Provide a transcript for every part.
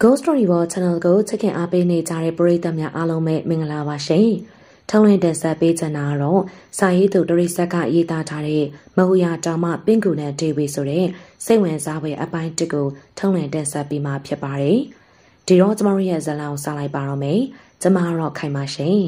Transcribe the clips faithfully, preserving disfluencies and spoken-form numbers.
Ghost Story ဘော channel ကိုချက်ခင်အားပေးနေကြတဲ့ပရိသတ်များအားလုံးပဲမင်္ဂလာပါရှင်။ထုံးလင်းတင်ဆက်ပေးချင်တာကတော့စာရေးသူတရိဆက်ကရေးသားထားတဲ့မဟူယာတောင်မပင်ကူနဲ့ဒေဝီဆိုတဲ့စိတ်ဝင်စားဖွယ်အပိုင်းတစ်ကိုထုံးလင်းတင်ဆက်ပြီးမှဖြစ်ပါတယ်။ဒီတော့ကျမတို့ရဲ့ဇာတ်လမ်းကိုစလိုက်ပါတော့မယ်။ကျမတော့ခိုင်ပါရှင်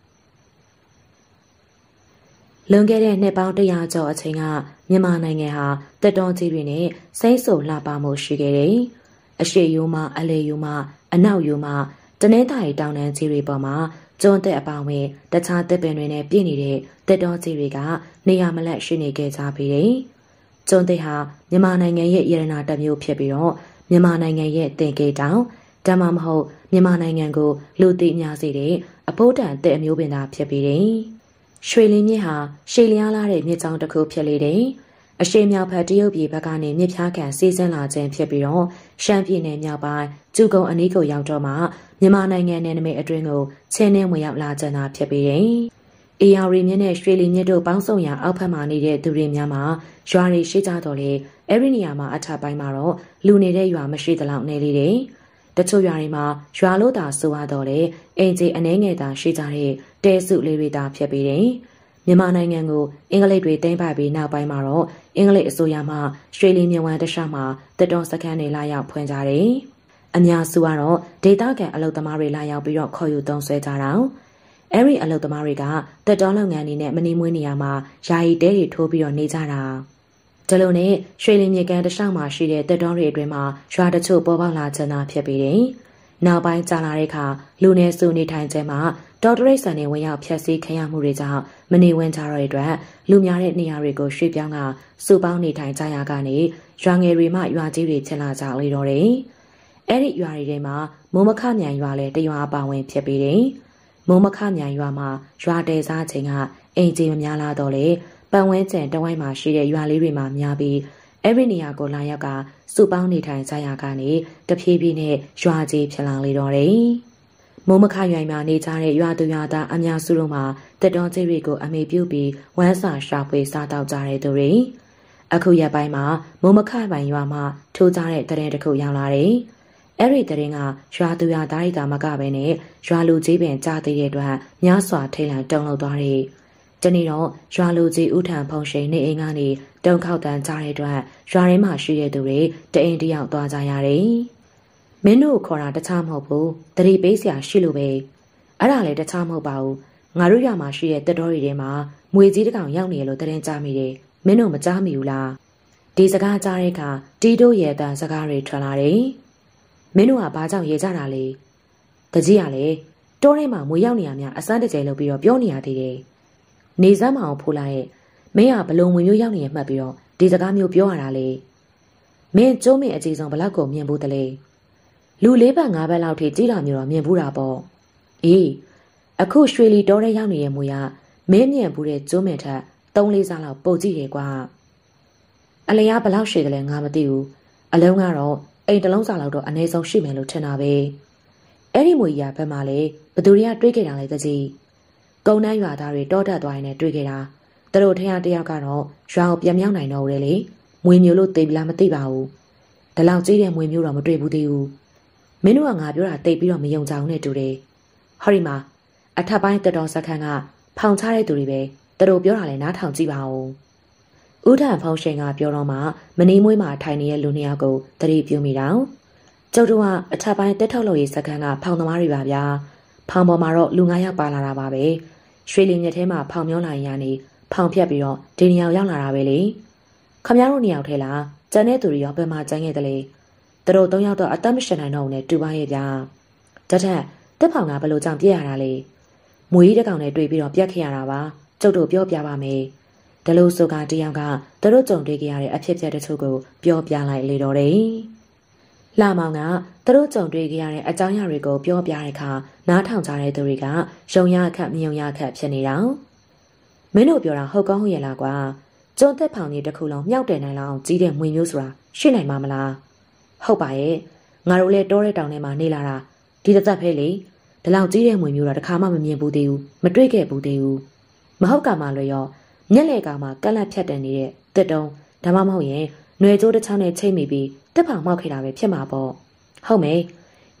။လွန်ခဲ့တဲ့နှစ်ပေါင်းတရာကျော်အချိန်ကမြန်မာနိုင်ငံဟာတက်တော်ကြီးတွေနဲ့စိတ်ဆိုလှပမှုရှိခဲ့တယ်။အရှိယိုမအလေယိုမအနောက်ယိုမတနင်္သာရီတောင်တန်းကြီးတွေပေါ်မှာကျွန်းသက်အပေါင်းဝင်တခြားသစ်ပင်တွေနဲ့ပြည့်နေတဲ့တက်တော်ကြီးတွေကနေရာမလတ်ရှိနေခဲ့ကြပြီတဲ့။ကျွန်းသက်ဟာမြန်မာနိုင်ငံရဲ့ရတနာတစ်မျိုးဖြစ်ပြီးတော့မြန်မာနိုင်ငံရဲ့တင်ကေတောင်ဓမ္မမဟုတ်မြန်မာနိုင်ငံကိုလူသိများစေတဲ့အဖို့တန်တဲ့အမျိုးပင်သာဖြစ်ပြီးတဲ့။ရွှေလင်းမြစ်ဟာရှေလျားလာတဲ့မြစ်ကြောင်းတစ်ခုဖြစ်လေတဲ့အရှိမြောက်ဘက်တရုတ်ပြည်ဘက်ကနေမြစ်ဖြားခံစီးဆင်းလာခြင်းဖြစ်ပြီးတော့ရှမ်းပြည်နယ်မြောက်ပိုင်းကျူကုံအနီးကိုရောက်တော့မှမြန်မာနိုင်ငံနယ်နိမိတ်အတွင်းကိုချင်းနှင်းဝင်ရောက်လာကြတာဖြစ်ပြီးတယ်။အေယာရီမြစ်နဲ့ရွှေလီမြစ်တို့ပေါင်းစုံရာအောက်ဘက်မှာနေတဲ့သူတွေများမှာရွာတွေရှိကြတော့လေအဲ့ဒီနေရာမှာအထက်ပိုင်းမှာတော့လူနေတဲ့ရွာမရှိသလောက်နေလေတယ်။တချို့ရွာတွေမှာရွာလို့သာဆိုရတော့လေအင်ဂျီအနှဲငယ်သာရှိကြတဲ့တဲစုလေးတွေသာဖြစ်ပြီးတယ်။မြန်မာနိုင်ငံကိုအင်္ဂလိပ်တွေသိမ်းပိုက်ပြီးနောက်ပိုင်းမှာတော့အင်္ဂလိပ်အစိုးရမှရွှေလီမြဝန်းတခြားမှာတက်တော်စခန်းတွေလာရောက်ဖွင့်ကြတယ်။အများစုကတော့ဒေသခံအလုပ်သမားတွေလာရောက်ပြီးတော့ခေါ်ယူသုံးဆွဲကြတာ။အဲဒီအလုပ်သမားတွေကတက်တော်လုပ်ငန်းတွေနဲ့မနီမွေးနေရမှာယာယီတဲတွေထိုးပြီးတော့နေကြတာ။ဒါလိုနဲ့ရွှေလီမြကန်တခြားမှာရှိတဲ့တက်တော်တွေအတွင်းမှာရွာတချို့ပေါ်ပေါက်လာချင်တာဖြစ်ပြီးတယ်။နောက်ပိုင်းကြာလာတဲ့အခါလူနေစုနေထိုင်ခြင်းမှာတော်တရိတ်ဆန်တွေဝင်ရောက်ဖျက်ဆီးခံရမှုတွေကြောင့်မနေဝင်ကြတော့တဲ့အတွက်လူများတဲ့နေရာတွေကိုရွှေ့ပြောင်းကစုပေါင်းနေထိုင်ကြရကနေရွာငယ်တွေမှရွာကြီးတွေချင်လာကြလေတော့တယ်။အဲ့ဒီရွာတွေထဲမှာမုံမခမြိုင်ရွာလည်းတရွာအပါဝင်ဖြစ်ပြီးတယ်။မုံမခမြိုင်ရွာမှာရွာတဲစားချိန်ကအင်ဂျီမများလာတော့လေပတ်ဝန်းကျင်တဝိုင်းမှာရှိတဲ့ရွာလေးတွေမှာများပြီးအဲ့ဒီနေရာကိုလာရောက်ကစုပေါင်းနေထိုင်ကြရကနေတဖြည်းဖြည်းနဲ့ရွာကြီးဖြစ်လာလေတော့တယ်။မုံမခရွိုင်မှာနေကြတဲ့ရွာသူရွာသားအများစုတို့မှာတက်တော်ကြီးတွေကိုအမေပြုပြီးဝမ်းစာရှာဖွေစားတောက်ကြတဲ့သူတွေအခုရက်ပိုင်းမှာမုံမခပိုင်ရွာမှာထိုးကြတဲ့တရင်တစ်ခုရောက်လာတယ်။အဲ့ဒီတရင်ကရွာသူရွာသားတွေကမကပဲနဲ့ရွာလူကြီးပင်ကြားသေးတဲ့အတွက်ညစွာထိတ်လန့်တုန်လှုပ်သွားတယ်။ဒီနေ့တော့ရွာလူကြီးဥထံဖုံရှိန်နေအိမ်ကနေတုံခောက်တန်းကြားတဲ့အတွက်ရွာထဲမှာရှိတဲ့သူတွေတအိမ်တယောက်သွားကြရတယ်။မင်းတို့ခေါ်တာတခြားမဟုတ်ဘူးတတိပေးစရာရှိလို့ပဲအဲ့ဒါလည်းတခြားမဟုတ်ပါဘူးငါတို့ရွာမှာရှိတဲ့တက်တော်တွေထဲမှာမွေကြီးတစ်ကောင်ရောက်နေလို့တရင်ကြားမိတယ်မင်းတို့မကြားမိဘူးလားဒီစကားကြားတဲ့အခါတီတို့ရဲ့အတန်စကားတွေထွက်လာတယ်မင်းတို့ကဘာကြောင့်ရေကြတာလဲတကြီးကလည်းတောထဲမှာမွေရောက်နေရများအစမ်းတကြဲလုပ်ပြီးတော့ပြောနေရသေးတယ်နေစမ်းမအောင်ဖိုးလိုက်မင်းကဘလုံဝင်မျိုးရောက်နေရမှတ်ပြီးတော့ဒီစကားမျိုးပြောရတာလေမင်းကျုံးမင်းအကြီးဆုံးဘလောက်ကိုမြင်ဖို့တလဲလူလေးပတ်ငါးပတ်လောက်ထိကြီးတာမျိုးတော့မြင်ဘူးတာပေါ့အေးအခုရွှေလီတောထဲရောက်နေတဲ့မွေကမင်းမြင်ဘူးတဲ့ကျုံးမင်ထက်သုံးလေးစားလောက်ပိုကြည့်တယ်ကွာအလျားဘလောက်ရှိတယ်လဲငါမသိဘူးအလုံးကတော့အိမ်တလုံးစာလောက်တော့အနည်းဆုံးရှိမယ်လို့ထင်တာပဲအဲ့ဒီမွေကြီးကဘက်မှာလေဘသူတွေကတွေးခဲ့တာလဲတကြီးကုန်းနှမ်းရွာသားတွေတောတက်သွားရင်လည်းတွေးခဲ့တာသူတို့ထရတယောက်ကတော့ရွာကိုပြန်မြောက်နိုင်တော့ဘူးလေမွေမျိုးလို့သိပြီလားမသိပါဘူးဒီလောက်ကြီးတဲ့မွေမျိုးတော့မတွေ့ဘူးသေးဘူးမင်းတို့ကငါပြောတာတိတ်ပြီးတော့မယုံကြဘူးနဲ့တူတယ်ဟောဒီမှာအထက်ပိုင်းတက်တော်စခန်းကဖောင်ချတဲ့သူတွေပဲသူတို့ပြောတာလဲနားထောင်ကြည့်ပါဦးဥထံဖောင်ရှင်ကပြောတော့မှမနီးမွေးမှာထိုင်နေတဲ့လူနှစ်ယောက်ကိုတတိပြုမိတော့ကျုပ်တို့ကအထက်ပိုင်းတက်ထောက်လို့ရေးစခန်းကဖောင်သမားတွေပါဗျာဖောင်ပေါ်မှာတော့လူငါးယောက်ပါလာတာပါပဲရွှေလီမြစ်ထဲမှာဖောင်မျောလာရင်ကနေဖောင်ဖြတ်ပြီးတော့ဒီနေရာရောက်လာတာပဲလေခမရတို့နှစ်ယောက်ထဲလားကျန်တဲ့သူတွေရောဘယ်မှာကျန်ခဲ့တယ်လဲသူတို့သုံးယောက်တော့အသက်မရှင်နိုင်တော့ဘူးနဲ့တူပါရဲ့ဗျာတထက်တက်ဖောင်ကဘယ်လိုကြောင့်ပြည့်ရတာလဲမွေကြီးတစ်ကောင်နဲ့တွေ့ပြီးတော့ပြတ်ခဲ့ရတာပါကျုပ်တို့ပြောပြပါမယ်ဒါလို့ဆိုကတယောက်ကသူတို့ကြုံတွေ့ခဲ့ရတဲ့အဖြစ်အပျက်တချို့ကိုပြောပြလိုက်လေတော့တယ်လာမောင်ကသူတို့ကြုံတွေ့ခဲ့ရတဲ့အကြောင်းအရာတွေကိုပြောပြတဲ့အခါနားထောင်ကြတဲ့သူတွေကယုံရခက်မယုံရခက်ဖြစ်နေတာမင်းတို့ပြောတာဟုတ်ကောင်းဟုတ်ရဲ့လားကွာကျုံသက်ဖောင်ကြီးတစ်ခုလုံးမြောက်တယ်နိုင်လောက်ကြီးတဲ့မွေမျိုးဆိုတာရှိနိုင်မှာမလားဟုတ်ပါရဲ့ငါတို့လည်းတောတဲ့တောင်ထဲမှာနေလာတာဒီတစ်သက်ဖဲလေဒီလောက်ကြီးတဲ့မွေမျိုးတော့တစ်ခါမှမမြင်ဘူးသေးဘူးမတွေ့ခဲ့ဘူးသေးဘူးမဟုတ်ကမှလွယ်ရောမျက်လေကောင်မှာကက်လက်ဖြတ်တန်နေတဲ့တက်တုံးဒါမှမဟုတ်ရင်ຫນွေကျိုးတစ်ချောင်းနဲ့ချိတ်မိပြီးတက်ဖောင်မောက်ခဲ့တာပဲဖြစ်မှာပေါ့ဟုတ်မယ်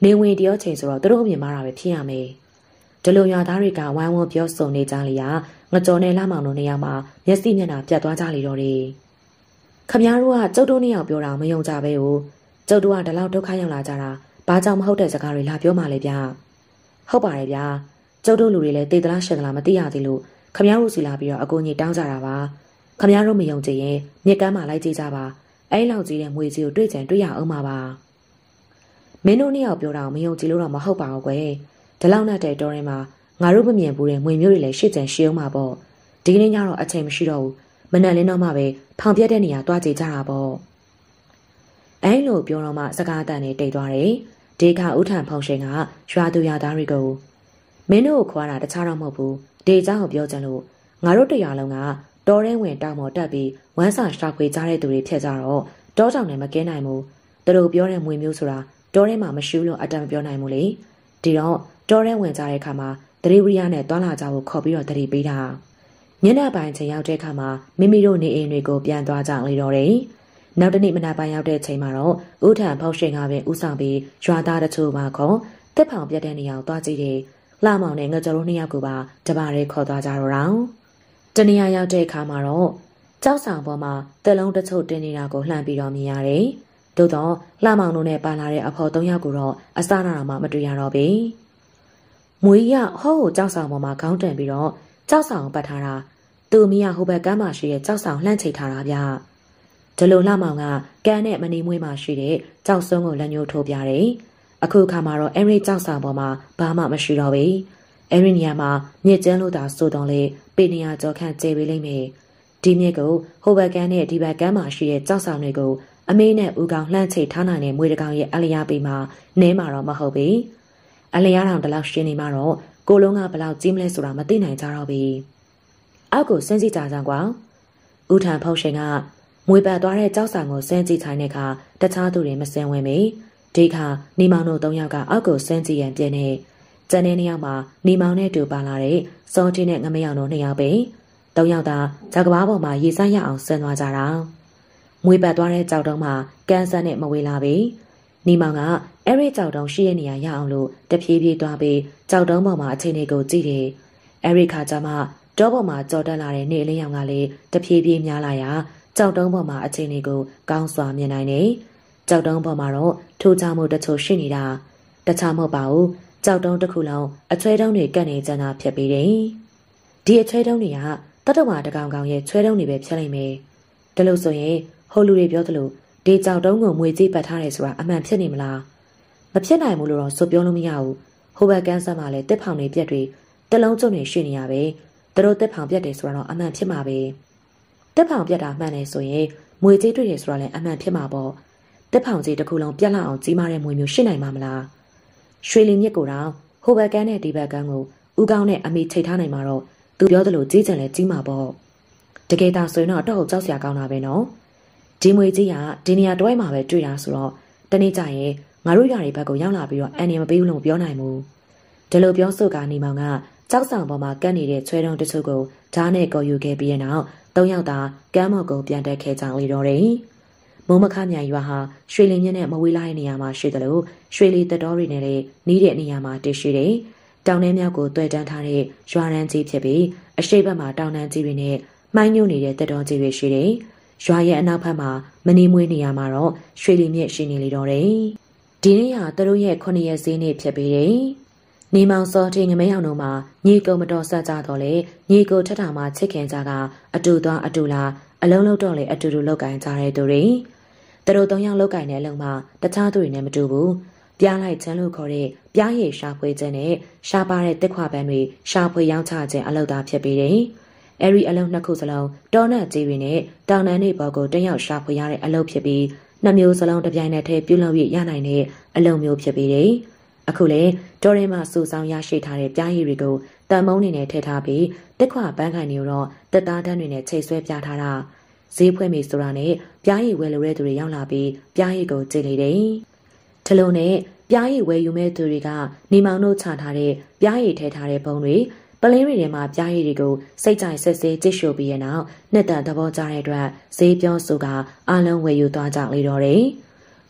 နေဝင်တရောချိန်ဆိုတော့သူတို့အမြင်မှာပဲဖြစ်ရမယ်ဒီလိုရွာသားတွေကဝိုင်းဝန်းပြောဆိုနေကြလေရာငကြော်နဲ့လှမောင်တို့နေရာမှာမျက်စိမျက်နှာပြတ်သွားကြလေတော့တယ်ခမည်းတော်ကကျုပ်တို့နှစ်ယောက်ပြောတာမယုံကြပဲကိုကျုပ်တို့ကဒီလောက်ဒုက္ခရောက်လာကြတာဘာကြောင့်မဟုတ်တဲ့စကားတွေလာပြောမှလဲဗျဟုတ်ပါတယ်ဗျာကျုပ်တို့လူတွေလည်းတေသလားရှင်သလားမသိရသေးလို့ခမည်းတော်စီလာပြီးတော့အကူကြီးတောင်းကြတာပါခမည်းတော်မယုံကြည်ရင်မြစ်ကမ်းမှာလိုက်ကြည့်ကြပါအဲ့လောက်ကြီးတဲ့ငွေကြီးကိုတွေ့ကြံတွေ့ရအောင်ပါပါမင်းတို့နှစ်ယောက်ပြောတာမယုံကြည်လို့တော့မဟုတ်ပါဘူးကွယ်ဒီလောက်နဲ့တဲ့တော်ရင်မှာငါတို့မမြင်ဘူးတဲ့ငွေမျိုးတွေလည်းရှစ်ကြံရှည်အောင်ပါပေါ့ဒီကနေ့ညတော့အချိန်မရှိတော့ဘူးမနက်လင်းတော့မှပဲဖောင်ပြက်တဲ့နေရာတွားကြည့်ကြတာပေါ့အဲ့လိုပြောတော့မှစကားအတန်နဲ့တိတ်သွားတယ်ဒေခဥထံဖုံရှင်ကရွာသူရွာသားတွေကိုမင်းတို့ကိုခွာတာတခြားတော့မဟုတ်ဘူးဒေเจ้าကိုပြောချင်လို့ငါတို့တရားလုံးကတောထဲဝင်တောင်ပေါ်တက်ပြီးဝမ်းစာရှာဖွေကြတဲ့သူတွေဖြစ်ကြတော့တောကြောင်နဲ့မကင်းနိုင်ဘူးသူတို့ပြောတဲ့ငွေမျိုးဆိုတာတောထဲမှာမရှိလို့အတန်မပြောနိုင်ဘူးလေဒီတော့တောထဲဝင်ကြတဲ့အခါမှာတတိဝရိယနဲ့တွာလာကြဖို့ခေါ်ပြီးတော့တတိပေးတာညနေပိုင်းချိန်ရောက်တဲ့အခါမှာမိမိတို့နေအိမ်တွေကိုပြန်သွားကြလေတော့တယ်နောက်တနေ့မနက်ပိုင်းရောက်တဲ့ချိန်မှာတော့ဥထံဖောက်ရှင်ကပဲဥဆောင်ပြီးရွာသားတချို့ပါခေါ်တက်ဖောင်ပြတ်တဲ့နေရာကိုသွားကြည့်တယ်လှမောင်နဲ့ငကြတို့နှစ်ယောက်ကိုပါတပါးရဲခေါ်သွားကြတော့တောင်တနေရာရောက်တဲ့အခါမှာတော့ကြောက်ဆောင်ပေါ်မှာတက်လုံးတချို့တင်နေတာကိုလှမ်းပြီးတော့မြင်ရတယ်။သို့တော့လှမောင်တို့နဲ့ပါလာတဲ့အဖော်သုံးယောက်ကိုတော့အစနာတော့မှမတွေ့ရတော့ဘူး။မွေရဟောကိုကြောက်ဆောင်ပေါ်မှာခေါင်းတင်ပြီးတော့ကြောက်ဆောင်ပတ်ထားတာသူ့မိရဟိုဘက်ကမ်းမှာရှိတဲ့ကြောက်ဆောင်လှမ်းချိတ်ထားတာဗျ။ဒီလိုလှမောင်ကကန်းနဲ့မနီမွေးမှာရှိတဲ့ကြောက်စုံကိုလက်ညှိုးထိုးပြတယ်။အခုခါမှာတော့အဲ့ဒီကြောက်ဆောင်ပေါ်မှာဘာမှမရှိတော့ဘူး။အဲ့ဒီနေရာမှာမြစ်ကျန်းလို့သာဆိုတော့လေပေနေရကြောခန့်ကျေပေးလိမ့်မယ်ဒီမြစ်ကိုဟိုဘက်ကန်းနဲ့ဒီဘက်ကန်းမှာရှိတဲ့ကြောက်ဆောင်တွေကိုအမေနဲ့ဦးကောင်လှမ်းချိတ်ထားနိုင်တဲ့မွေတကောင်ရဲ့အလျားပေးမှာနဲမှာတော့မဟုတ်ဘူးအလျားတောင်တလောက်ရှင်းနေမှာတော့ကိုလုံးကဘလောက်ကြီးမလဲဆိုတာမသိနိုင်ကြတော့ဘူးအောက်ကိုစင်းကြည့်ကြကြကွာဦးထံဖုံရှင်ကမွေပတ်သွားတဲ့ကြောက်ဆောင်ကိုစင်းကြည့်ထိုင်တဲ့အခါတခြားသူတွေမစင်းဝင်မီဒီခါနေမောင်တို့သုံးယောက်ကအောက်ကိုစင်းကြည့်ရန်ပြင်းနေကျန်တဲ့နှစ်ယောက်မှာနေမောင်နဲ့တူပါလာတဲ့စောချင်းနဲ့ငမယောင်တို့နှစ်ယောက်ပဲသုံးယောက်သာဇာကဘာပေါ်မှာရေဆိုင်ရအောင်ဆင်းသွားကြတာမွေပတ်သွားတဲ့ကြောက်တုံးမှာကန်ဆန်နဲ့မဝေးလာပြီနေမောင်ကအဲ့ဒီကြောက်တုံးရှိရဲ့နေရာရအောင်လို့တဖြည်းဖြည်းသွားပြီးကြောက်တုံးပေါ်မှာအခြေအနေကိုကြည့်တယ်အဲ့ဒီခါကျမှတောပေါ်မှာကြော်တက်လာတဲ့နေအလင်းရောင်ကလည်းတဖြည်းဖြည်းများလာရာကြောက်တုံးပေါ်မှာအခြေအနေကိုကောင်းစွာမြင်နိုင်တယ်ကြောက်တုံးပေါ်မှာတော့ထိုးချမှုတချို့ရှိနေတာတခြားမဟုတ်ပါဘူးကြောက်တုံးတစ်ခုလုံးအချွဲတုံးတွေကတ်နေကြတာဖြစ်ပြီးတယ်။ဒီအချွဲတုံးတွေကတတဝါတကောင်ကောင်ရဲ့ချွဲတုံးတွေပဲဖြစ်လိမ့်မယ်။ဒါလို့ဆိုရင်ဟိုလူတွေပြောသလိုဒီကြောက်တုံးကိုမွေကြီးပတ်ထားတယ်ဆိုတာအမှန်ဖြစ်နေမလား။မဖြစ်နိုင်ဘူးလို့တော့ဆိုပြောလို့မရဘူး။ဟိုဘက်ကန်းဆက်မှာလည်းတစ်ဖောင်တွေပြက်တွေတလုံးကျုံနေရှိနေရပဲ။သူတို့တစ်ဖောင်ပြက်တယ်ဆိုတာတော့အမှန်ဖြစ်မှာပဲ။တစ်ဖောင်ပြက်တာမှန်တယ်ဆိုရင်မွေကြီးတွေ့တယ်ဆိုတာလည်းအမှန်ဖြစ်မှာပေါ့။တစ်ဖောင်ကြီးတစ်ခုလုံးပြက်လောက်အောင်ကြီးမားတဲ့မွေမျိုးရှိနိုင်မှာမလား။ရွှေလီမြစ်ကိုတော့ဟိုဘက်ကန်းနဲ့ဒီဘက်ကန်းကိုဦးကောင်းနဲ့အမေချိတ်ထားနိုင်မှာတော့သူပြောသလိုကြီးကျယ်လဲကြီးမှာပေါ့တကယ်တော့ဆိုရင်တော့တော့ကြောက်စရာကောင်းတာပဲနော်ဒီမွေကြီးကဒီနေရာတွဲမှာပဲတွေ့တာဆိုတော့တနေ့ကျရင်ငါတို့ရွာတွေဘက်ကိုရောက်လာပြီးတော့အန်နေမပေးဘူးလို့ပြောနိုင်ဘူးဒီလိုပြောဆိုကနေမောင်ကကြောက်ဆောင်ပေါ်မှာကတ်နေတဲ့ချွဲတုံးတချို့ကိုဓာတ်နဲ့ကော်ယူခဲ့ပြီးတဲ့နောက်သုံးယောက်သာကမ်းမော်ကိုပြန်တက်ခဲ့ကြလေတော့တယ်မုံမခမြိုင်ရွာဟာရွှေလင်းမြစ်နဲ့မဝေးလာတဲ့နေရာမှာရှိတယ်လို့ရွှေလီတတော်တွေနဲ့လည်းနီးတဲ့နေရာမှာတည်ရှိတယ်။တောင်ထဲမြောက်ကိုတွေ့တန်းထားတဲ့ရွာရန်ကြီးဖြစ်ပြီးအရှိတ်ဘက်မှာတောင်တန်းကြီးတွေနဲ့မှိုင်းညို့နေတဲ့တတော်ကြီးတွေရှိတယ်။ရွာရဲ့အနောက်ဘက်မှာမနီမွေးနေရာမှာတော့ရွှေလီမြစ်ရှိနေလေတော့တယ်။ဒီနေ့ဟာသူတို့ရဲ့ခုနှစ်ရက်ဈေးနေ့ဖြစ်ပြီးတယ်။နေမောင်စောတင်ငမဲအောင်တို့မှာညီကုံမတော်ဆက်ကြတော့လေညီကိုထထမှာချစ်ခင်ကြကအတူသွားအတူလာအလုံးလုံးတော့လေအတူတူလောက်ကင်ကြတဲ့သူတွေသူတို့သုံးယောက်လောက်ကင်တဲ့အလုံးမှာတခြားသူတွေနဲ့မတူဘူးပြားလိုက်ချမ်းလို့ခေါ်တဲ့ပြားရည်ရှာဖွေခြင်းနဲ့ရှားပါတဲ့တက်ခွာပန်းတွေရှာဖွေရောင်းချခြင်းအလုပ်သားဖြစ်ပြီးတယ်အဲ့ဒီအလုံးနှစ်ခုစလုံးတောနတ်ကြီးတွေနဲ့တောင်တန်းတွေပေါ်ကိုတက်ရောက်ရှာဖွေရတဲ့အလုပ်ဖြစ်ပြီးနှစ်မျိုးစလုံးတစ်ပြိုင်နက်တည်းပြုလုပ်ရရနိုင်တဲ့အလုပ်မျိုးဖြစ်ပြီးတယ်အခုလေတော်ရင်မှစူဆောင်ရရှိထားတဲ့ပြားရည်တွေကိုတန်မုံနေနဲ့ထည့်ထားပြီးတက်ခွာပန်းခိုင်တွေကိုတော့တက်သားတန်းတွေနဲ့ချိတ်ဆွဲပြထားတာဈေးဖွဲ့မိဆိုတာနဲ့ပြားရည်ဝယ်လိုတဲ့သူတွေရောက်လာပြီးပြားရည်ကိုကြည့်လေတယ်။ထလုံးနဲ့ပြားရည်ဝယ်ယူမဲ့သူတွေကနေမောင်တို့ချထားတဲ့ပြားရည်ထည့်ထားတဲ့ပုံတွေပလင်းတွေထဲမှာပြားရည်တွေကိုစိတ်ကြိုက်ဆက်စေးကြည့်ရှုပြီးရနောက်နှစ်တန်သဘောကျတဲ့အတွက်ဈေးပြောဆိုကအလုံးဝယ်ယူသွားကြလေတော့တယ်။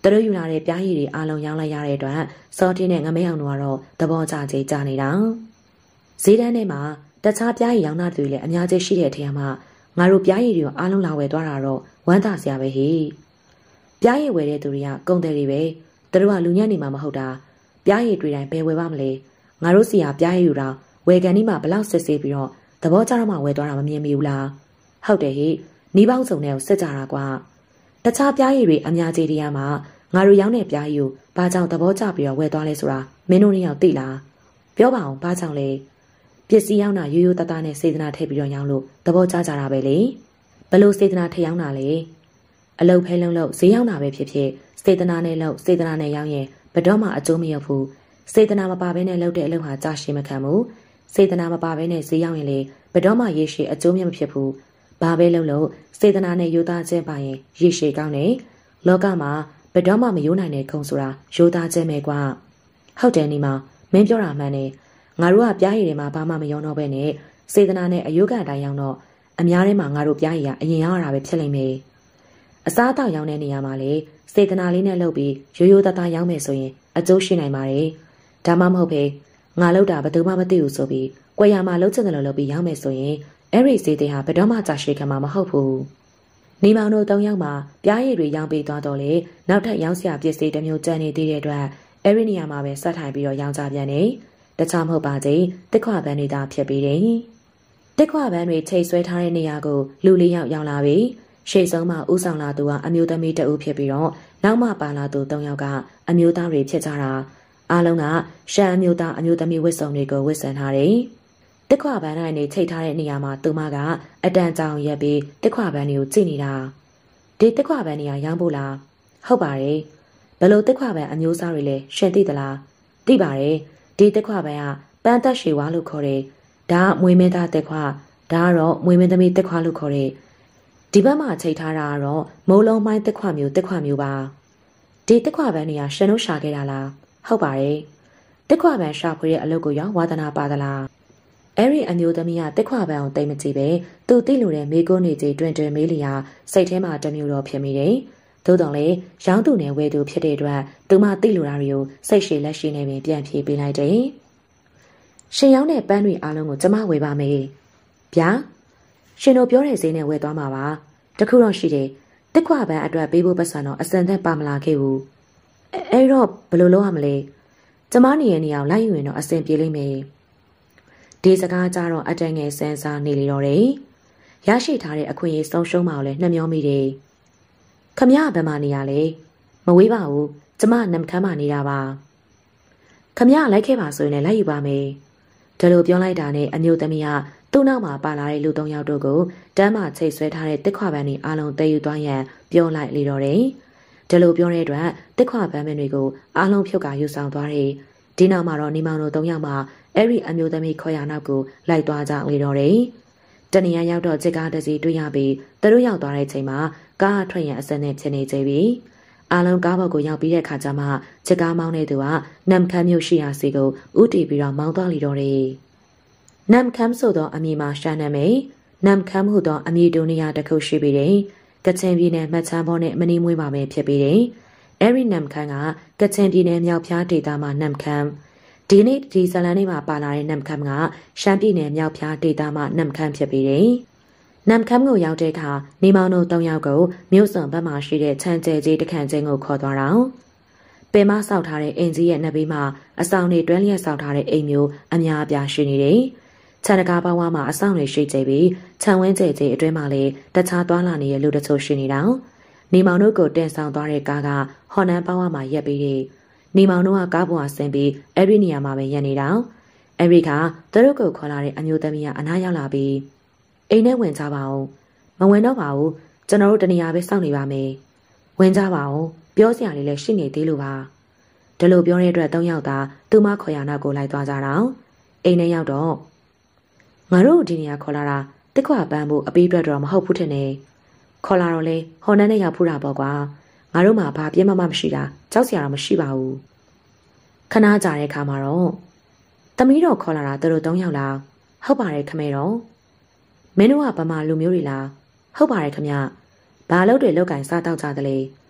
သူတို့ယူလာတဲ့ပြားရည်တွေအားလုံးရောင်းလိုက်ရတဲ့အတွက်စောတင်းနဲ့ငမဲအောင်တို့ကတော့သဘောကျကြကြနေတာဈေးတန်းထဲမှာတခြားပြားရည်ရောင်းတာတွေလည်းအများကြီးရှိတဲ့ထင်မှာငါတို့ပြားရည်တွေကိုအားလုံးလာဝယ်သွားတာတော့ဝမ်းသာစရာပဲဟိပြားရည်ဝယ်တဲ့သူတွေကကုန်တယ်တွေပဲသူတို့ကလူညံ့နေမှာမဟုတ်တာပြားရည်တွေတိုင်းဘယ်ဝယ်ပါမလဲငါတို့စီကပြားရည်ယူတာဝယ်ကန်ဒီမှာဘလောက်စစ်ဆေးပြီးတော့သဘောကျတော့မှဝယ်သွားတာမမြင်မိဘူးလားဟုတ်တယ်ဟိနီးပေါင်းစုံနဲ့ကိုစစ်ကြတာကွာတခြားပြားရည်တွေအများကြီးတရားမှာငါတို့ရောင်းတဲ့ပြားရည်ကိုဘာကြောင့်သဘောကျပြီးတော့ဝယ်သွားလဲဆိုတာမင်းတို့နှစ်ယောက်သိလားပြောပါအောင်ဘာကြောင့်လဲပစ္စည်းရောင်းတာရိုးရိုးသားသားနဲ့စေတနာထည့်ပြီးတော့ရောင်းလို့သဘောကျကြတာပဲလေဘလို့စေတနာထည့်ရောင်းတာလဲအလုတ်ဖဲလုံးလို့ဈေးရောင်းတာပဲဖြစ်ဖြစ်စေတနာနဲ့လို့စေတနာနဲ့ရောင်းရင်ဘတော့မှအကျိုးမရောက်ဘူးစေတနာမပါဘဲနဲ့လုပ်တဲ့အလုပ်ဟာကြာရှည်မခံဘူးစေတနာမပါဘဲနဲ့ဈေးရောင်းရင်လေဘတော့မှရေရှည်အကျိုးမမဖြစ်ဘူးဘာပဲလုပ်လို့စေတနာနဲ့ယူသားခြင်းပါရင်ရေရှည်ကောင်းတယ်လောကမှာဘတော့မှမယိုးနိုင်တဲ့ခုံဆိုတာယူသားခြင်းပဲကွာဟုတ်တယ်နီမမင်းပြောတာမှန်တယ်ငါတို့ကပြားရည်တွေမှာဘာမှမယုံတော့ပဲနဲ့စေတနာနဲ့အယုတ်ကအတိုင်းရောင်းတော့အများထဲမှာငါတို့ပြားရည်ကအရင်ရောင်းရတာပဲဖြစ်လိမ့်မယ်အစားအသောက်ရောင်းတဲ့နေရာမှာလေစေတနာလေးနဲ့လုပ်ပြီးရိုးရိုးသားသားရောင်းမယ်ဆိုရင်အကျိုးရှိနိုင်ပါတယ်ဒါမှမဟုတ်ပဲငါလုပ်တာဘယ်သူမှမသိဘူးဆိုပြီးကွယ်ရမှာလှုပ်ချင်တယ်လို့လုပ်ပြီးရောင်းမယ်ဆိုရင်အဲ့ဒီစေတေဟာဘယ်တော့မှကြာရှည်ခံမှာမဟုတ်ဘူးနေမောင်တို့၃ယောက်မှာပြားရည်တွေရောင်းပေးသွားတော့လေနောက်ထပ်ရောင်းစရာပစ္စည်းတစ်မျိုးကျန်နေသေးတဲ့အတွက်အဲ့ဒီနေရာမှာပဲဆက်ထိုင်ပြီးတော့ရောင်းကြပြန်တယ်တခြားမဟုတ်ပါသေးတစ်ခွပန်းတွေသာဖြစ်ပြီးတယ်တစ်ခွပန်းတွေချိတ်ဆွဲထားတဲ့နေရာကိုလူလေးယောက်ရောက်လာပြီးရှေ့ဆုံးမှာဦးဆောင်လာသူကအမျိုးသမီးတဦးဖြစ်ပြီးတော့နောက်မှပါလာသူ၃ယောက်ကအမျိုးသားတွေဖြစ်ကြတာအားလုံးကရှမ်းအမျိုးသားအမျိုးသမီးဝတ်စုံတွေကိုဝတ်ဆင်ထားတယ်တစ်ခွပန်းတိုင်းနေချိတ်ထားတဲ့နေရာမှာသူမကအတန်ကြောင်ရက်ပြီးတစ်ခွပန်းတွေကိုကြည့်နေတာဒီတစ်ခွပန်းတွေကရောင်းဖို့လားဟုတ်ပါတယ်ဘယ်လိုတစ်ခွပန်းအမျိုးသားတွေလဲရှင်သိသလားသိပါတယ်ဒီတစ်ခွပန်းကပန်းသက်ရှည်ဝါလို့ခေါ်တယ်ဒါကမွေးမင်းသားတစ်ခွဒါကတော့မွေးမင်းသမီးတစ်ခွလို့ခေါ်တယ်ဒီဘက်မှာချိတ်ထားတာကတော့မိုးလုံးမိုင်းတစ်ခွမျိုးတစ်ခွမျိုးပါဒီတစ်ခွပန်းတွေကရှင်တို့ရှာခဲ့တာလားဟုတ်ပါတယ်တစ်ခွပန်းရှာဖွေတဲ့အလုပ်ကိုရောဝါသနာပါသလားအဲ့ဒီအမျိုးသမီးကတစ်ခွပန်းကိုတိတ်မကြည့်ပဲသူသိလို့တဲ့မိကုန်းနေကြီးတွင်တွင်မေးလျာစိတ်ထဲမှာတမျိုးတော့ဖြစ်မိတယ်သို့တော်လည်းရောင်းသူနဲ့ဝယ်သူဖြစ်တဲ့အတွက်သူမသိလို့တာတွေကိုစိတ်ရှည်လက်ရှိနဲ့ပင်ပြန်ဖြေပေးလိုက်တယ်ရှင်ရောင်းတဲ့ပန်းတွေအားလုံးကိုကျမဝယ်ပါမယ်ဗျာရှင်တို့ပြောတဲ့ဈေးနဲ့ဝယ်သွားမှာပါတခုတော့ရှိတယ်တစ်ခွပန်းအတွက်ပေးဖို့ပတ်စံတော့အစံသက်ပါမလာခဲ့ဘူးအဲ့တော့ဘယ်လိုလုပ်ရမလဲကျမနေရနေအောင်လိုက်ယူရင်တော့အဆင်ပြေလိမ့်မယ်ဒီစကားကြတော့အတန်ငယ်စန်းစားနေလေတော့တယ်ရရှိထားတဲ့အခွင့်အရေးဆုံးရှုံးမှလည်းနှမျောမိတယ်ခမရဘယ်မှာနေရလဲမဝေးပါဘူးကျမနမ်ခမ်းမှာနေတာပါခမရလိုက်ခဲ့ပါဆိုရင်လည်းလိုက်ယူပါမယ်ဒါလိုပြောလိုက်တာနဲ့အမျိုးသမီးကသူ့နောက်မှာပါလာတဲ့လူ၃ယောက်တို့ကိုတန်းမှာချိတ်ဆွဲထားတဲ့တစ်ခွပန်းတွေအားလုံးတည်ယူသွားရန်ပြောလိုက်လေတော့တယ်ဒါလိုပြောတဲ့အတွက်တစ်ခွပန်းမင်းတွေကိုအားလုံးဖြုတ်ကာယူဆောင်သွားတယ်ဒီနောက်မှာတော့နေမောင်တို့၃ယောက်မှာအဲ့ဒီအမျိုးသမီးခေါ်ရနောက်ကိုလိုက်သွားကြလေတော့တယ်တနေရာရောက်တော့ချစ်ကားတစီတွေ့ရပြီးသူတို့ရောက်သွားတဲ့ချိန်မှာကားထွက်ရန်အစက်နဲ့ဖြစ်နေကြပြီအားလုံးကားဘောက်ကိုရောက်ပြီးတဲ့ခါကျမှချစ်ကားမောင်းတဲ့သူကနမ်ခမ်းမြို့ရှိရာစီကိုဥတီပြီးတော့မောင်းသွားလေတော့တယ်နမ်ခမ်းဆိုတော့အမည်မှာရှာနာမယ်နမ်ခမ်းဟုသောအမည်တူနေရာတစ်ခုရှိပြီးတယ်ကချင်ပြည်နယ်မှတ်ချမ်းဘောနဲ့မနီမွေးပါပဲဖြစ်ပြီးတယ်အဲ့ဒီနမ်ခမ်းကကချင်ပြည်နယ်မြောက်ဖျားဒေသမှာနမ်ခမ်းဒီနေ့ဒီဇလန်လေးမှာပါလာတဲ့နမ်ခမ်းကရှမ်းပြည်နယ်မြောက်ဖျားဒေသမှာနမ်ခမ်းဖြစ်ပြီးတယ်နမ်ခမ်းကိုရောက်တဲ့အခါနေမောင်တို့၃ယောက်ကိုမြို့စွန်ဘက်မှာရှိတဲ့ခြံကျဲကြီးတခန့်ချင်းကိုခေါ်သွားတော့ပင်မဆောက်ထားတဲ့အိမ်ကြီးရဲ့နှစ်ဘေးမှာအဆောင်တွေတွဲလျက်ဆောက်ထားတဲ့အိမ်မျိုးအများအပြားရှိနေတယ်ခြံတကားပေါင်းမှာအဆောင်တွေရှိကြပြီးခြံဝင်းကျဲကြီးအတွင်းမှာလည်းတခြားသွားလာနေတဲ့လူတချို့ရှိနေတော့နေမောင်တို့ကိုတင်ဆောင်သွားတဲ့ကားကဟော်နန်ပေါင်းမှာရက်ပြီးတယ်နေမောင်တို့ကကားပေါ်ဆင်းပြီးအဲ့ဒီနေရာမှာပဲရပ်နေတော့အဲ့ဒီကသူတို့ကိုခေါ်လာတဲ့အမျိုးသမီးကအနားရောက်လာပြီးအိမ်ထဲဝင်ကြပါဦးမဝင်တော့ပါဘူးကျွန်တော်တို့တနေရာပဲစောင့်နေပါမယ်ဝင်ကြပါဦးပြောစရာလေးလည်းရှိနေသေးလို့ပါဒီလိုပြောတဲ့အတွက်၃ယောက်သာသူမခေါ်ရနောက်ကိုလိုက်သွားကြတော့အိမ်ထဲရောက်တော့ငါတို့ဒီနေရာခေါ်လာတာတစ်ခွပန်းဖို့အပေးအတွက်တော့မဟုတ်ဘူးထင်တယ်ခေါ်လာတော့လေဟော်နန်းနဲ့ရောက်ဖူးတာပေါ့ကွာငါတို့မှာဘာပြင်းမမမရှိတာကြောက်စရာတော့မရှိပါဘူးခဏကြာတဲ့အခါမှာတော့သမီးတော်ခေါ်လာတာသူတို့၃ယောက်လားဟုတ်ပါတယ်ခမဲတော်မင်းတို့ကဗမာလူမျိုးတွေလားဟုတ်ပါတယ်ခမဘာလို့တွေလောက်ကင်စားတောက်ကြသလဲ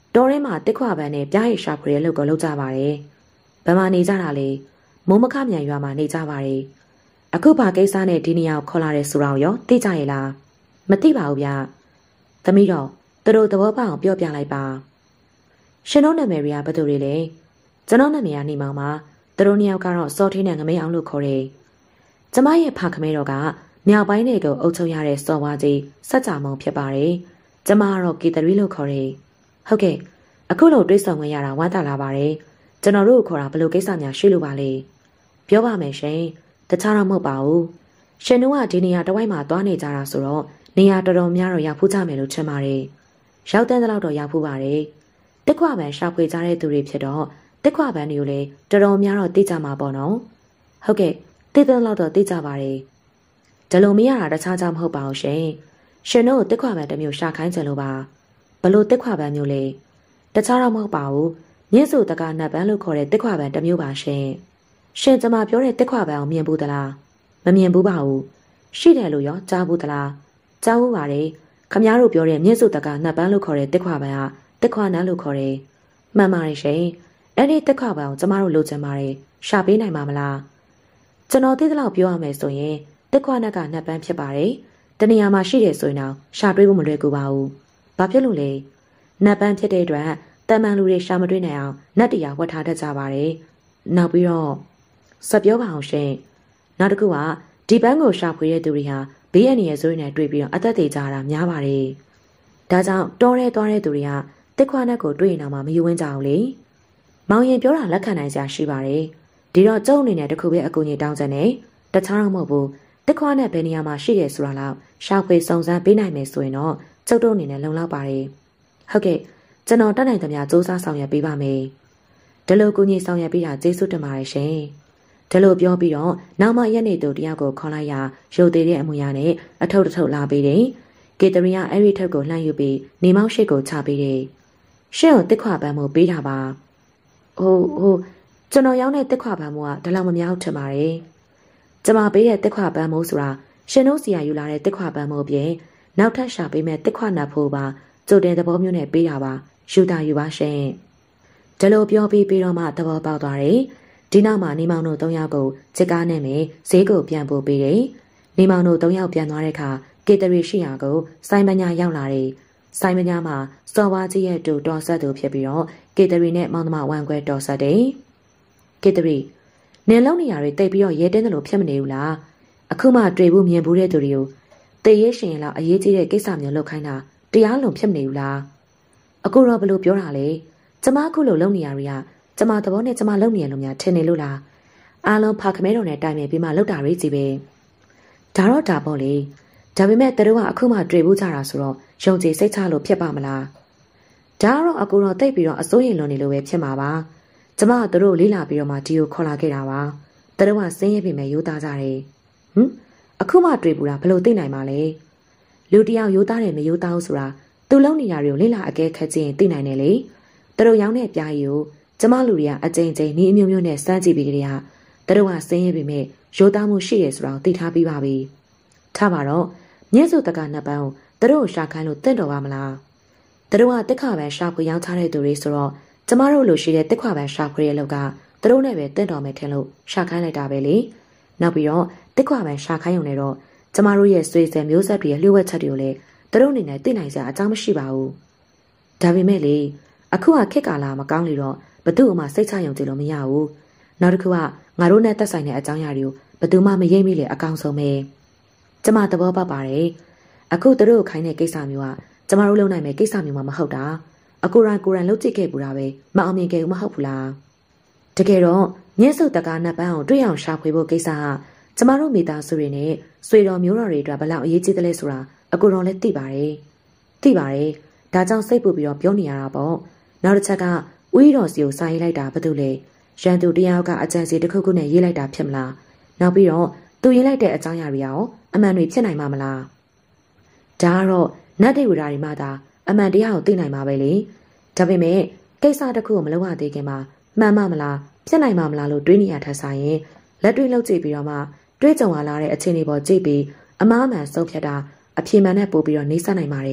တော်ထဲမှာတစ်ခွပန်းနဲ့ပြားရည်ရှာဖွေတဲ့လုပ်ကိုလုပ်ကြပါတယ်။ဗမာနေကြတာလေမိုးမခမြန်ရွာမှာနေကြပါတယ်။အခုဘာကိစ္စနဲ့ဒီနေရာကိုခေါ်လာတယ်ဆိုတော့ရောသိကြရဲ့လားမသိပါဘူးဗျ။သမီးတော့သူတို့သဘောပေါက်အောင်ပြောပြလိုက်ပါ။ရှင်တို့နာမည်တွေကဘယ်သူတွေလဲ။ကျွန်တော်နာမည်ကနေမောင်ပါသူတို့နှစ်ယောက်ကတော့စော်ထင်းနဲ့ငမိတ်အောင်လို့ခေါ်တယ်။ကျမရဲ့ဖခမဲတော်ကမြောက်ပိုင်းတွေကိုအုပ်ချုပ်ရတဲ့စော်ဝါကြီးစัจ जा မုံဖြစ်ပါတယ်။ကျမကတော့ကီတရီလို့ခေါ်တယ်။ဟုတ်ကဲ့အခုလိုတွေးဆောင်ဝင်ရတာဝမ်းသာလာပါတယ်။ကျွန်တော်တို့ခေါ်တာဘယ်လိုကိစ္စများရှိလို့ပါလဲ။ပြောပါမယ်ရှင်။တခြားတော့မဟုတ်ပါဘူး။ရှင်တို့ကဒီနေရာတစ်ဝိုက်မှာသွားနေကြတာဆိုတော့နေရာတော်တော်များတော့ရောက်ဖူးကြမယ်လို့ထင်ပါတယ်။ရောက်တဲ့လောက်တော့ရောက်ဖူးပါတယ်။တက်ခွပန်ရှာဖွေကြတဲ့သူတွေဖြစ်တော့တက်ခွပန်တွေကိုလည်းတော်တော်များတော့သိကြမှာပေါ့နော်။ဟုတ်ကဲ့သိတဲ့လောက်တော့သိကြပါတယ်။ဒါလိုမရတာတခြားကြောင့်မဟုတ်ပါဘူးရှင်။ရှင်တို့တက်ခွပန်တစ်မျိုးရှာခိုင်းကြလို့ပါ။ဘလို့တက်ခွပန်မျိုးလဲ။တခြားတော့မဟုတ်ပါဘူး။မြင့်စုတကနတ်ပန်းလို့ခေါ်တဲ့တက်ခွပန်တစ်မျိုးပါရှင်။ရှင်ကျမပြောတဲ့တက်ခွပန်ကိုမြင်ဘူးသလား။မမြင်ဘူးပါဘူး။ရှိတယ်လို့ရောကြားဘူးသလား။ကြားဘူးပါတယ်။ခမ ्या တို့ပြောတဲ့မြင့်စုတကနတ်ပန်းလို့ခေါ်တဲ့တက်ခွပန်ကတက်ခွနန်းလို့ခေါ်တယ်။မှန်ပါတယ်ရှင်။အဲ့ဒီတက်ခွပန်ကိုကျမတို့လိုချင်ပါတယ်။ရှာပေးနိုင်မှာမလား။ကျွန်တော်သိသလောက်ပြောရမယ်ဆိုရင်တက်ခွနက်ကနတ်ပန်းဖြစ်ပါတယ်။တနေရာမှာရှိတယ်ဆိုရင်တော့ရှာတွေးဖို့မလွယ်ကူပါဘူး။ဘာဖြစ်လို့လဲ။နတ်ပန်းဖြစ်တဲ့အတွက်တမန်လူတွေရှာမတွေ့နိုင်အောင်နတ်တရားဝတ်ထားတတ်ကြပါတယ်။နောက်ပြီးတော့ဆက်ပြောပါအောင်ရှင်။နောက်တစ်ခုကဒီပန်းကိုရှာဖွေတဲ့သူတွေဟာဘေးအန္တရာယ်ဆိုးနဲ့တွေ့ပြီးတော့အသက်သေးကြတာများပါတယ်။ဒါကြောင့်တောထဲသွားတဲ့သူတွေကတက်ခွနက်ကိုတွေ့ရင်တော့မှမယူဝင်းကြအောင်လေ။မောင်ရင်ပြောတာလက်ခံနိုင်စရာရှိပါတယ်။ဒီတော့ကျုံအနေနဲ့တခုပဲအကူအညီတောင်းချင်တယ်။တခြားတော့မဟုတ်ဘူး။တက်ခွနက်ဘယ်နေရာမှာရှိရဲဆိုတာလောက်ရှာဖွေစုံစမ်းပေးနိုင်မယ်ဆိုရင်တော့ကျုပ်တို့အနေနဲ့လုံလောက်ပါတယ်။ဟုတ်ကဲ့ကျွန်တော်တတ်နိုင်သမျှစူးစမ်းဆောင်ရွက်ပေးပါမယ်။ဒီလိုကူညီဆောင်ရွက်ပေးတာကျေးဇူးတင်ပါတယ်ရှင်။ဒီလိုပြောပြီးတော့နောက်မှရက်နေသူတယောက်ကိုခေါ်လိုက်ရာရုပ်သေးတဲ့အမူအရာနဲ့အထုပ်တစ်ထုပ်လာပေးတယ်။ကေတရီကအဲ့ဒီထုပ်ကိုလှမ်းယူပြီးနေမောက်ရှိကိုချပေးတယ်။ရှင့်ကိုတစ်ခွပန်းမို့ပေးတာပါ။ဟိုဟိုကျွန်တော်ရောက်တဲ့တစ်ခွပန်းမို့ကဒါလောက်မများဘူးထင်ပါတယ်။ကျွန်မပေးတဲ့တစ်ခွပန်းမို့ဆိုတာရှင်တို့စီယာယူလာတဲ့တစ်ခွပန်းမို့ပြင်နောက်ထပ်ရှာပေးမဲ့တစ်ခွနတ်ဖို့ပါကြိုတင်သဘောမျိုးနဲ့ပေးတာပါ။ယူတာယူပါရှင်။ဒါလိုပြောပြီးပြီးတော့မှသဘောပေါက်သွားတယ်။ဒီနောက်မှာနေမောင်တို့၃ယောက်ကိုချစ်ကားနဲ့မယ်ဈေးကိုပြန်ပို့ပေးတယ်။နေမောင်တို့၃ယောက်ပြန်သွားတဲ့အခါကေတရီရှိရာကိုစိုင်းမညာရောက်လာတယ်။စိုင်းမညာမှာစော်ဝါကြီးရဲ့တူတော်ဆက်သူဖြစ်ပြီးတော့ကေတရီနဲ့မောင်နှမဝမ်ခွဲတော်ဆက်တယ်။ကေတရီနင်လုံးနေရာတွေတိတ်ပြီးတော့ရဲတင်းတယ်လို့ဖြစ်မနေဘူးလား။အခုမှတွေ့ဘူးမြင်ဘူးတဲ့သူတွေကိုတေးရဲရှင်လောက်အရေးကြီးတဲ့ကိစ္စမျိုးလုပ်ခိုင်းတာတရားလုံးဖြစ်မနေဘူးလား။အခုတော့ဘလို့ပြောတာလဲ။ကျမအခုလိုလုပ်နေရတွေကကျမသဘောနဲ့ကျမလုပ်နေရလို့များထင်နေလို့လားအားလုံးဖခမဲတော်နဲ့တိုင်ပင်ပြီးမှလောက်တာရေးကြီးပဲဒါတော့ဒါပေါ့လေဒါပေမဲ့တတို့ကအခုမှတွေ့ဘူးကြတာဆိုတော့ယုံကြည်စိတ်ချလို့ဖြစ်ပါမလားဒါတော့အကူတော့တိတ်ပြီးတော့အစိုးရင်လွန်နေလို့ပဲဖြစ်မှာပါကျမကတို့လေးလာပြီးတော့မှဒီကိုခေါ်လာခဲ့တာပါတတို့ကစင်းရဲပြီမဲ့ရိုးသားကြတယ်ဟမ်အခုမှတွေ့ဘူးလားဘလို့သိနိုင်မှာလဲလူတယောက်ရိုးသားတယ်မရိုးသားဘူးဆိုတာသူလုံနေရတွေကိုလေးလာအကဲခတ်ခြင်းသိနိုင်တယ်လေတတို့ရောင်းတဲ့ပြားရီကိုကျမလူတွေကအကြိမ်ကြိမ်နီးအမျိုးမျိုးနဲ့စမ်းကြည့်ပြီးကြတဲ့ကတို့ကစင်းရဲပြီမဲ့ရိုးသားမှုရှိတယ်ဆိုတော့သိထားပြီးပါပြီထားပါတော့မြင့်စုတကနှစ်ပန်းကိုတို့ရှာခိုင်းလို့တင့်တော်ပါမလားတို့ကတက်ခါပဲရှာဖွေရောင်းချတဲ့သူတွေဆိုတော့ကျမတို့လိုရှိတဲ့တက်ခါပဲရှာဖွေရဲ့လောက်ကတို့နဲ့ပဲတင့်တော်မယ်ထင်လို့ရှာခိုင်းလိုက်တာပဲလေနောက်ပြီးတော့တက်ခါပဲရှာခိုင်းုံနဲ့တော့ကျမတို့ရဲ့ဆွေဆက်မျိုးဆက်တွေရဲ့လျှို့ဝှက်ချက်တွေကိုလည်းတို့အနေနဲ့သိနိုင်စရာအကြောင်းမရှိပါဘူးဒါပေမဲ့လေအခုကခက်ကာလာမကောင်းလေတော့ဘသူ့အမစိတ်ချယုံကြည်လို့မရဘူးနောက်တစ်ခုကငါတို့နဲ့တက်ဆိုင်တဲ့အကြောင်းအရာတွေကိုဘသူမှမရိပ်မိလေအကောင်ဆုံးပဲကျမသဘောပေါက်ပါတယ်အခုတို့ခိုင်းတဲ့ကိစ္စမျိုးကကျမတို့လုပ်နိုင်မယ့်ကိစ္စမျိုးမှမဟုတ်တာအကူရန်ကိုရန်လုပ်ကြည့်ခဲ့ပူတာပဲမအောင်မြင်ခဲ့ဘူးမဟုတ်ဘူးလားတကယ်တော့ညစ်စုတကားနှစ်ပန်းအောင်တွေ့အောင်ရှာဖွေဖို့ကိစ္စကကျမတို့မိသားစုတွေနဲ့ဆွေတော်မျိုးတော်တွေအတွက်ဘလောက်အရေးကြီးတယ်လဲဆိုတာအကူတော်လည်းသိပါတယ်သိပါတယ်ဒါကြောင့်စိတ်ပူပြီးတော့ပြောနေရတာပေါ့နောက်တစ်ချက်ကဦးတော်စီကိုစာရေးလိုက်တာဘာလို့လဲရန်သူတယောက်ကအကြံစီတစ်ခုခုနဲ့ရေးလိုက်တာဖြစ်မလားနောက်ပြီးတော့သူရေးလိုက်တဲ့အကြောင်းအရာတွေရောအမှန်တွေဖြစ်နိုင်မှာမလားဒါကတော့နတ်ဒေဝတာတွေမှသာအမှန်တရားကိုသိနိုင်မှာပဲလေဒါပေမဲ့ကိစ္စတစ်ခုကိုမလုပ်ရသေးခင်မှာမှန်မှမလားဖြစ်နိုင်မှာမလားလို့တွေးနေရထက်ဆိုင်ရင်လက်တွေ့လုပ်ကြည့်ပြီးတော့မှတွေးကြုံလာတဲ့အခြေအနေပေါ်ကြည့်ပြီးအမားအမှန်ဆုံးဖြတ်တာအပြေမှန်နဲ့ပို့ပြီးတော့နှိမ့်ဆက်နိုင်ပါတယ်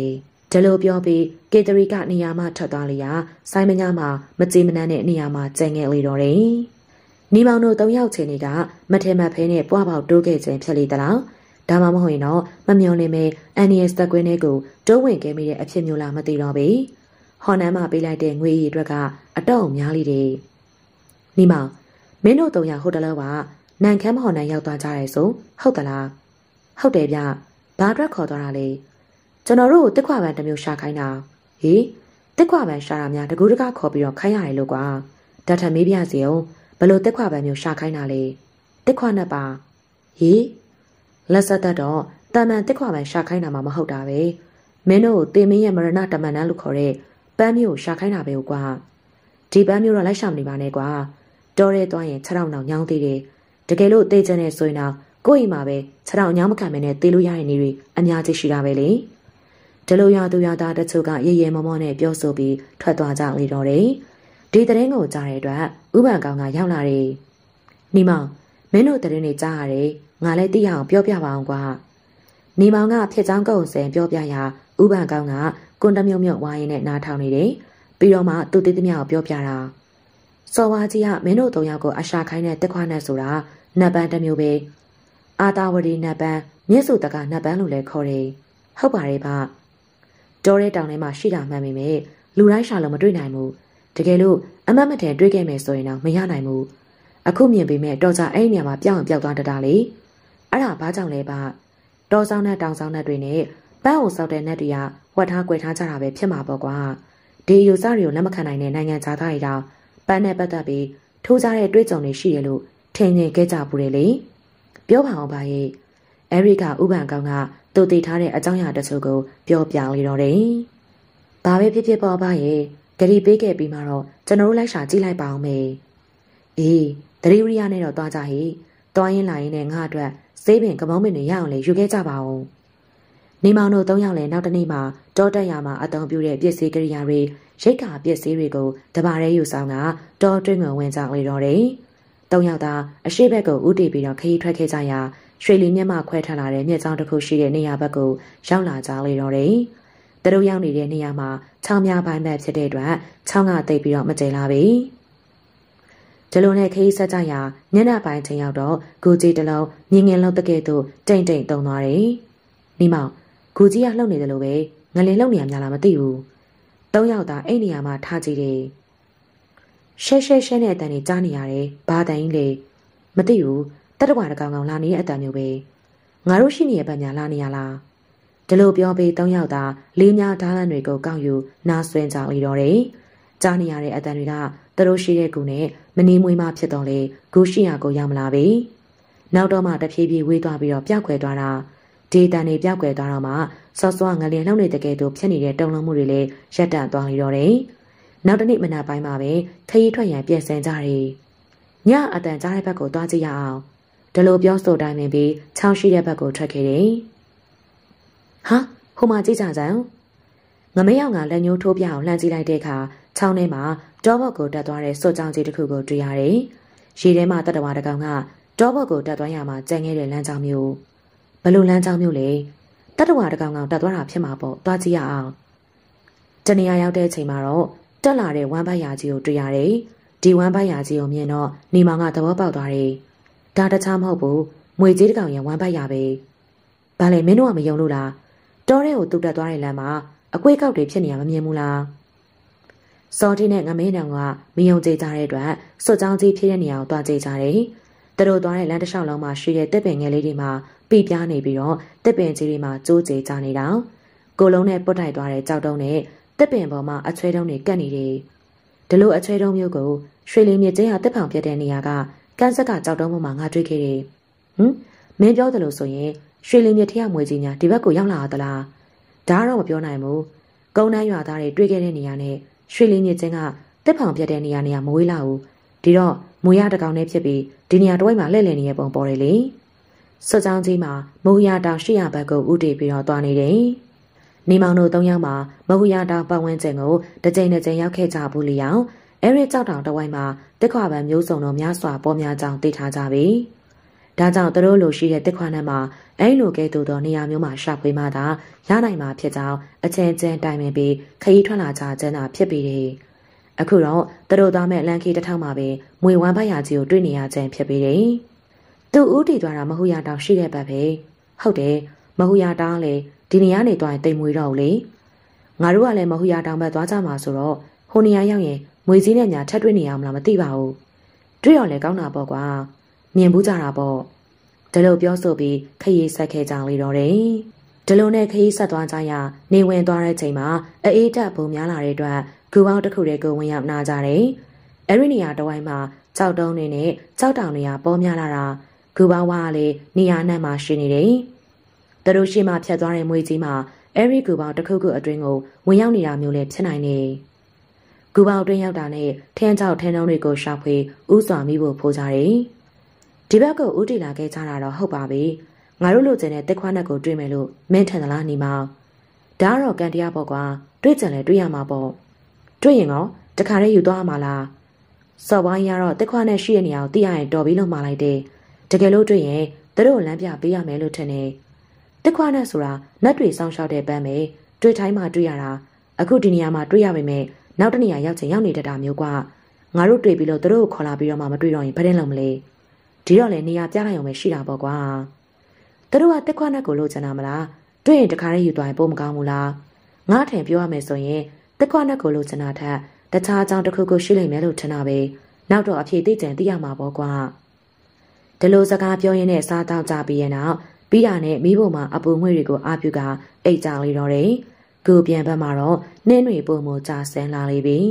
ဂျလိုပြောပြီးကေတရီကနေရာမှထွက်သွားလျာဆိုင်မညာမှာမကြည်မနှမ်းတဲ့နေရာမှာကျန်ခဲ့လေတော့တယ်။နီမောင်တို့သုံးယောက်ချင်းတွေကမထဲမဖဲနဲ့ပွားပေါက်တိုးခဲ့ခြင်းဖြစ်လေသလား။ဒါမှမဟုတ်ရင်တော့မမျော်လင့်မဲအန်နီယက်စကွင်းလေးကိုတိုးဝင်ခဲ့မိတဲ့အဖြစ်မျိုးလားမသိတော့ဘူး။ဟော်နန်းမှာပေးလိုက်တဲ့ငွေရည်တွေကအတော့များလိတယ်။နီမောင်မင်းတို့သုံးယောက်ဟိုတလောကနန်ခမ်းမဟော်နန်းရောက်သွားကြရဲဆိုဟုတ်သလား။ဟုတ်တယ်ဗျ။ဘာအတွက်ခေါ်သွားတာလဲ။ကျွန်တော်တို့တစ်ခွာပန်တစ်မျိုးရှာခိုင်းတာဟေးတစ်ခွာပန်ရှာတာများတကူတကခေါ်ပြီးတော့ခိုင်းရတယ်လို့ကွာဒါထမေးပြစီအောင်ဘလို့တစ်ခွာပန်မျိုးရှာခိုင်းတာလဲတစ်ခွာနဲ့ပါဟေးလက်ဆက်သက်တော့တာမန်တစ်ခွာပန်ရှာခိုင်းတာမှမဟုတ်တာပဲမင်းတို့တင်မင်းရဲ့မရဏတမန်နန်းလို့ခေါ်တဲ့ပန်းမျိုးရှာခိုင်းတာပဲကွာဒီပန်းမျိုးတော့လိုက်ရှာမနေပါနဲ့ကွာတော်ရဲသွားရင်ခြေထောက်နောင်ညောင်းသေးတယ်တကယ်လို့တေးချင်နေဆိုရင်တော့ကိုယ့်အိမ်မှာပဲခြေထောက်ညောင်းမခံမနဲ့တေးလို့ရတဲ့နေတွေအများကြီးရှိတာပဲလေဒလိုရသူရသားတချို့ကရေရေမောမောနဲ့ပြောဆိုပြီးထွက်သွားကြလေတော့တယ်ဒီတရင်ကိုကြားတဲ့အတွက်ဥပန်ကောင်ကရောက်လာတယ်နီမောင်မင်းတို့တရင်တွေကြားရတယ်ငါလည်းသိရအောင်ပြောပြပါအောင်ကွာနီမောင်ကဖြစ်ချောင်းကုန်းစင်ပြောပြရာဥပန်ကောင်ကကွန်တမြုံမြုံဝိုင်းနဲ့နားထောင်နေတယ်ပြီးတော့မှသူတည်တည်းမြောက်ပြောပြတာစော်ဝါကြီးကမင်းတို့သုံးယောက်ကိုအရှာခိုင်းတဲ့တက်ခွာနဲ့ဆိုတာနတ်ပန်းတစ်မျိုးပဲအာတာဝတီနတ်ပန်းမြစ်စုတကနတ်ပန်းလို့လည်းခေါ်တယ်ဟုတ်ပါတယ်ဗျတော်တဲ့တောင်ထဲမှာရှိတာမှန်ပေမဲ့လူတိုင်းရှာလို့မတွေ့နိုင်ဘူးတကယ်လို့အမတ်မထင်တွေ့ခဲ့မယ်ဆိုရင်တော့မရနိုင်ဘူးအခုမြင်ပေမဲ့တော်ကြအဲ့ဒီနေရာမှာပြောင်းပြောက်သွားတတာလေအဲ့ဒါဘာကြောင့်လဲဗျတော်ဆောင်တဲ့တောင်ဆောင်တဲ့တွေနဲ့ပန်းကိုစောက်တဲ့နတ်တွေကဝတ်ထားကွယ်ထားကြတာပဲဖြစ်မှာပေါ့ကွာဒီယူစတွေကိုလက်မခံနိုင်တဲ့နိုင်ငံသားတွေတောင်ပန်းနဲ့ပတ်သက်ပြီးထိုးကြတဲ့တွေးကြုံတွေရှိရလို့ထင်မြင်ခဲ့ကြဘူးလေလေပြောပါအောင်ပါရဲ့အဲရိကဥပန်ကောင်ကသူတည်ထားတဲ့အကြောင်းအရာတချို့ကိုပြောပြလေတော့တယ်။ဘာပဲဖြစ်ဖြစ်ပေါ်ပါရဲ့ဂရီပေးခဲ့ပြီးမှတော့ကျွန်တော်တို့လိုက်ရှာကြည့်လိုက်ပါအောင်မေ။အေးတရီဝရိယနဲ့တော့သွားကြဟိ။သွားရင်လာရင်လည်းငါ့အတွက်စေးပင်ကမောင်းပင်တွေရအောင်လေယူခဲ့ကြပါအောင်။နေမောင်တို့သုံးယောက်လည်းနောက်တနေ့မှတောတက်ရမှာအသုံးပြုတဲ့ပစ္စည်းကိရိယာတွေရိတ်ခါပစ္စည်းတွေကိုတပါးရဲယူဆောင်ကတောတွင်းငုံဝင်ကြလေတော့တယ်။သုံးယောက်သာအရှိဘက်ကိုဥတီပြီးတော့ခရီးထွက်ခဲ့ကြရာရွှေလီမျက်မှခွဲထားလာတဲ့မြက်ချောင်းတစ်ခုရှိတဲ့နေရာဘက်ကိုရောက်လာကြလေတော့တယ်။သူတို့ရောက်နေတဲ့နေရာမှာချောင်းများပိုင်းဘက်ဖြစ်တဲ့အတွက်ချောင်းကတိတ်ပြီးတော့မကျိန်လာပြီ။ဒီလိုနဲ့ခရီးဆက်ကြရာညနေပိုင်းချိန်ရောက်တော့ဂူကြီးတစ်လုံးမြင်ငင်လုံးတကယ်တော့တိမ်တိမ်တုံသွားတယ်။နီမောင်ဂူကြီးကလှုပ်နေတယ်လို့ပဲငလင်လှုပ်နေရများလားမသိဘူး။သုံးယောက်သာအဲ့နေရာမှာထားကြည့်တယ်။ရှဲရှဲရှဲနဲ့အတန်ကြီးကြားနေရတယ်။ဘာတန်ကြီးလဲမသိဘူးတတကွာတကောင်ကောင်လာနေတဲ့အတန်မျိုးပဲငါတို့ရှိနေတဲ့ဘက်များလာနေရလားဒီလိုပြောပြီးသုံးယောက်သာလေးများဓာတ်လန့်တွေကိုကောက်ယူနားဆွင်းကြလေတော့တယ်ကြားနေရတဲ့အတန်တွေကသူတို့ရှိတဲ့ကူနဲ့မနီးမွေးမှဖြစ်တော့လေဂူရှိရာကိုရောက်မလာပြီနောက်တော့မှတဖြည်းဖြည်းဝေးသွားပြီးတော့ပျောက်ခွဲသွားတာဒီတန်တွေပျောက်ကွယ်သွားတော့မှစောစောငလျင်လှုပ်နေတဲ့ကဲတို့ဖြစ်နေတဲ့တုံလုံးမှုတွေလည်းရပ်တန့်သွားလေတော့တယ်နောက်တနေ့မနက်ပိုင်းမှာပဲခရီးထွက်ရန်ပြင်ဆင်ကြတယ်ညအတန်ကြားတဲ့ဘက်ကိုသွားကြည့်ရအောင်ဒီလိုပြောဆိုတိုင်းပင်ပြီးချောင်းရှိတဲ့ဘက်ကိုထွက်ခဲ့တယ်။ဟာဟိုမှာကြည့်ကြကြအောင်ငမရောက်ငါလက်ညှိုးထိုးပြအောင်လှမ်းကြည့်လိုက်တဲ့အခါချောင်းထဲမှာတောဘက်ကိုတက်သွားတဲ့စွတ်ကြောင်ကြီးတစ်ခုကိုတွေ့ရတယ်။ရေထဲမှာတတဝါတကောင်ကတောဘက်ကိုတက်သွားရမှာကြံခဲ့တဲ့လမ်းကြောင်းမျိုးဘလို့လမ်းကြောင်းမျိုးလဲတတဝါတကောင်ကောင်တက်သွားတာဖြစ်မှာပေါ့သွားကြည့်ရအောင်။တနေရာရောက်တဲ့အချိန်မှာတော့တက်လာတဲ့ဝမ်းပိုက်ရာကြီးကိုတွေ့ရတယ်။ဒီဝမ်းပိုက်ရာကြီးကိုမြင်တော့နေမောင်ကသဘောပေါက်သွားတယ်။ဒါတခြားမဟုတ်ဘူးမွေကြီးတကောင်ရဝမ်းပိုက်ရပဲ။ဘာလဲမင်းတို့ကမယုံလို့လားတောထဲကိုတူတက်သွားတဲ့လမ်းမှာအကွေးကောက်တွေဖြစ်နေရမမြင်ဘူးလား။စော်တီနဲ့ငမင်းတောင်ကမယုံကြည်ကြတဲ့အတွက်စွတ်ချောင်းကြီးဖြစ်တဲ့နေရာကိုတွားကြည့်ကြတယ်။သူတို့သွားတဲ့လမ်းတစ်လျှောက်လုံးမှာရှိတဲ့တစ်ပင်ငယ်လေးတွေမှာပြပြနေပြီးတော့တစ်ပင်ကြီးတွေမှာကျိုးကျကြနေတာ။ကိုလုံးနဲ့ပုတ်တိုက်သွားတဲ့ကြောက်တုံးနဲ့တစ်ပင်ပေါ်မှာအချွဲတုံးတွေကပ်နေတယ်။ဒီလိုအချွဲတုံးမျိုးကိုရွှေလီမြစ်ကျင်းဟာတစ်ဖောင်ပြတဲ့နေရာကကန်းဆက်ကကြောက်တုံးပေါ်မှာငါတွေ့ခဲ့တယ်။ဟင်မင်းပြောတယ်လို့ဆိုရင်ရွှေလီမြစ်ထရမွေကြီးညာဒီဘက်ကိုရောက်လာသလား။ဒါတော့မပြောနိုင်ဘူး။ကုန်းတန်းရွာသားတွေတွေ့ခဲ့တဲ့နေရာနဲ့ရွှေလီမြစ်ကျင်းကတစ်ဖောင်ပြတဲ့နေရာနေရာမဝေးလာဘူး။ဒီတော့မူရတကောင်နဲ့ဖြစ်ပြီးဒီနေရာတစ်ဝိုက်မှာလှည့်လည်နေတဲ့ပုံပေါ်တယ်လေ။စွတ်ချောင်းကြီးမှာမဟူရတောင်ရှိရဘက်ကိုဥတီပြီးတော့သွားနေတယ်။နေမောင်တို့သုံးယောက်မှာမဟူရတောင်ပတ်ဝန်းကျင်ကိုတစ်ကြိမ်တစ်ကြိမ်ရောက်ခဲ့ကြဘူးလျောင်း။အဲဒီကြောက်တောင်တစ်ဝိုက်မှာတစ်ခွာပံမျိုးစုံတို့များစွာပေါ်များကြောင်းသိထားကြပြီ။ဒါကြောင့်သူတို့လိုရှိတဲ့တစ်ခွနဲ့မှာအဲ့လိုကဲ့သို့သောနေရာမျိုးမှာရှာဖွေမှသာရနိုင်မှာဖြစ်ကြောင်းအချင်းချင်းတိုင်ပင်ပြီးခရီးထွက်လာကြခြင်းသာဖြစ်ပေတယ်။အခုတော့သူတို့သားမဲ့လန်ခီတစ်ထောက်မှာပဲမွေဝမ်းပတ်ရာကြီးကိုတွေ့နေရခြင်းဖြစ်ပေတယ်။သူဦးတည်သွားတာမဟုတ်ရတောင်ရှိတဲ့ဘက်ပဲ။ဟုတ်တယ်မဟုတ်ရတောင်လေဒီနေရာနေသွားရင်တိမ်မွေတော့လေ။ငါတို့ကလည်းမဟုတ်ရတောင်ဘက်သွားကြမှာဆိုတော့ဟိုနေရာရောက်ရင်မွေစည်းနဲ့ညာထပ်တွေ့နေရမလားမသိပါဘူး။တွေ့ရောလဲကောင်းတာပေါ့ကွာ။မြင်ဘူးကြတာပေါ့။ဒီလိုပြောဆိုပြီးခရီးဆက်ခဲ့ကြလေတော့တယ်။ဒီလိုနဲ့ခရီးဆက်သွားကြရနေဝင်သွားတဲ့ချိန်မှာအေးတက်ပုံများလာတဲ့အတွက်ကူပေါင်းတစ်ခုတည်းကိုဝင်ရောက်နာကြတယ်။အဲ့ဒီနေရာတဝိုင်းမှာကြောက်တုံးနေနဲ့ကြောက်တောင်တွေကပေါ်များလာတာကူပေါင်းဝါကလည်းနေရာနဲ့မှရှိနေတယ်။သူတို့ရှိမှဖြတ်သွားတဲ့မွေကြီးမှာအဲ့ဒီကူပေါင်းတစ်ခုခုအတွင်းကိုဝင်ရောက်နေတာမျိုးလည်းဖြစ်နိုင်တယ်။ကူပေါင်းအတွင်းရောက်တာနဲ့ထင်းကြောက်ထင်းတုံးတွေကိုရှာဖွေဥစွာမိဖို့ဖိုးကြတယ်။ဒီဘက်ကဥတီလာခဲ့ကြတာတော့ဟုတ်ပါပြီ။ငါတို့လိုချင်တဲ့တက်ခွားနဲ့ကိုတွေ့မယ်လို့မင်းထင်သလားညီမ။ဒါကတော့ကန်တရားပေါ့ကွာတွေ့ကြလဲတွေ့ရမှာပေါ့။တွေ့ရင်ကောတခါတည်းယူသွားမှာလား။စော်ဝိုင်းရတော့တက်ခွားနဲ့ရှိတဲ့နေရာကိုသိရရင်တော်ပြီလို့မှာလိုက်တယ်။တကယ်လို့တွေ့ရင်သူတို့လမ်းပြပေးရမယ်လို့ထင်တယ်။တက်ခွားနဲ့ဆိုတာနတ်တွေစောင်းရှောက်တဲ့ပန်းပဲတွေ့တိုင်းမှာတွေ့ရတာအခုဒီနေရာမှာတွေ့ရပေမဲ့နောက်တနေရာရောက်ချင်ရောက်နေတတ်တာမျိုးကွာငါတို့တွေ့ပြီးလို့သူတို့ကိုခေါ်လာပြီးတော့မှမတွေ့တော့ရင်ဘယ်နဲ့လုံးမလဲဒီတော့လေနေရာပြလိုက်အောင်ပဲရှိတာပေါ့ကွာသူတို့ကတက်ခွားနဲ့ကိုလို့ချင်တာမလားတွေ့ရင်တခါတည်းယူသွားရင်ပိုမကောင်းဘူးလားငါထင်ပြောရမယ်ဆိုရင်တက်ခွားနဲ့ကိုလို့ချင်တာထက်တခြားအကြောင်းတစ်ခုခုရှိလိမ့်မယ်လို့ထင်တာပဲနောက်တော့အဖြေသိကြံသိရမှာပေါ့ကွာဒီလိုစကားပြောရင်းနဲ့စားတောက်ကြပြီးရဲ့နောက်ပြီးတာနဲ့မိဖို့မှာအပူငွေတွေကိုအာပြုကအိတ်ကြလေတော့တယ်ကူပြန်ဘက်မှာတော့နှင်းတွေပုံမကြဆင်းလာလေပြီ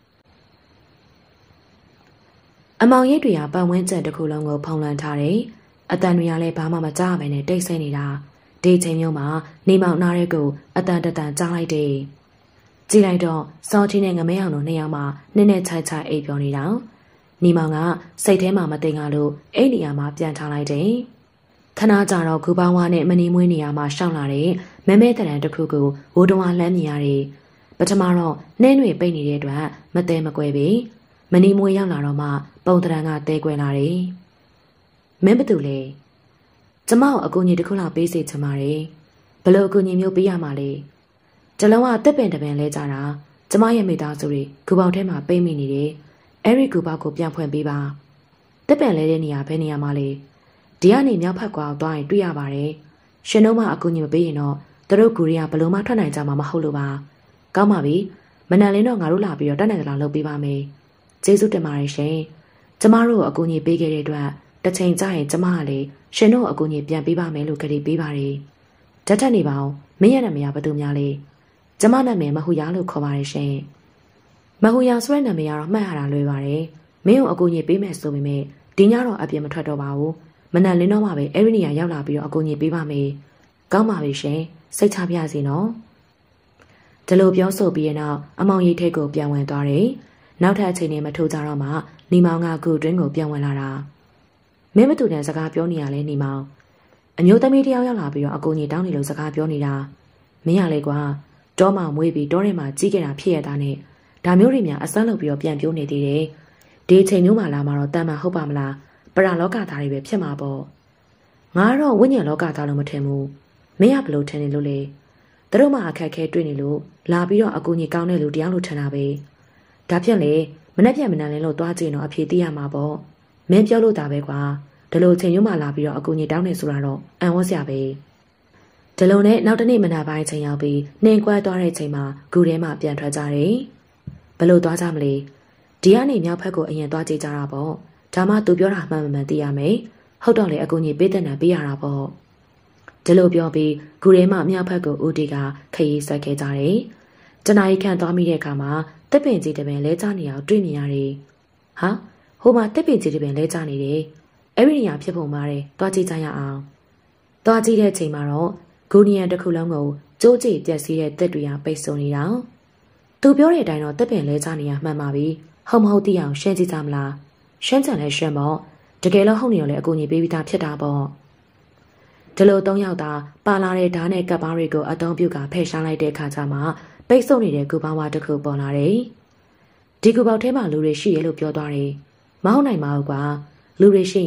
အမောင်ရိပ်တွေကပတ်ဝန်းကျင်တစ်ခုလုံးကိုဖုံးလွှမ်းထားတယ်အတန်တွေကလည်းဘာမှမကြားဘဲနဲ့တိတ်ဆိတ်နေတာဒီချိန်မျိုးမှာနေမောင်နားရဲကိုအတန်တတန်ကြားလိုက်တယ်ကြည့်လိုက်တော့စောချင်းနဲ့ငမဲအောင်တို့နှစ်ယောက်မှနင်းနဲ့ချိုက်ချိုက်အိပ်ပြောနေတာနေမောင်ကစိတ်ထဲမှာမသိငါလို့အဲ့နေရာမှာပြန်ထားလိုက်တယ်ခဏကြာတော့ဂူပေါင်းဝါနဲ့မနီမွေးနေရာမှာရှောင်းလာတဲ့မဲမဲတရံတစ်ခုကိုဝိုးတော်လှမ်းမြင်ရတယ်ပထမတော့နှင်းတွေပိတ်နေတဲ့အတွက်မတဲမကွဲပြီမနီမွေးရောက်လာတော့မှပုံတရံကတဲကွဲလာတယ်မင်းဘာတူလဲကျမကိုအကူအညီတစ်ခုလောက်ပေးစေချင်ပါတယ်ဘလို့အကူအညီမျိုးပေးရမှာလဲတလုံးကတက်ပင်တပင်လဲကြတာကျမရဲ့မိသားစုတွေဂူပေါင်းထဲမှာပိတ်မိနေတယ်အဲ့ဒီဂူပေါင်းကိုပြန်ဖွင့်ပေးပါတက်ပင်လဲတဲ့နေရာဘယ်နေရာမှာလဲဒီကနေမြောက်ဖက်ကွာသွားရင်တွေ့ရပါတယ်ရှင်တို့မှအကူအညီမပေးရင်တော့သူတို့ကူရီးယားဘလို့မှထွက်နိုင်ကြမှာမဟုတ်လို့ပါကောင်းပါပြီမနက်လင်းတော့ငါတို့လာပြီးတော့တက်နိုင်ကြလားလုပ်ပေးပါမယ်ကျေးဇူးတင်ပါတယ်ရှင်ကျမတို့အကူအညီပေးခဲ့တဲ့အတွက်တစ်ချိန်ကြာရင်ကျမကလည်းရှင်တို့အကူအညီပြန်ပေးပါမယ်လို့ကတိပေးပါတယ်ဓာတ်ထက်နေပါအောင်မင်းရဲ့နာမည်ကဘယ်သူများလဲကျမနာမည်မဟူရလို့ခေါ်ပါတယ်ရှင်မဟူရဆိုတဲ့နာမည်ကတော့မှတ်ရတာလွယ်ပါတယ်မင်းကိုအကူအညီပေးမယ်ဆိုပေမဲ့ဒီညတော့အပြင်မထွက်တော့ပါဘူးမနက်လင်းတော့မှပဲအဲ့ဒီနေရာရောက်လာပြီးတော့အကူအညီပေးပါမယ်ကောင်းပါပြီရှင်စိတ်ချပါစေနော်ဒီလိုပြောဆိုပြီးရင်တော့အမောင်ရိတ်ထိတ်ကိုပြန်ဝင်သွားတယ်နောက်ထပ်အချိန်နဲ့မထိုးကြတော့မှနေမောင်ကကူတွင်းကိုပြန်ဝင်လာတာမင်းမတူတဲ့စကားပြောနေရလဲနေမောင်အမျိုးသမီးတယောက်ရောက်လာပြီးတော့အကူအညီတောင်းနေလို့စကားပြောနေတာမင်းရလေကွာတောမှမွေးပြီးတောထဲမှာကြီးခဲ့တာဖြစ်ရတာနဲ့ဒါမျိုးတွေများအစမ်းလုပ်ပြီးတော့ပြန်ပြောနေသေးတယ်ဒီအချိန်မျိုးမှလာမှတော့တန်မှဟုတ်ပါမလားပရာလောကသားတွေပဲဖြစ်မှာပေါ့ငါတော့ဝိညာဉ်လောကသားလို့မထင်ဘူးမင်းကဘလို့ထင်နေလို့လဲသူတို့မှအခက်ခဲတွေ့နေလို့လာပြီးတော့အကူကြီးကောင်းတဲ့လူတရားလို့ထင်တာပဲဒါဖြင့်လေမနှက်ပြက်မနှံလင်းလို့တွားကြည့်တော့အဖြေသိရမှာပေါ့မင်းပြောလို့တာပဲကွာဒီလိုချိန်မျိုးမှလာပြီးတော့အကူကြီးတောင်းနေဆိုတာတော့အံ့ဩစရာပဲဒီလိုနဲ့နောက်တနေ့မနက်ပိုင်းချိန်ရောက်ပြီးနှင်းကွဲသွားတဲ့ချိန်မှာဂူထဲမှာပြန်ထွက်ကြတယ်ဘလို့သွားကြမလဲဒီကနေမြောက်ဖက်ကိုအရင်သွားကြည့်ကြတာပေါ့ဒါမှသူပြောတာမှန်မှန်သိရမယ်ဟုတ်တော့လေအကူကြီးပေးတဲ့နံပေးရတာပေါ့ဒီလိုပြောပြီးဂူထဲမှာမြောက်ဖက်ကိုဦးတီကခရီးဆက်ခဲ့ကြတယ်တနားရီခန့်သွားမိတဲ့အခါမှာတက်ပင်ကြီးတပင်လဲကျနေအောင်တွေ့မြင်ရတယ်ဟာဟိုမှာတက်ပင်ကြီးတပင်လဲကျနေတယ်အဲ့ဒီနေရာဖြစ်ပုံပါတယ်သွားကြည့်ကြရအောင်သွားကြည့်တဲ့အချိန်မှာတော့ဂူနီယန်တစ်ခုလုံးကိုကျိုးကျိတ်ပြက်စီးတဲ့တက်တွေကပိတ်ဆို့နေတာသူပြောတဲ့အတိုင်းတော့တက်ပင်လဲကျနေရမှန်ပါပြီဟုတ်မဟုတ်သိအောင်ရှင်းကြည့်ကြမလားရှင်းချင်လဲရှင်းပေါ့တကယ်လို့ဟုတ်နေရောလေအကူကြီးပေးပြီးသားဖြစ်တာပေါ့ဒီလိုသုံးယောက်သာပါလာတဲ့ဓာတ်နဲ့ကပ်ပါးတွေကိုအသုံးပြုကဖယ်ရှားလိုက်တဲ့အခါကျမှပိတ်ဆို့နေတဲ့ဂူပေါင်းဝါတစ်ခုပေါ်လာတယ်ဒီဂူပေါက်ထဲမှာလူတွေရှိရလို့ပြောသွားတယ်မဟုတ်နိုင်ပါဘူးကွာလူတွေရှိရင်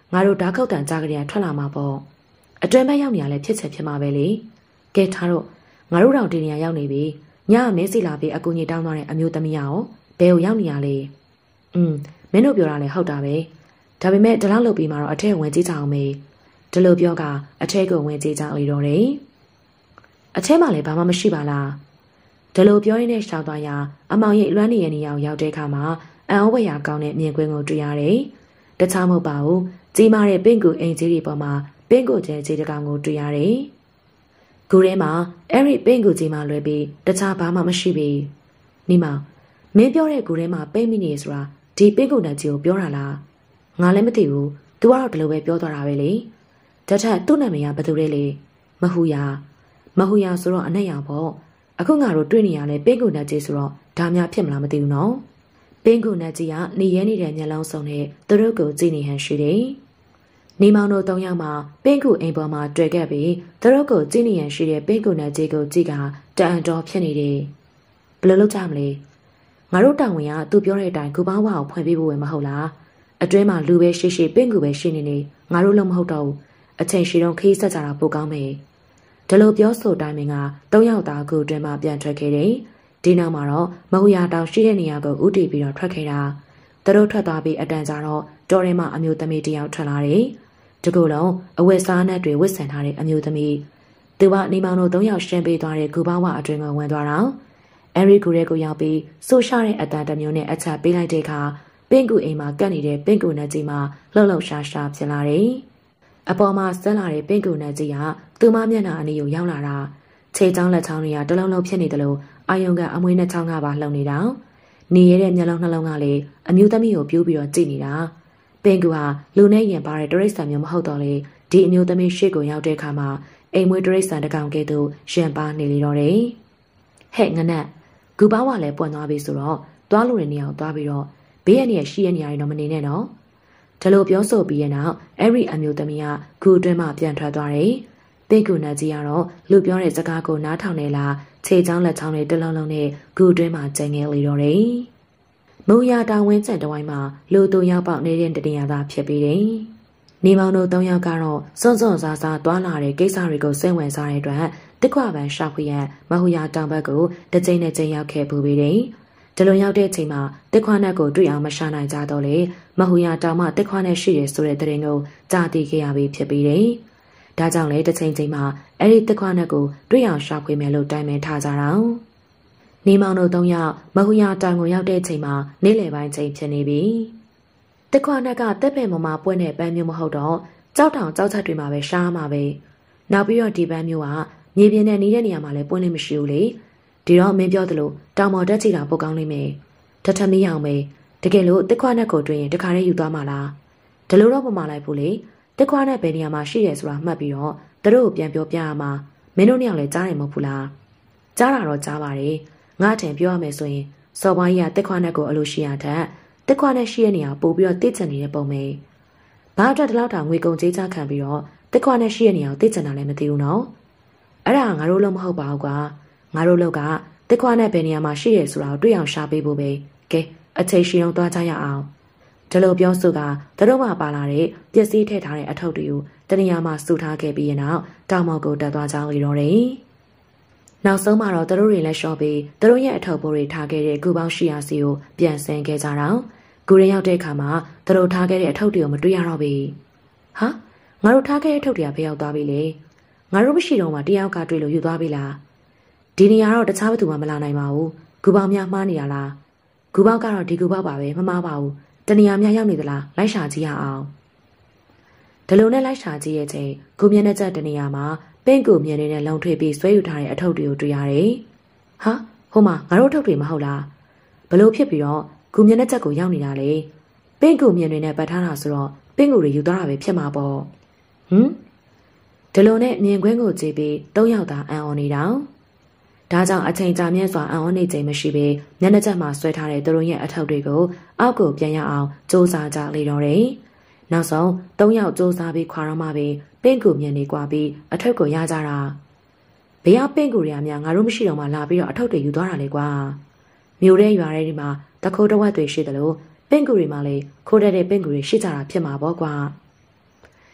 ငါတို့ဓာတ်ခုတ်တန်ကြားကြရထွက်လာမှာပေါ့အတွင်းဘက်ရောက်နေရလဲဖြစ်ချက်ဖြစ်မှာပဲလေကဲထားတော့ငါတို့တောင်ဒီနေရာရောက်နေပြီညမင်းစီလာပြီးအကူကြီးတောင်းသွားတဲ့အမျိုးသမီးရောဘယ်ကိုရောက်နေရလဲอืมမင်းတို့ပြောတာလဲဟုတ်တာပဲဒါပေမဲ့ဒီလောက်လုပ်ပြီးမှတော့အထက်ဝင်ကြည့်ကြအောင်မေဒီလိုပြောကအထက်ကိုဝင်ကြည့်ကြလေတော့တယ်အထက်မှာလည်းဘာမှမရှိပါလားဒီလိုပြောရင်းနဲ့ရှောက်သွားရာအမောင်ရိပ်လွမ်းနေရနေအောင်ရောက်တဲ့အခါမှာအံ့ဩဝရာကောင်းတဲ့မြင်ကွင်းကိုတွေ့ရတယ်တခြားမဟုတ်ပါဘူးကြီးမားတဲ့ပင့်ကူအိမ်ကြီးတွေပေါ်မှာပင့်ကူကျဲကြီးတစ်ကောင်ကိုတွေ့ရတယ်ခုထဲမှာအဲ့ဒီပင့်ကူကြီးမှလွယ်ပြီးတခြားဘာမှမရှိပြီနီမောင်မင်းပြောတဲ့ခုထဲမှာပိတ်မိနေဆိုတာဒီပင့်ကူနဲ့ကြီးကိုပြောတာလားငါလည်းမသိဘူး तू ကတော့ဒီလိုပဲပြောသွားတာပဲလေတထက်သူ့နာမည်ကဘယ်သူလဲလေမဟူယာမဟူယာဆိုတော့အနဲ့ရောင်ပေါ့အခုငါတို့တွေ့နေရလဲပင့်ကူနဲ့ကြီးဆိုတော့ဒါများဖြစ်မလားမသိဘူးနော်ပင့်ကူနဲ့ကြီးကနေရဲနေတဲ့မျက်လုံးစုံနဲ့သူတို့ကိုကြည့်နေဟန်ရှိတယ်နေမောင်တို့သုံးယောက်မှာပင့်ကူအိမ်ပေါ်မှာတွေ့ခဲ့ပြီးသူတို့ကိုကြည့်နေဟန်ရှိတဲ့ပင့်ကူနဲ့ကြီးကိုကြည့်ကတန်တော်ဖြစ်နေတယ်ဘယ်လိုလုပ်ကြမလဲငါတို့တောင်ဝင်ကသူပြောတဲ့အတိုင်းကူပေါင်းဝါကိုဖွင့်ပေးဖို့ပဲမဟုတ်လားအတွင်းမှာလူပဲရှိရှိပင့်ကူပဲရှိနေနေငါတို့လုံးမဟုတ်တော့ဘူးအချိန်ရှိတော့ခီးဆက်ကြတာပိုကောင်းမယ်ဒီလိုပြောဆိုတိုင်းမင်းကသုံးယောက်သားကိုအတွင်းမှာပြန်ထွက်ခဲ့တယ်ဒီနောက်မှာတော့မဟူယာတောင်ရှိတဲ့နေရာကိုဥတီပြီးတော့ထွက်ခဲ့တာသူတို့ထွက်သွားပြီးအတန်ကြာတော့တော်ထဲမှာအမျိုးသမီးတယောက်ထွက်လာတယ်ဒီကုလုံးအဝတ်စားနဲ့တွေဝတ်ဆင်ထားတဲ့အမျိုးသမီးသူကနေမောင်တို့သုံးယောက်ရှင်းပေးသွားတဲ့ဂူပေါင်းဝအတွင်းကိုဝင်သွားတော့အဲရီကူရဲကိုရောက်ပြီးဆိုရှာတဲ့အတန်တစ်မျိုးနဲ့အချက်ပေးလိုက်တဲ့အခါပင့်ကူအိမ်မှာကတ်နေတဲ့ပင့်ကူနဲ့ကြီးမှာလှုပ်လှုပ်ရှားရှားဖြစ်လာတယ်အပေါ်မှာဆက်လာတဲ့ပင့်ကူနဲ့ကြီးကသူမမျက်နှာအနီးကိုရောက်လာတာခြေချောင်းလက်ချောင်းတွေကတလုံးလုံးဖြစ်နေတယ်လို့အာယုံကအမွေးနဲ့ချောင်းကပါလှုပ်နေတာနေရတဲ့မျက်လုံးနှလုံးကလည်းအမျိုးသမီးကိုပြိုးပြီးတော့ကြည့်နေတာပင့်ကူဟာလူနဲ့ရင်ပါတဲ့တရိတ်ဆန်မျိုးမဟုတ်တော့လေဒီအမျိုးသမီးရှေ့ကိုရောက်တဲ့အခါမှာအိမ်မွေးတရိတ်ဆန်တကောင်ကဲ့သို့ရင်ပါနေလေတော့တယ်ဟဲ့ငနက်ဂူပေါင်းကလည်းပွင့်သွားပြီဆိုတော့သွားလို့တဲ့နေရာကိုသွားပြီးတော့ဘေးရနေရရှိရနေရတယ်တော့မနေနဲ့နော်ဒါလိုပြောဆိုပြီးရဲ့နောက်အဲ့ဒီအမျိုးသမီးကဂူအတွင်းမှာပြန်ထွက်သွားတယ်ပင့်ကူနဲ့ကြီးကတော့လူပြောတဲ့စကားကိုနားထောင်နေလားခြေချောင်းလက်ချောင်းတွေတလုံးလုံးနဲ့ဂူအတွင်းမှာကျန်ငယ်လေတော့တယ်မူရတာဝင်းကျန်တဝိုင်းမှာလူသူရောက်ပေါက်နေတဲ့တတရားသားဖြစ်ပြီးတယ်နေမောင်တို့သုံးယောက်ကတော့စွန့်စွန့်စားစားသွားလာတဲ့ကိစ္စတွေကိုစိတ်ဝင်စားတဲ့အတွက်တစ်ခွပန်ရှောက်ခွေရမဟူရတောင်ဘက်ကိုတစ်ချိန်နဲ့ချိန်ရောက်ခဲ့ပူပြီးတယ်ဒီလိုရောက်တဲ့ချိန်မှာတစ်ခွနဲ့ကိုတွေ့အောင်မရှာနိုင်ကြတော့လေမဟူရတောင်မှတစ်ခွနဲ့ရှိရဆိုတဲ့တရင်ကိုကြားသိခဲ့ရပြီးဖြစ်ပြီးတယ်ဒါကြောင့်လေတစ်ချိန်ချိန်မှာအဲ့ဒီတစ်ခွနဲ့ကိုတွေ့အောင်ရှောက်ခွေမယ်လို့တိုင်ပင်ထားကြတာနေမောင်တို့သုံးယောက်မဟူရတောင်ကိုရောက်တဲ့ချိန်မှာနေ့လယ်ပိုင်းချိန်ဖြစ်နေပြီတခွာနက်ကတက်ပင်ပေါ်မှာပွင့်တဲ့ပန်းမျိုးမဟုတ်တော့ကြောက်တောင်ကြောက်ချက်တွေမှာပဲရှားမှာပဲနောက်ပြီးတော့ဒီပန်းမျိုးကမြေပြင်နဲ့နေတဲ့နေရာမှာလည်းပွင့်လို့မရှိဘူးလေဒီတော့မင်းပြောသလိုတောင်ပေါ်တက်ချီတာပိုကောင်းလိမ့်မယ်တထမီးအောင်ပဲတကယ်လို့တက်ခွာနက်ကိုတွေ့ရင်တခါတည်းယူသွားမှာလားဒီလိုတော့မမလိုက်ဘူးလေတက်ခွာနက်ဘယ်နေရာမှာရှိရဲဆိုတာမှတ်ပြီးတော့သူတို့ကိုပြန်ပြောပြရမှာမင်းတို့နှစ်ယောက်လည်းကြားတယ်မဟုတ်ဘူးလားကြားတာတော့ကြားပါတယ်ငါ့ထင်ပြောရမယ်ဆိုရင်စော်ပွားကြီးကတက်ခွာနက်ကိုအလိုရှိရတဲ့တက်ခွာနဲ့ရှိရနေရပို့ပြီးတော့တိတ်ချင်နေတဲ့ပုံပဲဘာအတွက်ဒီလောက်တောင်ငွေကုန်ကြေးချခံပြီးတော့တက်ခွာနဲ့ရှိရနေရကိုတိတ်ချင်တာလည်းမသိဘူးနော်အဲ့ဒါငါတို့လုံးမဟုတ်ပါဘူးကွာငါတို့လောက်ကတက်ခွာနဲ့ဘယ်နေရာမှာရှိရဆိုတာကိုတွေ့အောင်ရှာပေးဖို့ပဲကဲအချိန်ရှိအောင်သွားကြရအောင်ဒီလိုပြောဆိုကသူတို့မှပါလာတဲ့ပစ္စည်းထည့်ထားတဲ့အထုပ်တွေကိုတနေရာမှာစုထားခဲ့ပြီးရင်တော့တောင်မော်ကိုတက်သွားကြလေတော့တယ်နောက်ဆုံးမှာတော့သူတို့တွေလည်းရှော့ပြီးသူတို့ရဲ့အထုပ်ပိုးတွေထားခဲ့တဲ့ဂူပေါင်းရှိရာစီကိုပြန်ဆင်းခဲ့ကြတော့ဂူရင်ရောက်တဲ့အခါမှာသူတို့ထားခဲ့တဲ့အထုပ်တွေကိုမတွေ့ရတော့ဘူးဟာငါတို့ထားခဲ့တဲ့အထုပ်တွေကဖျောက်သွားပြီလေငါတို့မရှိတော့မှတယောက်ကတွေ့လို့ယူသွားပြီလားဒီနေရာတော့တခြားဘသူမှမလာနိုင်ပါဘူးဂူပေါင်းများမှားနေရလားဂူပေါင်းကတော့ဒီဂူပေါင်းပါပဲမမှားပါဘူးတနေရာများရောက်နေသလားလိုက်ရှာကြည့်ရအောင်ဒီလိုနဲ့လိုက်ရှာကြည့်ရဲ့ချိန်ဂူမျက်နှာကျတနေရာမှာပင့်ကူမြင်နေတဲ့လုံထွေပြီးဆွဲယူထားတဲ့အထုပ်တွေကိုတွေ့ရတယ်ဟာဟိုမှာငါတို့အထုပ်တွေမဟုတ်လားဘလို့ဖြစ်ပြီးတော့ဂူမျက်နှာချက်ကိုရောက်နေတာလေပင့်ကူမြင်တွေနဲ့ပတ်ထားတာဆိုတော့ပင့်ကူတွေယူသွားတာပဲဖြစ်မှာပေါ့ဟမ်ဒီလိုနဲ့မြင်ကွင်းကိုကြည့်ပြီးသုံးယောက်သာအံ့ဩနေတာဒါကြောင့်အချိန်ကြာမြင့်စွာအံ့ဩနေခြင်းမရှိဘဲမျက်နှာချက်မှာဆွဲထားတဲ့သူတို့ရဲ့အထုပ်တွေကိုအောက်ကိုပြန်ရအောင်စူးစမ်းကြလေတော့တယ်နောက်ဆုံးသုံးယောက်စူးစမ်းပြီးခွာတော့မှပဲပင့်ကူမြင်နေကွာပြီးအထုပ်ကိုရကြတာဘယ်ပင့်ကူတွေကများငါတို့မရှိတော့မှလာပြီးတော့အထုပ်တွေယူသွားတာလေကွာမြို့ရဲရွာရဲဒီမှာတခိုးတဝက်တွေရှိတယ်လို့ပင့်ကူတွေမှလည်းခိုးတဲ့တဲ့ပင့်ကူတွေရှိကြတာဖြစ်မှာပေါ့ကွာ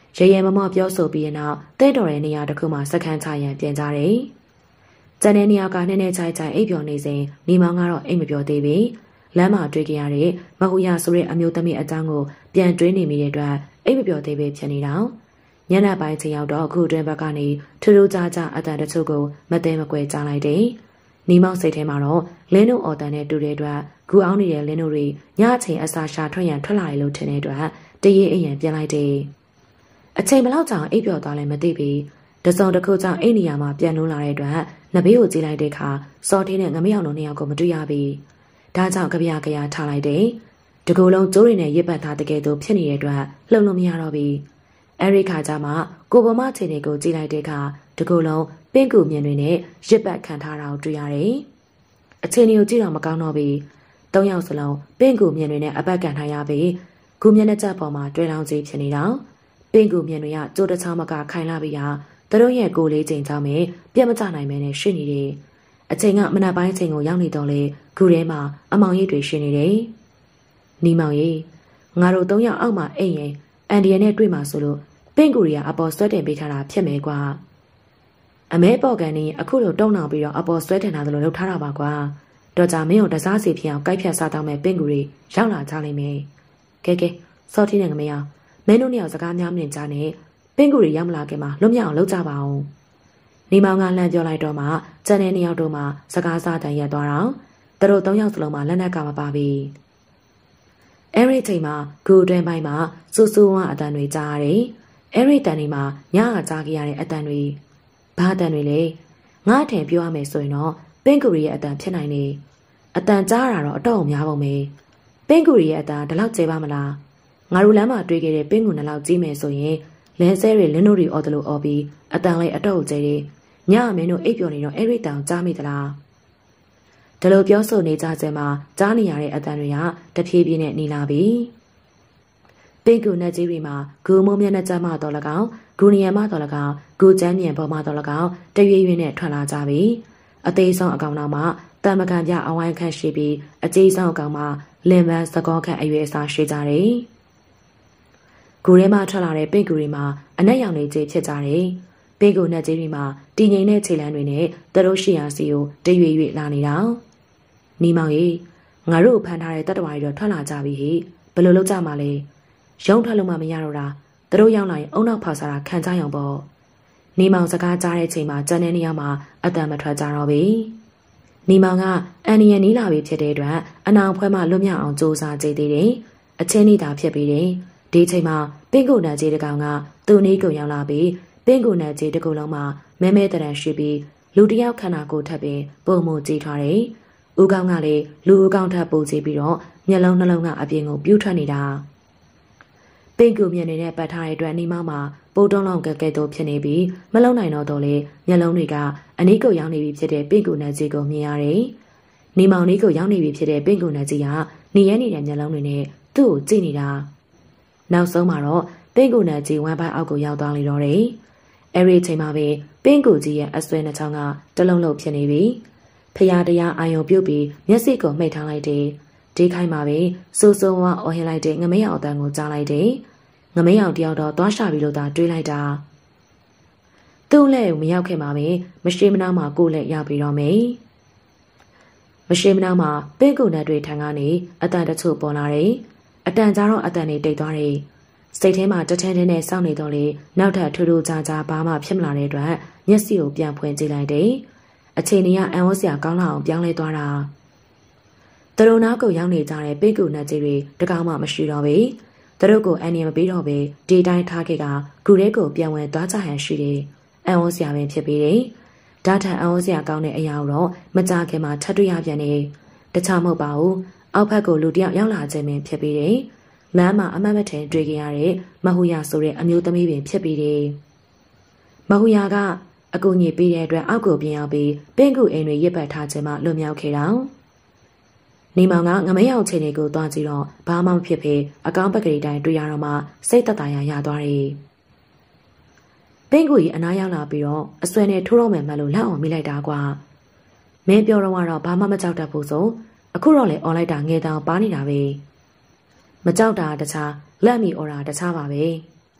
ရေရဲမမော့ပြောဆိုပြီးနောက်တဲတော်တဲ့နေရာတစ်ခုမှာစခန်းချရန်ပြန်ကြတယ်။ကျန်တဲ့နေရာကနည်းနည်းချိုက်ချိုက်အိပ်ပျော်နေစဉ်နေမောင်ကတော့အိမ်မပျော်သေးပြီ။လမ်းမှာတွေ့ကြရတဲ့မဟူရဆိုတဲ့အမျိုးသမီးအကြောင်းကိုပြန်တွေးနေမိတဲ့အတွက်အိမ်မပျော်သေးပဲဖြစ်နေတာ။ညနေပိုင်းချိန်ရောက်တော့အခုတွင်ဘက်ကနေထူးထူးခြားခြားအတန်တချို့ကိုမသိမကွယ်ကြားလိုက်တယ်။နေမောင်စိတ်ထဲမှာတော့လင်းတို့အော်တန်နဲ့တူတဲ့အတွက်ဂူအောင်နေတဲ့လင်းတို့တွေညအချိန်အစာရှာထွက်ရန်ထွက်လာတယ်လို့ထင်တဲ့အတွက်တရေအိမ်ရန်ပြန်လိုက်တယ်။အချိန်ဘလောက်ကြာအိပ်ပျော်သွားလဲမသိပြီ။တစုံတစ်ခုကြောင့်အိမ်နေရာမှာပြန်လို့လာတဲ့အတွက်နဘေးကိုကြည့်လိုက်တဲ့အခါစော်ထင်းနဲ့ငမရောက်လုံးနှစ်ယောက်ကိုမတွေ့ရပြီ။ဒါကြောင့်ကြပြကြရထားလိုက်တယ်။တကူလုံးကျိုးတွေနဲ့ရစ်ပတ်ထားတဲ့ကဲသို့ဖြစ်နေတဲ့အတွက်လှုပ်လို့မရတော့ပြီ။အဲဒီခါကျမှကိုပေါ်မခြေတွေကိုကြည့်လိုက်တဲ့အခါတကူလုံးပင့်ကူမြင်တွေနဲ့ရစ်ပတ်ခံထားတာကိုတွေ့ရတယ်။အချိန်တွေကိုကြည့်တော့မကောင်းတော့ပြီ။သုံးယောက်စလုံးပင့်ကူမြင်တွေနဲ့အပတ်ကန်ထားရပြီ။ဂူမျက်နှာချက်ပေါ်မှာတွေ့လောင်ကြီးဖြစ်နေတာ။ပင့်ကူမြင်တွေကကြိုးတစ်ချောင်းမကခိုင်လာပြီးဟာသူတို့ရဲ့ကိုလေးချိန်ကြောင့်ပဲပြတ်မကျနိုင်မဲနဲ့ရှိနေတယ်။အချိန်ကမနက်ပိုင်းချိန်ကိုရောက်နေတော့လေဂူထဲမှာအမောင်ရိပ်တွေရှိနေတယ်။နီမောင်ရိပ်ငါတို့သုံးယောက်အောက်မှာအိမ်ရင်အန်ဒီယန်နဲ့တွေ့မှာဆိုလို့ပင့်ကူတွေကအပေါ်ဆွဲတင်ပေးထားတာဖြစ်မယ်ကွာ။အမဲပေါ်ကန်နေအခုလိုတုံနှောင်ပြီးတော့အပေါ်ဆွဲတင်ထားသလိုလုပ်ထားတာပါကွာ။တော့ကြမင်းကိုတစားစီဖြစ်အောင်ကြိုက်ဖြတ်စားတော့မဲ့ပင့်ကူတွေရောက်လာကြလိမ့်မယ်။ကဲကဲစောတီနဲ့ငမရမင်းတို့နှစ်ယောက်စကားများမြင်ကြနဲ့ပင့်ကူတွေရောက်မလာခင်မှာလွတ်မြောက်အောင်လုပ်ကြပါဦး။နေမောင်ကလှမ်းပြောလိုက်တော့မှကျန်တဲ့နှစ်ယောက်တို့မှစကားစားတန်ရက်သွားတော့သူတို့သုံးယောက်စလုံးမှလက်နက်ကမပါပြီ။အဲဒီချိန်မှာဂူတွင်ပိုင်းမှာစူးစူးဝါအတန်တွေကြားရတယ်။အဲဒီတန်တွေမှာညကကြားခဲ့ရတဲ့အတန်တွေဘာအတန်တွေလဲငါ့ထင်ပြောရမယ်ဆိုရင်တော့ပင့်ကူရီရဲ့အတန်ဖြစ်နိုင်နေအတန်ကြားတာတော့အတော့များပုံပဲပင့်ကူရီရဲ့အတန်ဒီလောက်ကျဲပါမလားငါတို့လမ်းမှာတွေ့ခဲ့တဲ့ပင့်ကူနှစ်လောက်ကြီးမယ်ဆိုရင်လင်းဆဲတွေလင်းတို့တွေအော်တယ်လို့အော်ပြီးအတန်လေးအတော့ကျဲတယ်ညမင်းတို့အိပ်ပျော်နေတော့အဲဒီတန်ကြားမိသလားဒါလိုပြောဆိုနေကြစဲမှာကြားနေရတဲ့အတန်တွေကတဖြည်းဖြည်းနဲ့နေလာပြီပင့်ကူနဲ့ကြီးတွေမှာဂူမိုးမျက်နှာကျမှတော့၎င်းဂူနီယံမှတော့၎င်းဂူကျမ်းမြန်ပေါ်မှတော့၎င်းတရွေ့ရွေ့နဲ့ထွက်လာကြပြီအသေးဆုံးအကောင်တော်မှာတံမကန်ပြအဝိုင်းခန့်ရှိပြီးအကြီးဆုံးအကောင်မှာလင်မန်းစကောခန့်အရွယ်အစားရှိကြတယ်ဂူထဲမှာထွက်လာတဲ့ပင့်ကူတွေမှာအနက်ရောင်တွေကြီးဖြစ်ကြတယ်ပင့်ကူနဲ့ကြီးတွေမှာတည်ငြိမ်တဲ့ခြေလမ်းတွေနဲ့သူတို့ရှိရာစီကိုတရွေ့ရွေ့လာနေတာနီမောင်ကြီးငါတို့ဖမ်းထားတဲ့တတ္တဝါတွေတော့ထွက်လာကြပြီဟိဘယ်လိုလုပ်ကြမှာလဲရုံးထွက်လို့မှမရတော့တာသူတို့ရောက်လာရင်အုံနောက်ဖောက်စားတာခံကြရအောင်ပေါ့နေမောင်စကားကြားတဲ့ချိန်မှာကျန်တဲ့နေရာမှာအတန်မထွက်ကြတော့ပြီနေမောင်ကအန်နီယန်နီးလာပြီဖြစ်တဲ့အတွက်အနောင်ဖွဲမှလွတ်မြောက်အောင်စူးစမ်းကြည့်သေးတယ်အချင်းနေတာဖြစ်ပြီးတယ်ဒီချိန်မှာပင့်ကိုနန်ကြီးတကောင်ကသူ့နီးကိုရောက်လာပြီးပင့်ကိုနန်ကြီးတစ်ခုလုံးမှာမဲမဲတရံရှိပြီးလူတယောက်ခန္ဓာကိုယ်ထပ်ပြီးပုံမှုကြည့်ထားတယ်ဦးကောင်းကလည်းလူဦးကောင်းထပ်ပို့ကြည့်ပြီးတော့မျက်လုံးနှလုံးကအပြင်ကိုပြူးထွက်နေတာပင့်ကူမြင်နေတဲ့ပတ်ထားတဲ့အတွက်နေမောင်မှာပိုးတုံးလုံးကဲကဲတို့ဖြစ်နေပြီးမလုံနိုင်တော့တော့လေမျက်လုံးတွေကအနီးကိုရောက်နေပြီဖြစ်တဲ့ပင့်ကူနယ်ကြီးကိုမြင်ရတယ်။နေမောင်လေးကိုရောက်နေပြီဖြစ်တဲ့ပင့်ကူနယ်ကြီးကနေရဲနေတဲ့မျက်လုံးတွေနဲ့သူ့ကိုကြည့်နေတာ။နောက်ဆုံးမှာတော့ပင့်ကူနယ်ကြီးဝမ်းပိုင်းအောက်ကိုရောက်သွားလေတော့တယ်။အဲဒီအချိန်မှာပဲပင့်ကူကြီးရဲ့အဆွဲနှချောင်းကတလုံးလုံးဖြစ်နေပြီ။ဖရာတရားအာယုံပြုတ်ပြီးမျက်စိကိုမှိတ်ထားလိုက်တယ်။ဒီခိုင်းမှာပဲစိုးစိုးဝါအော်ဟင်လိုက်တဲ့ငမင်းအောင်အတန်ကိုကြားလိုက်တယ်။ငမင်းအောင်တယောက်တော့သွားရှာပြီးလို့သာတွေးလိုက်တာသူ့လက်ကိုမရောက်ခင်မှာပဲမရှိမနာမှာကိုယ့်လက်ရောက်ပြီးတော့မယ်မရှိမနာမှာပင့်ကုတ်နဲ့တွေထံကနေအတန်တချို့ပေါ်လာတယ်အတန်ကြတော့အတန်တွေတိတ်သွားတယ်စိတ်ထဲမှာတထန်းထန်းနဲ့စောင့်နေတော့လေနောက်ထပ်ထူးထူးခြားခြားဘာမှဖြစ်မလာတဲ့အတွက်မျက်စိကိုပြန်ဖွင့်ကြည့်လိုက်တယ်အချိန်ကြီးကအန်ဝတ်စရာကောင်းလာအောင်ပြောင်းလဲသွားတာသူတို့နားကိုရောက်နေကြတဲ့ပင့်ကုတ်နဲ့ကြီးတွေတကောင်မှမရှိတော့ဘူးသူတို့ကိုအန်နီမပေးတော့ပဲဒီတိုင်းထားခဲ့ကဂူရဲကိုပြန်ဝင်သွားကြဟန်ရှိတယ်။အန်ဝတ်စရာပဲဖြစ်ပြီးတယ်။ဒါထက်အန်ဝတ်စရာကောင်းတဲ့အရာတော့မကြခင်မှာထပ်တွေ့ရပြန်တယ်။တခြားမဟုတ်ပါဘူး။အောက်ဘက်ကိုလူတယောက်ရောက်လာခြင်းပင်ဖြစ်ပြီးတယ်။လမ်းမှာအမတ်မထင်တွေ့ကြရတဲ့မဟူယာဆိုတဲ့အမျိုးသမီးပင်ဖြစ်ပြီးတယ်။မဟူယာကအကူအညီပေးတဲ့အတွက်အောက်ကိုပြန်ရောက်ပြီးပင့်ကူအိမ်တွေရစ်ပတ်ထားခြင်းမှလွတ်မြောက်ခဲ့တာ။နေမောင်ကငမရောက်ချိန်တွေကိုသွားကြည့်တော့ဘာမှမဖြစ်ဖေအကောင်းပကလေးတိုင်းတွေ့ရတော့မှစိတ်သက်သာရာရသွားတယ်။ပင့်ကူကြီးအနားရောက်လာပြီးတော့အဆွဲနဲ့ထိုးတော့မယ်မှလို့လက်အောင်မိလိုက်တာကွာ။မင်းပြောတော့ကတော့ဘာမှမကြောက်တတ်ဘူးဆိုအခုတော့လေអော်လိုက်တာငယ်တောင်ပါနေတာပဲ။မကြောက်တာတခြားလက်မီអော်တာတခြားပါပဲ။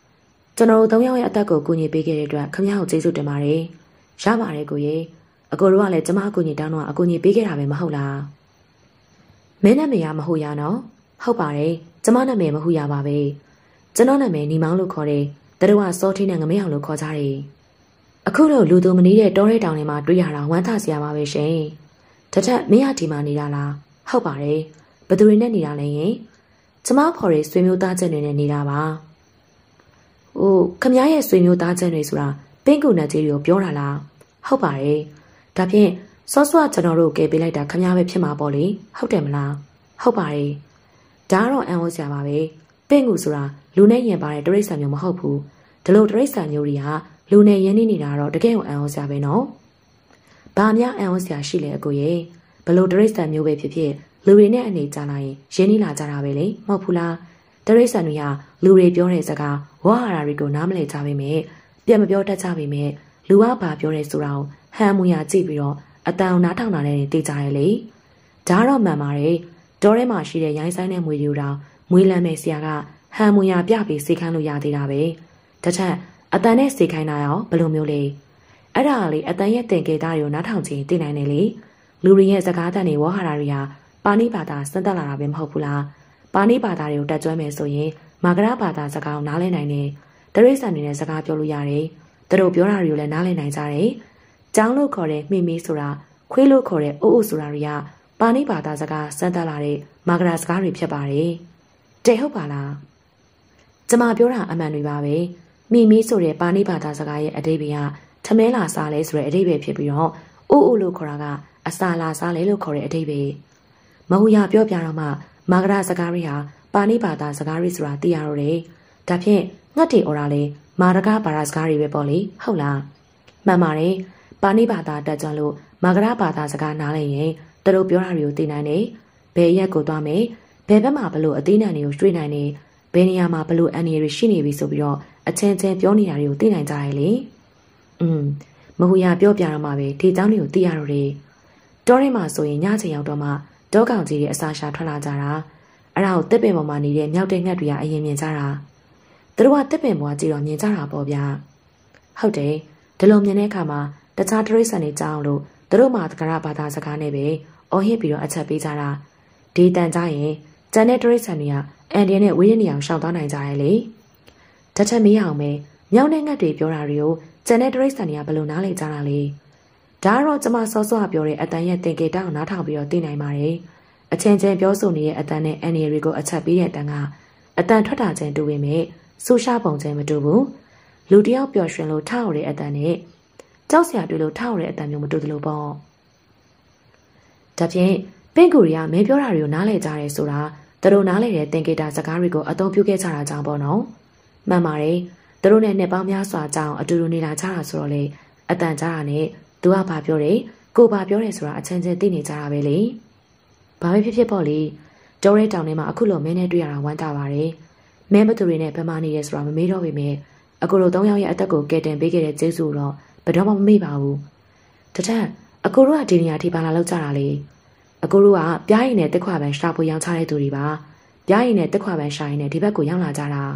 ကျွန်တော်တို့သုံးယောက်ရဲ့အသက်ကိုကူညီပေးခဲ့တဲ့အတွက်ခမရကိုကျေးဇူးတင်ပါတယ်ရပါတယ်ကိုကြီးအကိုတို့ကလည်းကျမအကူညီတောင်းတော့အကူညီပေးခဲ့တာပဲမဟုတ်လားမင်းနာမည်ကမဟုတ်ရနော်ဟုတ်ပါတယ်ကျမနာမည်မဟုတ်ရပါပဲကျွန်တော်နာမည်ညီမောင်လို့ခေါ်တယ်သူတို့ကစောထီးနဲ့ငမေအောင်လို့ခေါ်ကြတယ်အခုတော့လူသူမနေတဲ့တောရဲတောင်တွေမှာတွေ့ရတာဝမ်းသာစရာပါပဲရှင်တထက်မင်းရဒီမှာနေတာလားဟုတ်ပါတယ်ဘယ်သူတွေနဲ့နေတာလဲယင်ကျမဖော်ရဲဆွေမျိုးသားချက်တွေနဲ့နေတာပါ။အိုးခမရရဲ့ဆွေမျိုးသားချက်တွေဆိုတာပင်းကူနဲ့ကြီးတွေကိုပြောတာလား။ဟုတ်ပါတယ်။ဒါဖြင့်စောစောကျွန်တော်တို့ကဲပေးလိုက်တာခမရပဲဖြစ်မှာပေါ့လေ။ဟုတ်တယ်မလား။ဟုတ်ပါတယ်။ဒါကတော့အံ့ဩစရာပါပဲ။ပင်းကူဆိုတာလူနဲ့ရင်ပါတဲ့တရိတ်ဆန်မျိုးမဟုတ်ဘူး။ဒီလိုတရိတ်ဆန်မျိုးတွေကလူနဲ့ရင်းနှီးနေတာတော့တကယ်ကိုအံ့ဩစရာပဲနော်။ဘာများအံ့ဩစရာရှိလဲအကိုရဲ့။ဘလို့တရိတ်ဆန်မျိုးပဲဖြစ်ဖြစ်လူတွေနဲ့အနေကြလာရင်ရင်းနှီးလာကြတာပဲလေမဟုတ်ဘူးလားတရိတ်ဆန်တွေကလူတွေပြောတဲ့စကားဝါဟာရာတွေကိုနားမလည်ကြပါနဲ့ပြန်မပြောတတ်ကြပါနဲ့လူကဘာပြောရဲဆိုတာကိုဟန်မူရကြည့်ပြီးတော့အတန်နားထောင်တာနဲ့သိကြရလေဒါတော့မှန်ပါတယ်တောထဲမှာရှိတဲ့ရိုင်းဆိုင်တဲ့မွေတွေတော့မွေးလမ်းမဲ့ဆရာကဟန်မူရပြပြီးစေခိုင်းလို့ရသေးတာပဲတစ်ချက်အတန်နဲ့စေခိုင်းတာရောဘယ်လိုမျိုးလဲအဲ့ဒါလေအတန်ရဲ့တင်ကေတာတွေကိုနားထောင်ခြင်းသိနိုင်တယ်လေလူတွေရဲ့စကားတန်တွေဝါဟာရာတွေဟာပါဏိဘာသာစံတက်လာတာပဲမဟုတ်ဘူးလားပါဏိဘာသာတွေကိုတက်ကြွမယ်ဆိုရင်မာဂရဘာသာစကားကိုနားလည်နိုင်တယ်တရိษံတွေနဲ့စကားပြောလို့ရတယ်သူတို့ပြောတာတွေကိုလည်းနားလည်နိုင်ကြတယ်ကျောင်းလို့ခေါ်တဲ့မိမိဆိုတာခွေးလို့ခေါ်တဲ့အိုးအိုဆိုတာတွေကပါဏိဘာသာစကားစံတက်လာတဲ့မာဂရစကားတွေဖြစ်ပါတယ်တဲ့ဟုတ်ပါလားကျမပြောတာအမှန်တွေပါပဲမိမိဆိုတဲ့ပါဏိဘာသာစကားရဲ့အဓိပ္ပာယ်ကထမဲလာစားလဲဆိုတဲ့အဓိပ္ပာယ်ဖြစ်ပြီးတော့အိုးအိုလို့ခေါ်တာကအစာလာစားလဲလို့ခေါ်တဲ့အဓိပ္ပာယ်မဟုတ်ရပြောပြတော့မှမာဂရစကားတွေဟာပါဏိဘာသာစကားတွေဆိုတာသိရတော့တယ်။ဒါဖြင့်ငှက်တီအော်ရာလေမာရကဘာသာစကားတွေပဲပေါ့လေဟုတ်လား။မှန်ပါတယ်။ပါဏိဘာသာတက်ကြလို့မာဂရဘာသာစကားနားလည်ရင်သူတို့ပြောတာတွေကိုသိနိုင်တယ်။ဘယ်ရက်ကိုသွားမယ်။ဘယ်ဘက်မှာဘလို့အသေးနံတွေကိုရွှေ့နိုင်တယ်။ဘယ်နေရာမှာဘလို့အန်ရီတွေရှိနေပြီဆိုပြီးတော့အချင်းချင်းပြောနေတာတွေကိုသိနိုင်ကြရလေ။อืมမဟုတ်ရပြောပြတော့မှပဲဒီเจ้าတွေကိုသိရတော့တယ်။တောထဲမှာဆိုရင်ညချိန်ရောက်တော့မှတောကောင်ကြီးတွေအစာရှာထွက်လာကြတာအဲ့ဒါကိုတစ်ပင်ပေါ်မှာနေတဲ့မြောက်တဲ့ငှက်တွေကအရင်မြင်ကြတာသူတို့ကတစ်ပင်ပေါ်ကကြည့်တော့မြင်ကြတာပေါ့ဗျာဟုတ်တယ်ဒီလိုမြင်တဲ့အခါမှာတခြားတရိษံတွေကြောင်းလို့သူတို့မှသကရဘာသာစကားနဲ့ပဲအော်ဟစ်ပြီးတော့အချက်ပေးကြတာဒီတန်ကြရင်ကျန်တဲ့တရိษံတွေကအန်ဒီနဲ့ဝေးရနေအောင်ရှောင်သွားနိုင်ကြရဲ့လေတထက်မေးအောင်ပဲမြောက်တဲ့ငှက်တွေပြောတာတွေကိုကျန်တဲ့တရိษံတွေကဘယ်လိုနားလည်ကြတာလဲဒါကတော့ကျမစောစောပြောတဲ့အတန်ရဲ့တင်ကေတောင်းနားထောင်ပြီးတော့သိနိုင်ပါတယ်အချင်းချင်းပြောဆိုနေတဲ့အတန်နဲ့အန်ရီတွေကိုအချက်ပေးတဲ့အတန်ကအတန်ထွက်တာချင်းတူပေမဲ့ဆူရှာပုံချင်းမတူဘူးလူတယောက်ပျော်ရွှင်လို့ထောက်ရတဲ့အတန်နဲ့ကြောက်စရာတွေ့လို့ထောက်ရတဲ့အတန်မျိုးမတူသလိုပေါ့ဒါဖြင့်ပင့်ကူရီကမင်းပြောတာတွေကိုနားလည်ကြတယ်ဆိုတာသူတို့နားလည်တဲ့တင်ကေတာစကားတွေကိုအသုံးပြုခဲ့ကြတာကြောင့်ပေါ့နော်မှန်ပါတယ်သူတို့နဲ့နှစ်ပေါင်းများစွာကြောင်းအတူတူနေလာကြတာဆိုတော့လေအတန်ကြားတာနဲ့သူကဘာပြောတယ်ကိုဘာပြောတယ်ဆိုတာအချင်းချင်းသိနေကြတာပဲလေဘာပဲဖြစ်ဖြစ်ပေါ့လေတောရဲတောင်ထဲမှာအခုလိုမင်းနဲ့တွေ့ရတာဝမ်းသာပါတယ်မင်းဘသူတွေနဲ့ဗမာနေရဲဆိုတာမမေးတော့ပေမဲ့အခုလိုသုံးယောက်ရဲ့အသက်ကိုကယ်တင်ပေးခဲ့တဲ့ကျေးဇူးတော့ဘယ်တော့မှမမေ့ပါဘူးတထက်အကိုတို့ကဒီနေရာထိပါလာလောက်ကြတာလေအကိုတို့ကပြားရည်နဲ့တက်ခွာပန်ရှာဖို့ရောင်းချတဲ့သူတွေပါပြားရည်နဲ့တက်ခွာပန်ရှာရင်းနဲ့ဒီဘက်ကိုရောက်လာကြတာ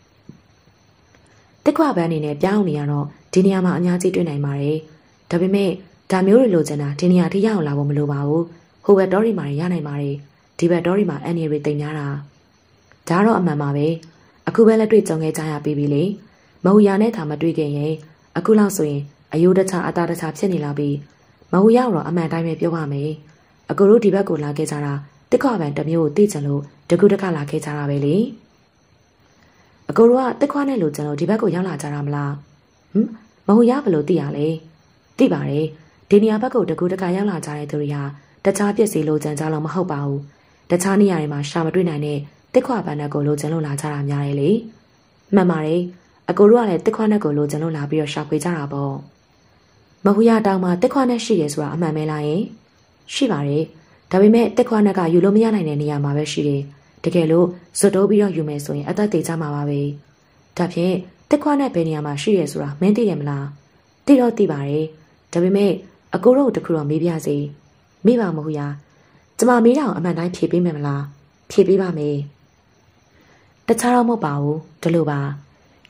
တက်ခွာပန်အနေနဲ့ပြောင်းနေရတော့ဒီနေရာမှာအများကြီးတွေ့နိုင်ပါတယ်ဒါပေမဲ့ဒါမျိုးတွေလိုချင်တာဒီနေရာထိရောက်လာဖို့မလိုပါဘူးဟိုဘက်တော်ရီမှာရနိုင်ပါတယ်ဒီဘက်တော်ရီမှာအန်ရီတွေတင်များတာဒါတော့အမှန်ပါပဲအခုပဲလက်တွေ့ကြုံခဲ့ကြရပြီပြီလေမဟူရနဲ့သာမတွေ့ခင်ရင်အခုလောက်ဆိုရင်အယိုးတခြားအသားတခြားဖြစ်နေလာပြီမဟူရတော့အမှန်တိုင်းပဲပြောပါမယ်အကူတို့ဒီဘက်ကိုလာခဲ့ကြတာတစ်ခွာပန်တစ်မျိုးကိုသိချင်လို့တကူတကလာခဲ့ကြတာပဲလေအကူတို့ကတစ်ခွာနဲ့လို့ကျန်လို့ဒီဘက်ကိုရောက်လာကြတာမလားဟမ်မဟူရဘယ်လိုသိရလဲသိပါတယ်ဒီနေရာဘက်ကိုတကူတကရောက်လာကြတဲ့သူတွေဟာတခြားပစ္စည်းလိုချင်ကြလို့မဟုတ်ပါဘူးတခြားနေရာတွေမှာရှာမတွေ့နိုင်တဲ့တစ်ခွာပန်နဲ့ကိုလိုချင်လို့လာကြတာများတယ်လေမှန်ပါတယ်အကူတို့ကလည်းတစ်ခွာနဲ့ကိုလိုချင်လို့လာပြီးတော့ရှာဖွေကြတာပေါ့မဟူရတောင်မှာတစ်ခွာနဲ့ရှိရဲဆိုတာအမှန်ပဲလားယင်ရှိပါတယ်ဒါပေမဲ့တစ်ခွာနဲ့ကယူလို့မရနိုင်တဲ့နေရာမှာပဲရှိတယ်တကယ်လို့ဇွတ်တိုးပြီးတော့ယူမယ်ဆိုရင်အသက်သေးကြမှာပါပဲဒါဖြင့်တစ်ခွာနဲ့ဘယ်နေရာမှာရှိရဲဆိုတာမင်းသိတယ်မလားသိတော့သိပါတယ်ဒါပေမဲ့အကူတို့တခုတော့မေးပြစေမိပါမဟုတ်ရကျမမေးတာကိုအမှန်တိုင်းဖြေပေးမယ်မလားဖြေပေးပါမယ်တခြားတော့မဟုတ်ပါဘူးဒီလိုပါ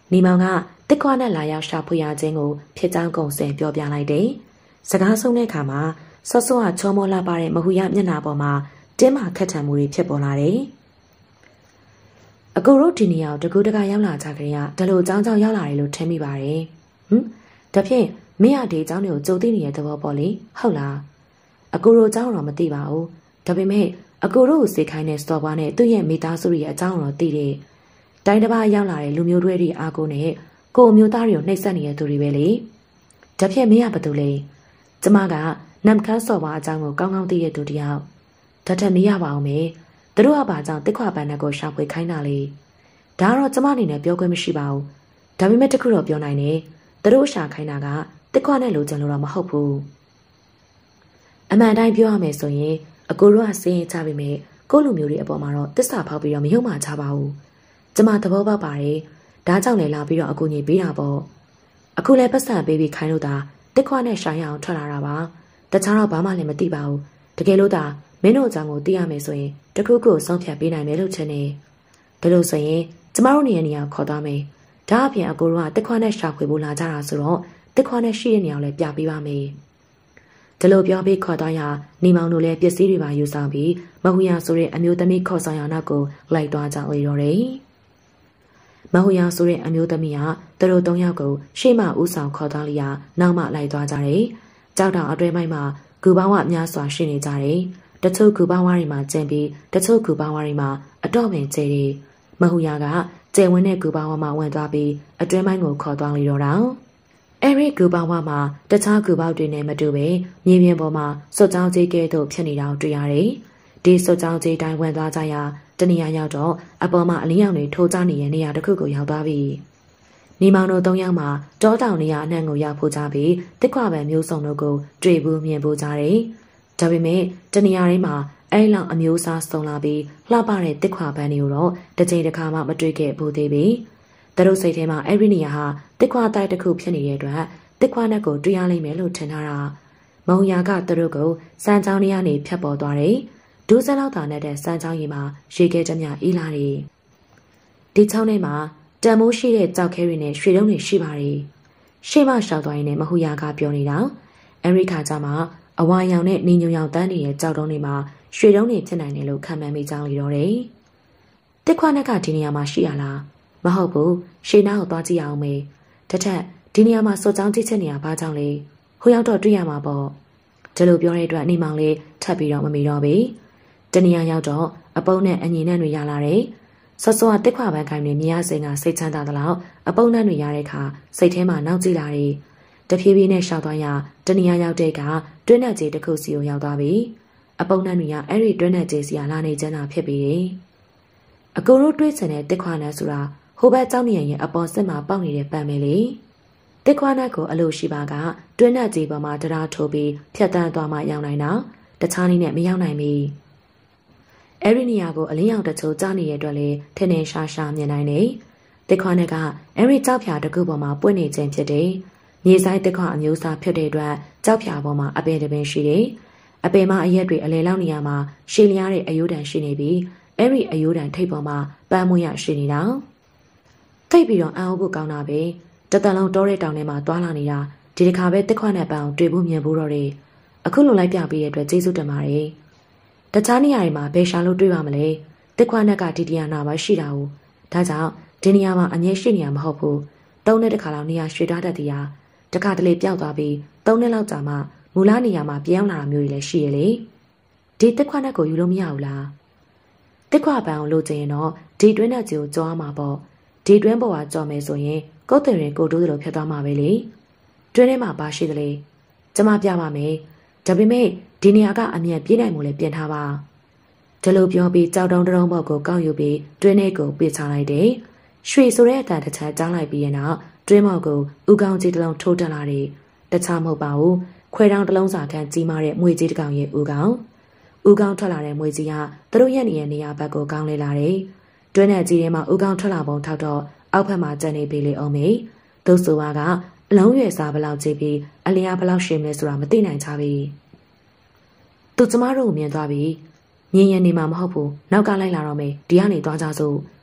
နေမောင်ကတစ်ခွာနဲ့လာရောက်ရှာဖွေရခြင်းကိုဖြစ်ကြောင်းကုံစင်ပြောပြလိုက်တယ်။စကားဆုံးတဲ့အခါမှာဆော့ဆော့ကချောမောလာပါတဲ့မဟူရမျက်နှာပေါ်မှာတင်းမာခက်ထန်မှုတွေဖြစ်ပေါ်လာတယ်။အကိုတို့ဒီနေရာကိုတကူတကရောက်လာကြကြရဒလိုအကြောင်းကြောင့်ရောက်လာတယ်လို့ထင်မိပါတယ်။ဟမ်ဒါဖြင့်မင်းရဒီအကြောင်းတွေကိုကြုံသိနေတဲ့သဘောပေါ့လေဟုတ်လား။အကိုတို့အကြောင်းတော့မသိပါဘူး။ဒါပေမဲ့အကိုတို့ကိုစေခိုင်းတဲ့စော်ဘွားနဲ့သူ့ရဲ့မိသားစုရဲ့အကြောင်းတော့သိတယ်။တိုင်းတစ်ပါးရောက်လာတဲ့လူမျိုးတွေအားကိုနဲ့ကိုအမျိုးသားတွေကိုနှိပ်စက်နေတဲ့သူတွေပဲလေ။ဒါဖြင့်မင်းရဘာတူလဲ။ကျမကနမ်ခန်းစော်ဘွားအကြောင်းကိုကောင်းကောင်းသိတဲ့သူတယောက်။ဒါထက်မရပါအောင်မေ။သူတို့ကဘာကြောင့်တစ်ခွာပန်းနဲ့ကိုရှာဖွေခိုင်းတာလဲ။ဒါကတော့ကျမအနေနဲ့ပြောခွင့်မရှိပါဘူး။ဒါပေမဲ့တခုတော့ပြောနိုင်တယ်။သူတို့ရှာခိုင်းတာကတစ်ခွာနဲ့လိုချင်လို့တော့မဟုတ်ဘူး။အမှန်တိုင်းပြောရမယ်ဆိုရင်အကိုတို့ကစင်ရင်ချပြီးမြဲကိုလူမျိုးတွေအပေါ်မှာတော့တစ္ဆာဖောက်ပြီးတော့မယုံမှချပါဘူး။ကျမသဘောပေါက်ပါတယ်။ဒါကြောင့်လည်းလာပြီးတော့အကူညီပေးတာပေါ့။အခုလည်းပတ်စံပေးပြီးခိုင်းလို့သာတစ်ခွာနဲ့ရှာရအောင်ထွက်လာတာပါ။တခြားတော့ဘာမှလည်းမသိပါဘူး။တကယ်လို့သာမင်းတို့အကြောင်းကိုသိရမယ်ဆိုရင်တခုခုဆုံးဖြတ်ပေးနိုင်မယ်လို့ထင်တယ်။ဒါလို့ဆိုရင်ကျမတို့နေရာနေရာခေါ်သွားမယ်။ဒါအပြင်အကိုတို့ကတစ်ခွာနဲ့ရှာဖွေဖို့လာကြတာဆိုတော့တစ်ခွာနဲ့ရှိတဲ့နေရာကိုလည်းပြပေးပါမယ်။ဒါလို့ပြောပြီးခေါ်သွားရနေမောင်တို့လည်းပစ္စည်းတွေပါယူဆောင်ပြီးမဟူရဆိုတဲ့အမျိုးသမီးခေါ်ဆောင်ရနောက်ကိုလိုက်သွားကြလေတော့တယ်။မဟူရဆိုတဲ့အမျိုးသမီးကသူတို့သုံးယောက်ကိုရှေ့မှဦးဆောင်ခေါ်သွားလျာနောက်မှလိုက်သွားကြတယ်။ကြောက်တောင်အတွဲမိုက်မှာဂူပေါင်းဝများစွာရှိနေကြတယ်။တချို့ဂူပေါင်းဝတွေမှာကျန်ပြီးတချို့ဂူပေါင်းဝတွေမှာအတော့ပင်ကျဲတယ်။မဟူရကကျဲဝင်းတဲ့ဂူပေါင်းဝမှာဝင်သွားပြီးအတွဲမိုက်ကိုခေါ်သွားလေတော့တာ။အဲဒီဂူပေါင်းဝမှာတခြားဂူပေါက်တွေနဲ့မတူပဲမြေပြင်ပေါ်မှာစွတ်ကြောင်းကြီးကဲ့သို့ဖြစ်နေတာတွေ့ရတယ်။ဒီစွတ်ကြောင်းကြီးတိုင်းဝင်သွားကြရာတနေရာရောက်တော့အပေါ်မှာအလင်းရောင်တွေထိုးကျနေတဲ့နေရာတစ်ခုကိုရောက်သွားပြီ။နေမောင်တို့သုံးယောက်မှာတောတောင်နေရာအနှံ့ကိုရောက်ဖို့ကြပြီးတစ်ခွာပံမျိုးစုံတို့ကိုတွေ့ဘူးမြင်ဖို့ကြတယ်။ဒါပေမဲ့တနေရာတိုင်းမှာအဲလောက်အမျိုးအစားစုံလာပြီးလှပတဲ့တစ်ခွာပံတွေကိုတော့တစ်ချိန်တစ်ခါမှမတွေ့ခဲ့ဘူးသေးပြီ။သူတို့စိတ်ထဲမှာအဲ့ဒီနေရာဟာတစ်ခွာတိုက်တစ်ခုဖြစ်နေတဲ့အတွက်တစ်ခွာနဲ့ကိုတွေ့ရလိမ့်မယ်လို့ထင်ထားတာ။မုံရာကသူတို့ကိုစမ်းချောင်းနေဖြတ်ပေါ်သွားတယ်။ဒူးစက်လောက်တာနဲ့တဲ့စမ်းချောင်းရီမှာရေခဲကြမြအေးလာတယ်။ဒီချောင်းထဲမှာတန်မိုးရှိတဲ့ကြောက်ခဲတွေနဲ့ရွှေတုံးတွေရှိပါတယ်။ရှေ့မှရှောက်သွားရင်လည်းမဟူရာကပြောနေတာ။အမေရိကကျမှအဝါရောင်နဲ့နေညုံရောင်တန်းနေတဲ့ကြောက်တုံးတွေမှာရွှေတုံးတွေဖြစ်နိုင်တယ်လို့ခံမှန်းမိကြောင်းလေတော့တယ်။တစ်ခွာနဲ့ကဒီနေရာမှာရှိရလား။မဟုတ်ဘူး။ရှေ့နားကိုသွားကြည့်အောင်မေ။တစ်ထက်ဒီနေရာမှာစော်ကြောင်းကြည့်ချက်နေရဘာကြောင့်လဲ။ဟိုရောက်တော့တွေ့ရမှာပေါ့။ဒီလိုပြောတဲ့အတွက်နေမောင်လေးထပ်ပြီးတော့မမီတော့ဘူး။တနေရာရောက်တော့အပုံနဲ့အညီနဲ့တွေရလာတယ်။ဆော့ဆော့ကတစ်ခွာပန်းခိုင်တွေမြင်ရစင်ကစိတ်ချမ်းသာသလောက်အပုံနဲ့တွေရတဲ့အခါစိတ်ထဲမှာနောက်ကြည့်လာတယ်။တဖြည်းဖြည်းနဲ့ရှောက်သွားရတနေရာရောက်တဲ့ကတွင်းနဲ့ကြီးတစ်ခုစီကိုရောက်သွားပြီ။အပုံနဲ့တွေကအဲ့ဒီတွင်းနဲ့ကြီးစီကလာနေကြတာဖြစ်ပြီးတယ်။အကိုတို့တွေးစင်တဲ့တစ်ခွာနဲ့ဆိုတာဟိုဘက်เจ้าနေရင်အပေါ်စစ်မှာပေါက်နေတဲ့ပန်းပဲလေ။တစ်ခွာနဲ့ကိုအလို့ရှိပါကတွင်းနဲ့ကြီးပေါ်မှာတရားထိုးပြီးဖြတ်တန်းသွားမှရောက်နိုင်တာတခြားနည်းနဲ့မရောက်နိုင်ဘူး။အဲ့ဒီနေရာကိုအလင်းရောင်တချို့ကြားနေတဲ့အတွက်လေထင်းထင်းရှားရှားမြင်နိုင်တယ်။တစ်ခွာနဲ့ကအဲ့ဒီကြောက်ဖြာတစ်ခုပေါ်မှာပွင့်နေခြင်းဖြစ်တယ်။မြေဆိုင်တစ်ခွာအမျိုးအစားဖြစ်တဲ့အတွက်ကြောက်ဖြာပေါ်မှာအပင်တစ်ပင်ရှိတယ်။အပင်မှာအရက်တွေအလဲလောက်နေရမှာရှည်လျားတဲ့အယိုးတန်ရှိနေပြီးအဲ့ဒီအယိုးတန်ထိပ်ပေါ်မှာပန်းမွေးရရှိနေတာ။ထိပ်ပြီးတော့အံ့ဩဖို့ကောင်းတာပဲ။တတန်လုံးတောတဲ့တောင်ထဲမှာသွားလာနေတာဒီတစ်ခါပဲတစ်ခွာနဲ့ပန်းတွေ့ဖို့မြင်ဖို့တော့တယ်။အခုလိုလိုက်ပြပေးတဲ့အတွက်ကျေးဇူးတင်ပါတယ်။တခြားနေရာတွေမှာဘယ်ရှာလို့တွေ့ပါမလဲ။တစ်ခွာနဲ့ကဒီတရနာမှာရှိတာဘူး။ဒါကြောင့်ဒီနေရာမှာအငြင်းရှိနေရမဟုတ်ဘူး။သုံးနှစ်တစ်ခါလောက်နေရာရွှေထားတတ်တရားတခါတလေပျောက်သွားပြီးသုံးနှစ်လောက်ကြာမှမူလနေရာမှာပြောင်းလာတာမျိုးတွေလည်းရှိရလေဒီတစ်ခွာနဲ့ကိုယူလို့မရဘူးလားတစ်ခွာပန်းအောင်လို့ကျရင်တော့ဒီတွင်းနဲ့ကြီးကိုကြောမှာပေါ့ဒီတွင်းပေါ်ကကြောမယ်ဆိုရင်ကုတ်တယ်ရင်ကိုတိုးသလိုဖြတ်သွားမှာပဲလေတွင်းထဲမှာပါရှိသလေကျမပြပါမယ်ဒါပေမဲ့ဒီနေရာကအမြန်ပြေးနိုင်မှုလည်းပြင်ထားပါဒီလိုပြောပြီးကြောက်တုံးတုံးဘောက်ကိုကောက်ယူပြီးတွင်းထဲကိုပြေးချလိုက်တယ်ရွှေဆိုတဲ့အတန်တစ်ချက်ကြားလိုက်ပြီးရင်တော့တွင်းမောက်ကိုဥကောင်းကြီးတစ်လုံးထိုးတက်လာတယ်တခြားမဟုတ်ပါဘူးခွဲတောင်တစ်လုံးစာခန်းကြီးမားတဲ့မွေကြီးတစ်ကောင်ရဲ့ဥကောင်းဥကောင်းထွက်လာတဲ့မွေကြီးကသူတို့ရဲ့နေရာနေရာဘက်ကိုကောင်းလဲလာတယ်တွင်းနဲ့ကြီးထဲမှာဥကောင်းထွက်လာပုံထောက်တော့အောက်ဘက်မှာကျန်နေပြီလေအောင်မေသူဆိုပါကအလုံးရွယ်စားဘလောက်ကြီးပြီးအလျားဘလောက်ရှည်မလဲဆိုတာမသိနိုင်ကြပြီသူကျမတို့ကိုမြင်သွားပြီမြင်ရင်နေမှာမဟုတ်ဘူးနောက်ကလိုက်လာတော့မေဒီကနေသွားကြစို့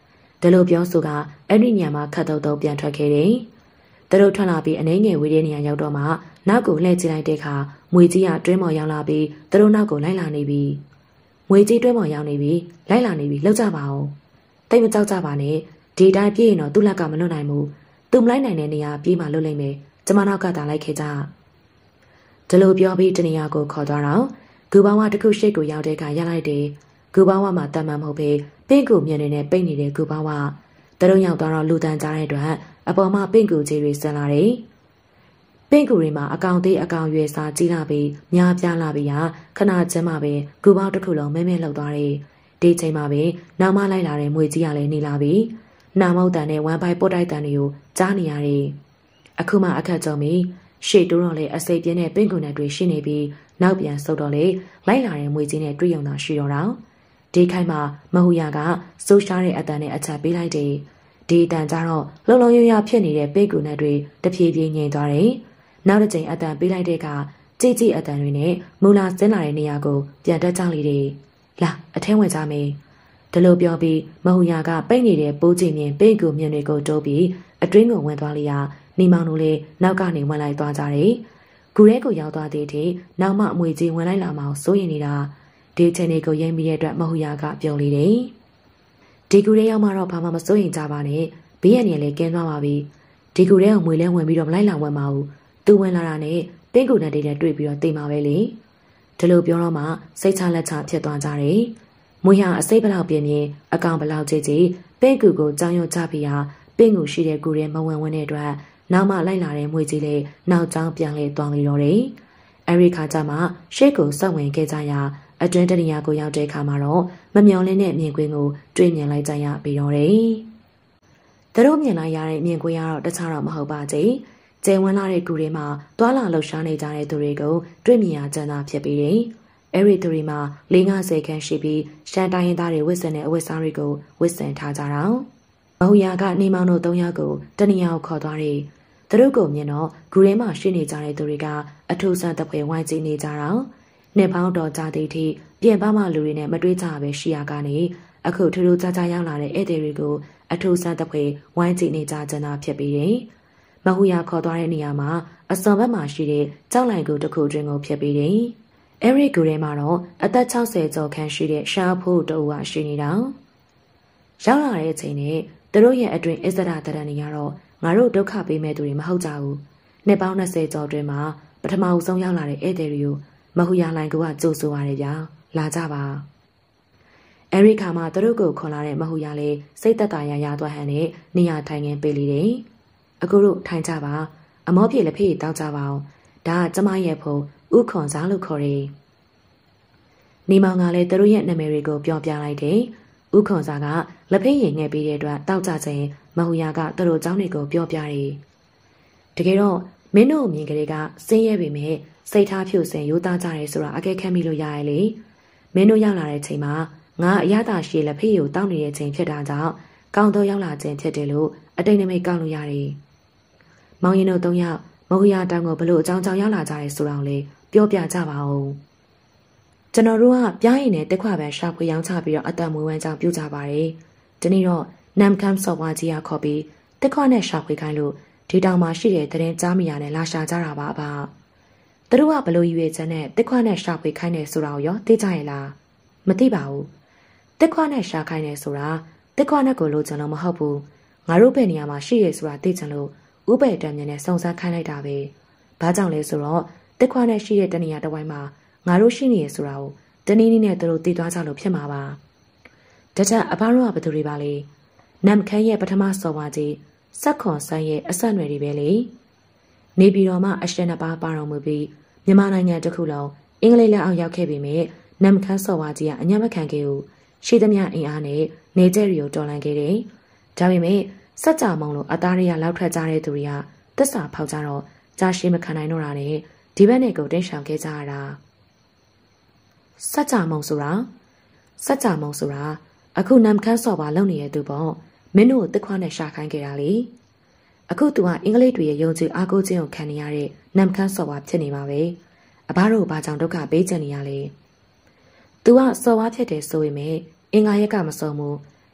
ဒါလိုပြောဆိုကအဲ့ဒီညမှာခတ်တုတ်တုတ်ပြန်ထွက်ခဲ့တယ်။သူတို့ထွက်လာပြီးအနေငယ်ဝေးတဲ့နေရာရောက်တော့မှနောက်ကိုလှည့်ကြည့်လိုက်တဲ့အခါမွေကြီးကတွင်းမော်ရောက်လာပြီးသူတို့နောက်ကိုလိုက်လာနေပြီ။မွေကြီးတွင်းမော်ရောက်နေပြီလိုက်လာနေပြီလှုပ်ကြပါအောင်။တိတ်မကြောက်ကြပါနဲ့ဒီတိုင်းပြေးရင်တော့သူ့လက်ကမလွတ်နိုင်ဘူး။သူမလိုက်နိုင်တဲ့နေရာပြေးမှလွတ်လိမ့်မယ်။ကျမနောက်ကသာလိုက်ခဲ့ကြ။ဒါလိုပြောပြီးတနေရာကိုခေါ်သွားတော့ဂူပေါင်းဝတစ်ခုရှိတ်ကိုရောက်တဲ့အခါရလိုက်တယ်။ဂူပေါင်းဝမှာတတ်မှန်မဟုတ်ပဲပင့်ကူမြင်နေတဲ့ပိတ်နေတဲ့ဂူပေါင်းဝသူတို့ရောက်သွားတော့လူတန်းကြားတဲ့အတွက်အပေါ်မှာပင့်ကူကြီးတွေဆန်လာတယ်။ပင့်ကူတွေမှာအကောင်သေးအကောင်ရွယ်စားကြီးလာပြီးများပြားလာပြီးဟာခဏချင်းမှပဲဂူပေါင်းတစ်ခုလုံးမဲမဲလှုပ်သွားတယ်။ဒီချိန်မှာပဲနောက်မှလိုက်လာတဲ့မွေကြီးကလည်းနေလာပြီးနာမုတ်တန်နဲ့ဝမ်ပိုက်ပုတ်တိုက်တန်တွေကိုကြားနေရတယ်။အခုမှအခက်ကြုံပြီးရှေ့တိုးတော့လေအစိပ်ပြင်းတဲ့ပင့်ကူနဲ့တွေရှိနေပြီးနောက်ပြန်ဆုတ်တော့လေလိုက်လာတဲ့မွေကြီးနဲ့တွေ့ရုံသာရှိတော့တာဒီခိုင်မှာမဟူယာကစိုးရှားတဲ့အတန်နဲ့အချက်ပေးလိုက်တယ်ဒီအတန်ကြတော့လုံလုံရရဖြစ်နေတဲ့ပင့်ကူနဲ့တွေတဖြည်းဖြည်းငြိမ်သွားတယ်နောက်တစ်ချိန်အတန်ပေးလိုက်တဲ့ကကြည်ကြည်အတန်တွေနဲ့မူလာဆင်းလာတဲ့နေရာကိုပြန်တက်ကြလေတယ်လာအထဲဝင်ကြမယ်ဒါလိုပြောပြီးမဟူယာကပိတ်နေတဲ့ပိုးချင်မြင်ပင့်ကူမြင်တွေကိုတိုးပြီးအတွင်းကိုဝင်သွားလျာနေမောင်တို့လည်းနောက်ကနေဝင်လိုက်သွားကြတယ်ဂူရဲကိုရောက်သွားတဲ့ထိနောက်မှအမွေကြီးဝင်လိုက်လာမှစိုးရင်နေတာဒီချိန်လေးကိုရိမ့်ပြီးတဲ့အတွက်မဟူယာကပြောလေတယ်ဒီဂူရဲရောက်မှတော့ဘာမှမစိုးရင်ကြပါနဲ့ဘေးရန်နေလည်းကင်းသွားပါပြီဒီဂူရဲကိုမွေလဲဝင်ပြီးတော့မလိုက်လာဝင်ပါဘူးသူဝင်လာတာနဲ့ပင့်ကူနဲ့တည်းနဲ့တွေ့ပြီးတော့တိမ်ပါပဲလေဒီလိုပြောတော့မှစိတ်ချလက်ချဖြစ်သွားကြတယ်မွေဟာအစိတ်ဘလောက်ပြင်းပြင်းအကောင်ဘလောက်ကြီးကြီးပင့်ကူကိုကြောင်ရွံ့ချပြီးဟာပင့်ကူရှိတဲ့ဂူရဲမဝင်ဝင်တဲ့အတွက်နောက်မှလိုက်လာတဲ့မွေကြီးလေးနောက်ကျောင်းပြန်လေသွားလေတော့တယ်အဲရီခါကျမှရှေ့ကိုစောင့်ဝင်ခဲ့ကြရာအတွင်းတနေရာကိုရောက်တဲ့အခါမှာတော့မမျော်လင့်တဲ့မြင်ကွင်းကိုတွေ့မြင်လိုက်ကြရပြီးတော့တယ်။သူတို့မြင်လိုက်ရတဲ့မြင်ကွင်းကတော့တခြားတော့မဟုတ်ပါဘူး။ကျဲဝန်းလာတဲ့ကူတွေမှာတွာလာလှုပ်ရှားနေကြတဲ့သူတွေကိုတွေ့မြင်ရကြတာဖြစ်ပြီးတယ်။အဲဒီသူတွေမှာလေးငါးဆယ်ခန်းရှိပြီးရှမ်းတိုင်းရင်းသားတွေဝစ်စင်တဲ့အဝတ်စားတွေကိုဝစ်စင်ထားကြတာ။မဟူယာကနေမောင်တို့သုံးယောက်ကိုတနေရာကိုခေါ်သွားတယ်။သူတို့ကိုမြင်တော့ဂူထဲမှာရှိနေကြတဲ့သူတွေကအထူးဆန်းတပွဲဝိုင်းကြည့်နေကြတာ။နှစ်ပေါင်းတော်ကြာသည့်ထိပြင်ပမှလူတွေနဲ့မတွေ့ကြပဲရှိရကနေအခုထူးထူးခြားခြားရောက်လာတဲ့ဧည့်သည်တွေကိုအထူးဆန်းတပွဲဝိုင်းကြည့်နေကြကြတာဖြစ်ပြီးတယ်။မဟူယာခေါ်သွားတဲ့နေရာမှာအစွန်ဘက်မှာရှိတဲ့ကြောက်လိုက်ကူတစ်ခုတွင်ကိုဖြစ်ပြီးတယ်။အဲဒီကူထဲမှာတော့အသက်၆၀ကျော်ခန့်ရှိတဲ့ရှားဖို့တူကရှိနေတာ။ရောက်လာတဲ့အချိန်နဲ့သူတို့ရဲ့အတွင်အစ္စဒတရဏီကတော့ငါတို့ဒုက္ခပေးမဲ့သူတွေမဟုတ်ကြဘူး။နှစ်ပေါင်း၂၀ကျော်တွင်မှာပထမအဆုံးရောက်လာတဲ့ဧည့်သည်တွေကိုမဟူယာလိုင်ကကြိုးဆိုရတယ်ဗျာလာကြပါအဲရီခါမှာသူတို့ကိုခေါ်လာတဲ့မဟူယာလေးစိတ်သက်သာရရသွားဟန်နဲ့နေရာထိုင်ခင်းပေးလေတယ်အခုတို့ထိုင်ကြပါအမောပြေလက်ဖေးတောက်ကြပါအောင်ဒါကကျမရဲ့ဖုံဥခွန်စားလို့ခေါ်တယ်နေမောင်ကလည်းသူတို့ရဲ့နာမည်တွေကိုပြောပြလိုက်တယ်ဥခွန်စားကလက်ဖေးရင်ငှက်ပေးတဲ့အတွက်တောက်ကြခြင်းမဟူယာကသူတို့เจ้าတွေကိုပြောပြတယ်တကယ်တော့မင်းတို့မြင်ကလေးကစင်းရဲပေမဲ့စိတ်ထားဖြူစင်ရိုးသားကြတယ်ဆိုတာအကဲခတ်မိလို့ရရဲ့လေမင်းတို့ရောက်လာတဲ့ချိန်မှာငါအရသာရှိလက်ဖေးကိုတောင်းနေတဲ့ချိန်ဖြစ်တာကြောင့်ကောင်းတော့ရောက်လာခြင်းဖြစ်တယ်လို့အတိတ်နမိတ်ကောက်လို့ရတယ်မောင်ရင်တို့သုံးယောက်မဟူယာတောင်ကိုဘလို့အကြောင်းကြောင့်ရောက်လာကြတယ်ဆိုတာကိုလေပြောပြကြပါဦးကျွန်တော်တို့ကပြားရင်နဲ့တက်ခွာပန်ရှာဖွေရောင်းချပြီးတော့အတံမွေးဝမ်းကြောင့်ပြုကြပါတယ်ဒီနေ့တော့နမ်ကမ်ဆော့ဝါကြီးကခေါ်ပြီးတက်ခွာနဲ့ရှာဖွေခိုင်းလို့ဒီတောင်မှာရှိတဲ့တဲ့ကြားမီယာနဲ့လာရှာကြတာပါအပါသူတို့ကဘလို့ရွေချက်နဲ့တက်ခွနဲ့ရှာဖွေခိုင်းနေဆိုတာကိုရောသိကြရဲ့လားမသိပါဘူးတက်ခွနဲ့ရှာခိုင်းနေဆိုတာတက်ခွနဲ့ကိုလို့ကျွန်တော်မဟုတ်ဘူးငါတို့ဘယ်နေရာမှာရှိရဲဆိုတာသိချင်လို့ဥပ္ပယ်တံမြင်နဲ့စုံစမ်းခိုင်းလိုက်တာပဲဘာကြောင့်လဲဆိုတော့တက်ခွနဲ့ရှိတဲ့တနေရာတစ်ဝိုင်းမှာငါတို့ရှိနေရဆိုတာကိုတနည်းနည်းနဲ့သူတို့သိသွားကြလို့ဖြစ်မှာပါတထအဘတို့ကဘယ်သူတွေပါလဲနမ်ခန်းရဲ့ပထမစော်ပါကြီးစက်ခွန်ဆန်းရဲ့အဆက်အနွယ်တွေပဲလေနေပြည်တော်မှာအရှင်နှစ်ပါးပါတော်မူပြီးမြန်မာနိုင်ငံတစ်ခုလုံးအင်္ဂလိပ်လက်အောက်ရောက်ခဲ့ပေမဲ့နမ်ခန်းစော်ဝါကြီးကအညံ့မခံခဲ့ဘူးရှိသမျှအင်အားနဲ့နေကျရီကိုတော်လှန်ခဲ့တယ်ဒါပေမဲ့စက်ကြမောင်လိုအသားတွေကလောက်ထွက်ကြတဲ့သူတွေကသစ္စာဖောက်ကြတော့ကြားရှိမခံနိုင်တော့တာနဲ့ဒီဘက်နဲ့ကိုတင်းရှောင်ခဲ့ကြရတာစက်ကြမောင်ဆိုတာစက်ကြမောင်ဆိုတာအခုနမ်ခန်းစော်ပါလုံနေတဲ့သူပေါ့မင်းတို့တက်ခွားနဲ့ရှာခိုင်းခဲ့တာလေအခုသူကအင်္ဂလိပ်တွေရဲ့ယုံကြည်အားကိုးခြင်းကိုခံနေရတဲ့နမ်ခန်းစော်ဝါဖြစ်နေမှာပဲအဘတို့ဘာကြောင့်ဒုက္ခပေးချင်နေရလဲသူကစော်ဝါဖြစ်တယ်ဆိုပေမဲ့အင်္ဂါရက်ကမစုံဘူး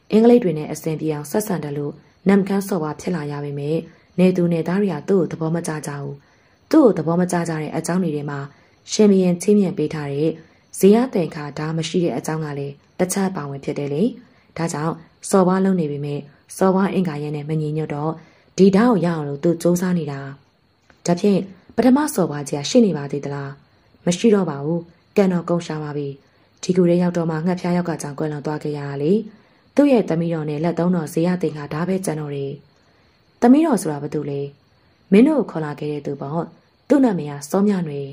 အင်္ဂလိပ်တွေနဲ့အဆင်ပြေအောင်ဆက်ဆံတယ်လို့နမ်ခန်းစော်ပါဖြစ်လာရပေမဲ့နေသူနေသားတွေကသူ့ကိုသဘောမကျကြဘူးသူ့ကိုသဘောမကျကြတဲ့အကြောင်းတွေထဲမှာရှင်မင်းချင်းမြင့်ပေးထားတဲ့ဇေယျသင်္ခါဒါမရှိတဲ့အကြောင်းကလည်းတစ်ချက်ပါဝင်ဖြစ်တယ်လေဒါကြောင့်စော်ပါလုံးနေပေမဲ့စော်ပါအင်္ဂါရဲနဲ့မညီညွတ်တော့ဒီဓာတ်ကိုရအောင်လို့သူစူးစမ်းနေတာဒါဖြင့်ပထမစော်ပါကြီးကရှိနေပါသေးသလားမရှိတော့ပါဘူးကန်တော်ကုန်းရှာပါပြီဒီကူရဲရောက်တော့မှငှက်ဖျားရောက်ကကြောင်ကွယ်လွန်သွားခဲ့ရတာလေသူ့ရဲ့သမီးတော်နဲ့လက်သုံးတော်ဇေယျသင်္ခါဒါပဲကျန်တော်တယ်သမီးတော်ဆိုတာဘာတူလဲမင်းတို့ကိုခေါ်လာခဲ့တဲ့သူပေါ့သူ့နာမည်ကစောမြနွေ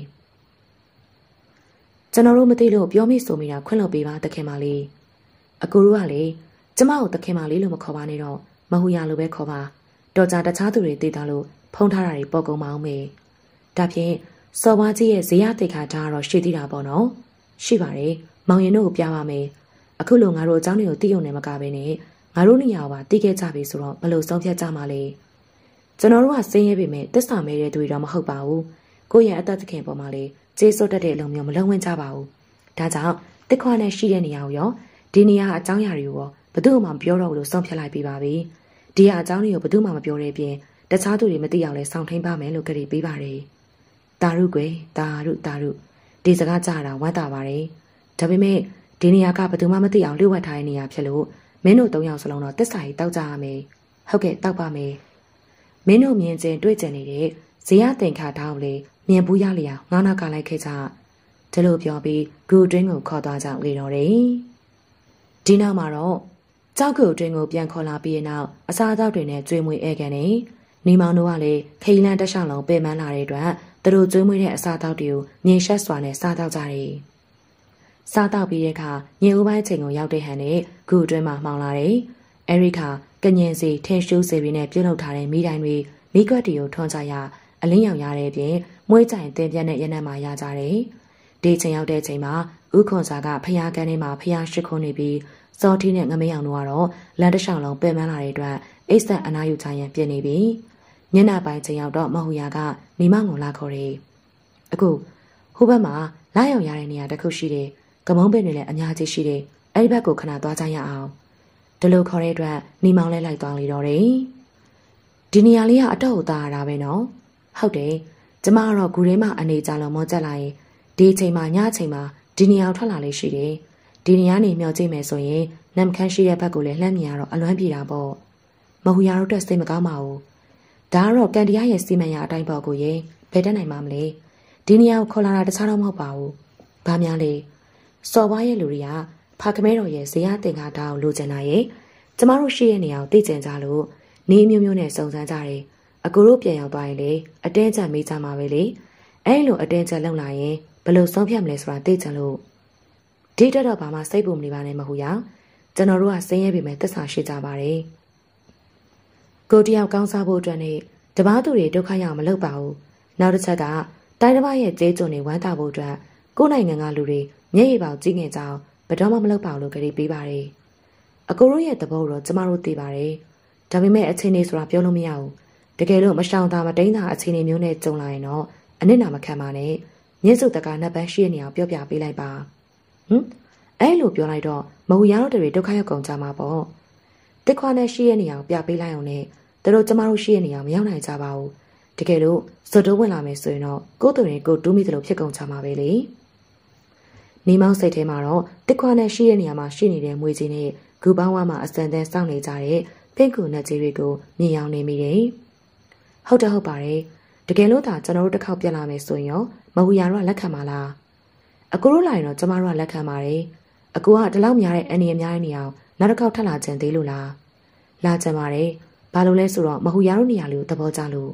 ကျွန်တော်တို့မသိလို့ပြောမိဆိုမိတာခွင့်လွှတ်ပေးပါတခင်မလေးအကူတို့ကလေကျမကိုတခင်မလေးလို့မခေါ်ပါနဲ့တော့မဟူရလို့ပဲခေါ်ပါတော်ကြတခြားသူတွေသိတာလို့ဖုံးထားတာတွေပေါ်ကုန်မအောင်မေဒါဖြင့်စော်ပါကြီးရဲ့ဇေယျသင်္ခါဒါကတော့ရှိသေးတာပေါ့နော်ရှိပါတယ်မောင်ရင်တို့ကိုပြပါမယ်အခုလိုငါတို့အကြောင်းတွေကိုသိရုံနဲ့မကဘဲနဲ့ငါတို့နေရာကိုပါသိခဲ့ကြပြီဆိုတော့ဘယ်လိုဆုံးဖြတ်ကြမှာလဲကျွန်တော်တို့ကစင်းရဲပေမဲ့တစ္ဆာမဲတဲ့သူတွေတော့မဟုတ်ပါဘူးကိုယ့်ရဲ့အသက်သခင်ပေါ်မှာလေကျေးဇူးတက်တဲ့အလုံးမျိုးမလုံးဝကြပါဘူးဒါကြောင့်တစ်ခွာနဲ့ရှိတဲ့နေရာကိုရောဒီနေရာအကြောင်းအရာတွေကိုရောဘယ်သူမှမပြောတော့ဘူးလို့ဆုံးဖြတ်လိုက်ပြီးပါပြီဒီဟာအကြောင်းတွေကိုဘယ်သူမှမပြောတဲ့ပြင်တခြားသူတွေမသိအောင်လဲစောင့်ထိန်ပါမယ်လို့ကြည့်ပေးပါတယ်တာရုကွယ်တာရုတာရုဒီစကားကြားတာဝမ်းသာပါတယ်ဒါပေမဲ့ဒီနေရာကဘယ်သူမှမသိအောင်လျှို့ဝှက်ထားတဲ့နေရာဖြစ်လို့မင်းတို့သုံးယောက်စလုံးတော့တစ္ဆာကြီးတောက်ကြရမယ်ဟုတ်ကဲ့တောက်ပါမယ်မင်းတို့မြင်ကျင်တွေ့ကျင်နေတဲ့ဇေယျသင်္ခါတောင်းလေမြင်ဘူးရလျာငေါနာကလိုက်ခဲ့ကြဒီလိုပြောပြီးဂူတွင်းကိုခေါ်သွားကြလေတော့တယ်ဒီနောက်မှာတော့ကြောက်ဂူတွင်းကိုပြန်ခေါ်လာပြီးတဲ့နောက်အစားအသောက်တွေနဲ့ကျွေးမွေးဧကန်နေနေမောင်တို့ကလည်းခိလန်တက်ရှောင်းလုံးပင်ပန်းလာတဲ့အတွက်သူတို့ကျွေးမွေးတဲ့အစားအသောက်တွေကိုမြင်ရှက်စွာနဲ့စားတော့ကြတယ်စားတော့ပြီးတဲ့အခါညင်ဦးပိုင်းချိန်ကိုရောက်တဲ့ဟန်နဲ့ဂူတွင်းမှာမှောင်လာတယ်အဲဒီခါကညင်စီထင်းရှူးစီတွေနဲ့ပြုတ်လုပ်ထားတဲ့မိတိုင်းတွေမိကွက်တွေကိုထွန်းကြရအလင်းရောင်ရတဲ့ပြင်မွေးကြိုင်တင်ပြတဲ့ရနံ့မှာရကြတယ်ဒီချိန်ရောက်တဲ့ချိန်မှာဥခွန်စာကဖျားကန်းထဲမှာဖျားရှိခုံနေပြီးစော်ထီးနဲ့ငမယောင်တို့ကတော့လမ်းတစ်လျှောက်လုံးပင်ပန်းလာတဲ့အတွက်အိတ်ဆက်အနာယူချရန်ပြင်နေပြီညနေပိုင်းချိန်ရောက်တော့မဟူယာကမိမငုံလာခေါ်တယ်အခုဟိုဘက်မှာလာရောက်ရတဲ့နေရာတစ်ခုရှိတယ်ကမုံပင်တွေလည်းအများကြီးရှိတယ်အဲ့ဒီဘက်ကိုခဏသွားကြရအောင်ဒီလိုခေါ်တဲ့အတွက်နေမောင်လဲလိုက်သွားလေတော့တယ်ဒီနေရာလေးကအတော့သားရတာပဲနော်ဟုတ်တယ်ကျမကတော့ဂူထဲမှာအနေကြလုံးမောကျက်လာရင်ဒီအချိန်မှာညအချိန်မှာဒီနေရာထွက်လာလေးရှိတယ်ဒီနေရာနေမျောကြည့်မယ်ဆိုရင်နမ်ခန်းရှိတဲ့ဘက်ကိုလည်းလှမ်းမြင်ရတော့အလွမ်းပြေတာပေါ့မဟူရတို့တက်စိတ်မကောင်းပါဘူးဒါကတော့ကန်တရားရဲ့စီမံရအတိုင်းပေါ့ကိုရေဘယ်တက်နိုင်မှာမလဲဒီနေရာကိုခေါ်လာတာတခြားတော့မဟုတ်ပါဘူးဘာများလဲစော်ပွားရဲ့လူတွေကဖာခမဲတော်ရဲ့ဇေယျသင်္ခါဒါကိုလိုချင်တာရဲ့ကျမတို့ရှိတဲ့နေရာကိုသိကျင်ကြလို့နေမျိုးမျိုးနဲ့စုံစမ်းကြတယ်အကူတို့ပြန်ရောက်သွားရင်လေအတင်းကျပ်မေးကြမှာပဲလေအဲ့လိုအတင်းကျပ်လုံလာရင်ဘယ်လိုဆုံးဖြတ်မလဲဆိုတာသိချင်လို့ဒီတက်တော့ဘာမှစိတ်ပူမနေပါနဲ့မဟုတ်ရကျွန်တော်တို့ကစင်းရဲပေမဲ့သစ္စာရှိကြပါတယ်ကိုတယောက်ကောင်းစားဖို့အတွက်နဲ့တပားသူတွေဒုက္ခရောက်မလုပ်ပါဘူးနောက်တစ်ချက်ကတိုင်းတစ်ပါးရဲ့ကျေးကျွန်တွေဝမ်းသာဖို့အတွက်ကိုယ်နိုင်ငံကလူတွေမျက်ရည်ပေါက်ကြီးငင်ကြအောင်ဘယ်တော့မှမလုပ်ပါဘူးလို့ကြိပေးပါတယ်အကိုတို့ရဲ့သဘောတော့ကျမတို့သိပါတယ်ဒါပေမဲ့အချိန်လေးဆိုတာပြောလို့မရဘူးတကယ်လို့မရှောင်တာမတိန်တာအချိန်လေးမျိုးနဲ့ကြုံလာရင်တော့အနစ်နာမခံပါနဲ့ညစ်စုတကနှစ်ပန်းရှိတဲ့နေရာပြောပြပေးလိုက်ပါဟမ်အဲ့လိုပြောလိုက်တော့မဟူရတော့တွေဒုက္ခရောက်ကုန်ကြမှာပေါ့တစ်ခွာနဲ့ရှိတဲ့နေရာကိုပြပေးလိုက်အောင်နဲ့တို့ကျမတို့ရှိတဲ့နေရာမရောက်နိုင်ကြပါဘူးတကယ်လို့ဇွတ်တိုးဝင်လာမယ်ဆိုရင်တော့ကိုယ်တူရင်ကိုတူးမိသလိုဖြစ်ကုန်ကြမှာပဲလေနေမောင်စိတ်ထဲမှာတော့တစ်ခွာနဲ့ရှိတဲ့နေရာမှာရှိနေတဲ့မွေကြီးနဲ့ဂူပေါင်းဝါမှာအစံတန်းစောင့်နေကြတဲ့ပင့်ကူနဲ့ကြီးတွေကိုမြင်ရောက်နေမိတယ်ဟုတ်တယ်ဟုတ်ပါတယ်တကယ်လို့သာကျွန်တော်တို့တစ်ခေါက်ပြန်လာမယ်ဆိုရင်ရောမဟူရတော့လက်ခံပါလားအကူတို့လာရင်တော့ကျမတို့ကလက်ခံပါတယ်အကူကဒီလောက်များတဲ့အန်ဒီအများကြီးနေအောင်နောက်တစ်ခေါက်ထပ်လာကြသေးလို့လားလာကြပါတယ်ဘာလို့လဲဆိုတော့မဟူရတို့နေရာလေးကိုသဘောကျလို့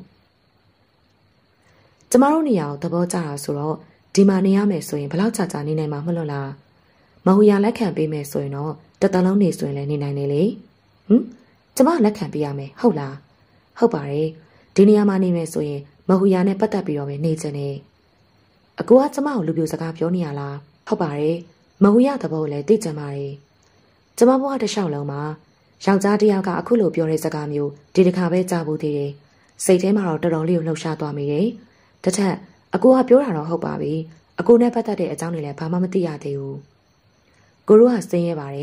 ကျမတို့နေရာကိုသဘောကျတာဆိုတော့ဒီမှာနေရမယ်ဆိုရင်ဘလောက်ကြာကြာနေနိုင်မှာမဟုတ်လားမဟူရလက်ခံပေးမယ်ဆိုရင်တော့တတလုံးနေဆိုရင်လည်းနေနိုင်တယ်လေဟမ်ကျမလက်ခံပေးရမယ်ဟုတ်လားဟုတ်ပါတယ်ဒီနေရာမှာနေမယ်ဆိုရင်မဟူရနဲ့ပတ်သက်ပြီးတော့ပဲနေချင်တယ်အကူကကျမကိုလူပြိုစကားပြောနေရလားဟုတ်ပါတယ်မဟူရသဘောလည်းသိကြပါတယ်ကျမဘဝတစ်လျှောက်လုံးမှာယောက်ျားတစ်ယောက်ကအခုလိုပြောတဲ့စကားမျိုးဒီတစ်ခါပဲကြားဘူးသေးတယ်စိတ်ထဲမှာတော့တော်တော်လေးကိုလှုပ်ရှားသွားမိတယ်တထက်အကူကပြောတာတော့ဟုတ်ပါပြီအကူနဲ့ပတ်သက်တဲ့အကြောင်းတွေလည်းဘာမှမသိရသေးဘူးကိုတို့ကစင်းရဲပါတယ်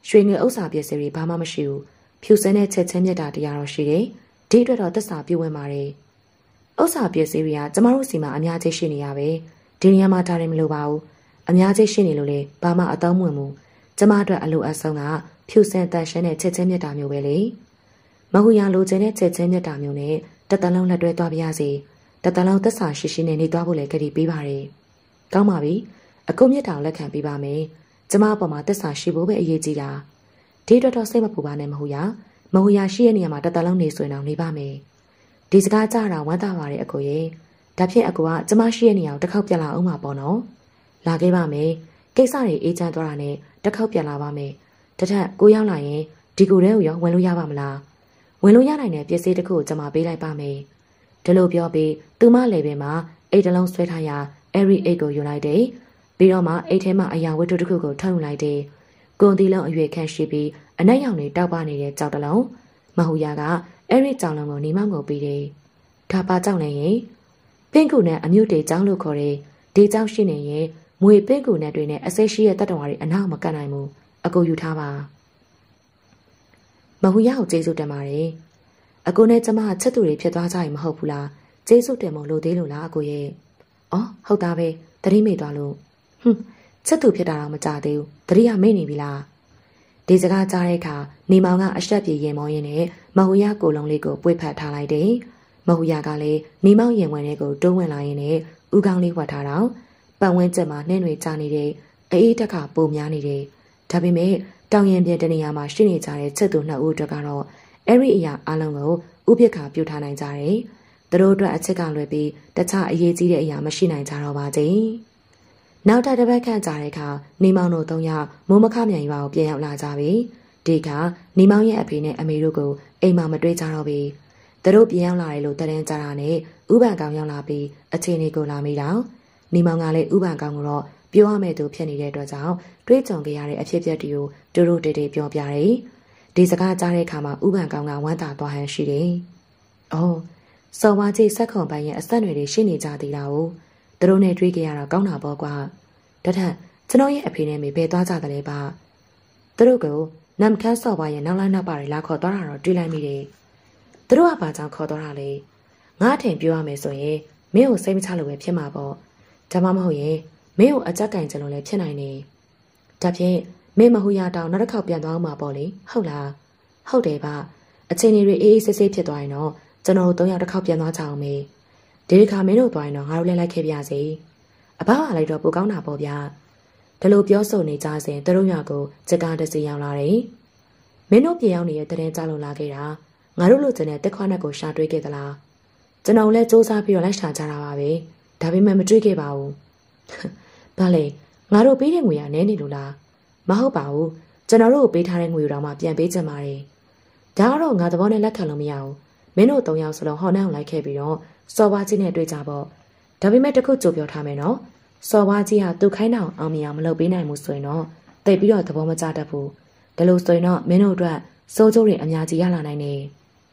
ရွှေငွေဥစ္စာပစ္စည်းတွေဘာမှမရှိဘူးဖြူစင်းတဲ့ချက်ချင်းမြတ်တာတရားတော့ရှိတယ်ဒီအတွက်တော့သက်စာပြုဝင်ပါတယ်ဥစ္စာပစ္စည်းတွေကကျမတို့စီမှာအများကြီးရှိနေရပဲဒီနေရာမှာထားတယ်မလို့ပါဘူးအများကြီးရှိနေလို့လေဘာမှအသုံးမဝင်ဘူးကျမအတွက်အလိုအဆုံးကဖြူစင်တန်ရှင်းတဲ့ချက်ချင်းမြတ်တာမျိုးပဲလေမဟူရလိုချင်တဲ့ချက်ချင်းမြတ်တာမျိုးနဲ့တတလုံးလက်တွဲသွားပြရစီတတလုံးသက်စာရှိရှိနဲ့နေသွားဖို့လည်းကြည်ပေးပါတယ်ကောင်းပါပြီအကုန်မြတ်တာလက်ခံပေးပါမယ်ကျမအပေါ်မှာသက်စာရှိဖို့ပဲအရေးကြီးတာဒီအတွက်တော့စိတ်မပူပါနဲ့မဟူရမဟူရရှိရဲ့နေရာမှာတတလုံးနေဆိုရင်တော့နေပါမယ်ဒီစကားကြားတာဝမ်းသာပါတယ်အကိုရဲ့ဒါဖြင့်အကိုကကျမရှိရဲ့နေရာကိုတစ်ခေါက်ပြန်လာအောင်ပါပေါ့နော်လာခဲ့ပါမယ်ကိစ္စတွေအေးချမ်းသွားတာနဲ့တစ်ခေါက်ပြန်လာပါမယ်တထက်ကိုရောက်လာရင်ဒီကိုထဲကိုရောဝင်လို့ရပါမလားဝင်လို့ရနိုင်တဲ့ပစ္စည်းတစ်ခုကိုကျွန်မပေးလိုက်ပါမယ်ဒီလိုပြောပြီးသူမလည်းပဲမှာအိတ်တလုံးဆွဲထားရအဲ့ဒီအိတ်ကိုယူလိုက်တယ်ပြီးတော့မှအိတ်ထဲမှာအရာဝတ္ထုတစ်ခုကိုထုတ်ယူလိုက်တယ်ကွန်တီလုံးအရွယ်ခန့်ရှိပြီးအနက်ရောင်တွေတောက်ပနေတဲ့ကြောက်တလုံးမဟူရကအဲ့ဒီကြောင်လုံးကိုနေမောင်းကိုပြီးတယ်ဒါပါကြောက်နေရင်ပင့်ကူနဲ့အမြုပ်တေကြောင်းလို့ခေါ်တယ်ဒီကြောင်ရှိနေရင်မွေပင့်ကူနဲ့တွေနဲ့အစိတ်ရှိရဲ့တတ္တဝါတွေအနောက်မကတ်နိုင်ဘူးအကိုယူထားပါမဟူရကိုကျေးဇူးတင်ပါတယ်အကိုနဲ့ကျမချက်သူတွေဖြစ်သွားကြရင်မဟုတ်ဘူးလားကျေးဇူးတင်မို့လို့သေးလို့လားအကိုရဲ့အော်ဟုတ်သားပဲသတိမေ့သွားလို့ဟွန်းချက်သူဖြစ်တာတော့မကြသေးဘူးသတိကမေ့နေပြီလားဒီစကားကြားတဲ့အခါနေမောင်ကအဆက်ပြေရင်မောင်းရင်းနဲ့မဟူရကိုလုံးလေးကိုပွေဖက်ထားလိုက်တယ်မဟူရကလည်းနေမောင်ရင်ဝင်လေးကိုတိုးဝင်လာရင်းနဲ့ဥကောင်းလေးဝတ်ထားတော့ပတ်ဝန်းကျင်မှာနှင်းတွေကျနေတဲ့အေးအေးတက်ကပုံများနေတယ်ဒါပေမဲ့တောင်ရင်ပြတနေရာမှာရှိနေကြတဲ့ချက်သူနှစ်ဦးတို့ကတော့အဲ့ဒီအရာအလုံးကိုဥပိ္ပခါပြုထားနိုင်ကြတယ်သူတို့အတွက်အချက်ကလွယ်ပြီးတခြားအရေးကြီးတဲ့အရာမရှိနိုင်ကြတော့ပါသေးနောက်ထပ်တစ်ပတ်ခန့်ကြာတဲ့အခါနေမောင်တို့သုံးယောက်မိုးမခမြန်ရွာကိုပြန်ရောက်လာကြပြီဒီကနေမောင်ရဲ့အဖေနဲ့အမေတို့ကိုအိမ်မှာမတွေ့ကြတော့ပြီသူတို့ပြန်ရောက်လာတယ်လို့တရင်ကြတာနဲ့ဥပန်ကောင်ရောက်လာပြီးအချိန်လေးကိုလာမိတော့နေမောင်ကလည်းဥပန်ကောင်ကိုတော့ပြောရမယ့်သူဖြစ်နေတဲ့အတွက်ကြောင့်တွေးကြုံခဲ့ရတဲ့အဖြစ်အပျက်တွေကိုတူတူတေတေပြောပြတယ်ဒီစကားကြားတဲ့အခါမှာဥပန်ကောင်ကဝမ်းသာသွားဟန်ရှိတယ်။အော်စော်ဝါကြီးစက်ခုံပိုင်းရဲ့အဆက်အနွယ်တွေရှိနေကြသေးတာကိုသူတို့နဲ့တွေးကြရတော့ကောင်းတာပေါ့ကွာ။တထက်ကျွန်တော်ရဲ့အဖေနဲ့မေဘယ်သွားကြတယ်လဲပါ။သူတို့ကနမ်ခန်းစော်ဝါရဲ့နောက်လိုက်နောက်ပါတွေလာခေါ်သွားတာတော့တွေးလိုက်မိတယ်။သူတို့ကဘာကြောင့်ခေါ်သွားတာလဲ။ငါအထင်ပြောရမယ်ဆိုရင်မင်းကိုစိတ်မချလို့ပဲဖြစ်မှာပေါ့။ဒါမှမဟုတ်ရင်မင်းကိုအကြက်ကင်ကြလို့လည်းဖြစ်နိုင်နေ။ဒါဖြင့်မင်းမဟူရတောင်နောက်တစ်ခေါက်ပြန်သွားမှာပေါ့လေဟုတ်လားဟုတ်တယ်ပါအချိန်တွေအေးအေးဆေးဆေးဖြစ်သွားရင်တော့ကျွန်တော်တို့သုံးယောက်တစ်ခေါက်ပြန်သွားကြအောင်မေဒီတစ်ခါမင်းတို့သွားရင်တော့ငါတို့လည်းလိုက်ခဲ့ပြစေအဘကလိုက်တော့ပိုကောင်းတာပေါ့ဗျာဒီလိုပြောဆိုနေကြစဉ်သူတို့ညကိုစကားတစီရောက်လာတယ်မင်းတို့ပြေရောက်နေတဲ့တရင်ကြလို့လာခဲ့တာငါတို့လိုချင်တဲ့တက်ခွားနဲ့ကိုရှာတွေ့ခဲ့သလားကျွန်တော်လည်းစူးစမ်းပြီးတော့လိုက်ရှာကြတာပါပဲဒါပေမဲ့မတွေ့ခဲ့ပါဘူးဘာလဲငါတို့ပေးတဲ့ငွေကနည်းနေလို့လားမဟုတ်ပါဘူးကျွန်တော်တို့ပေးထားတဲ့ငွေတော်မှပြန်ပေးချင်ပါတယ်ဒါကတော့ငါသဘောနဲ့လက်ခံလို့မရဘူးမင်းတို့သုံးယောက်စလုံးဟော်နှံကိုလိုက်ခဲ့ပြီးတော့စော်ဝါကြီးနဲ့တွေ့ကြပေါ့ဒါပေမဲ့တခုကြိုပြောထားမယ်နော်စော်ဝါကြီးကသူခိုင်းတော့အောင်မြင်အောင်မလုပ်ပေးနိုင်ဘူးဆိုရင်တော့တိတ်ပြီးတော့သဘောမကျတတ်ဘူးဒါလို့ဆိုရင်တော့မင်းတို့အတွက်စိုးကျိုးတွေအများကြီးရလာနိုင်တယ်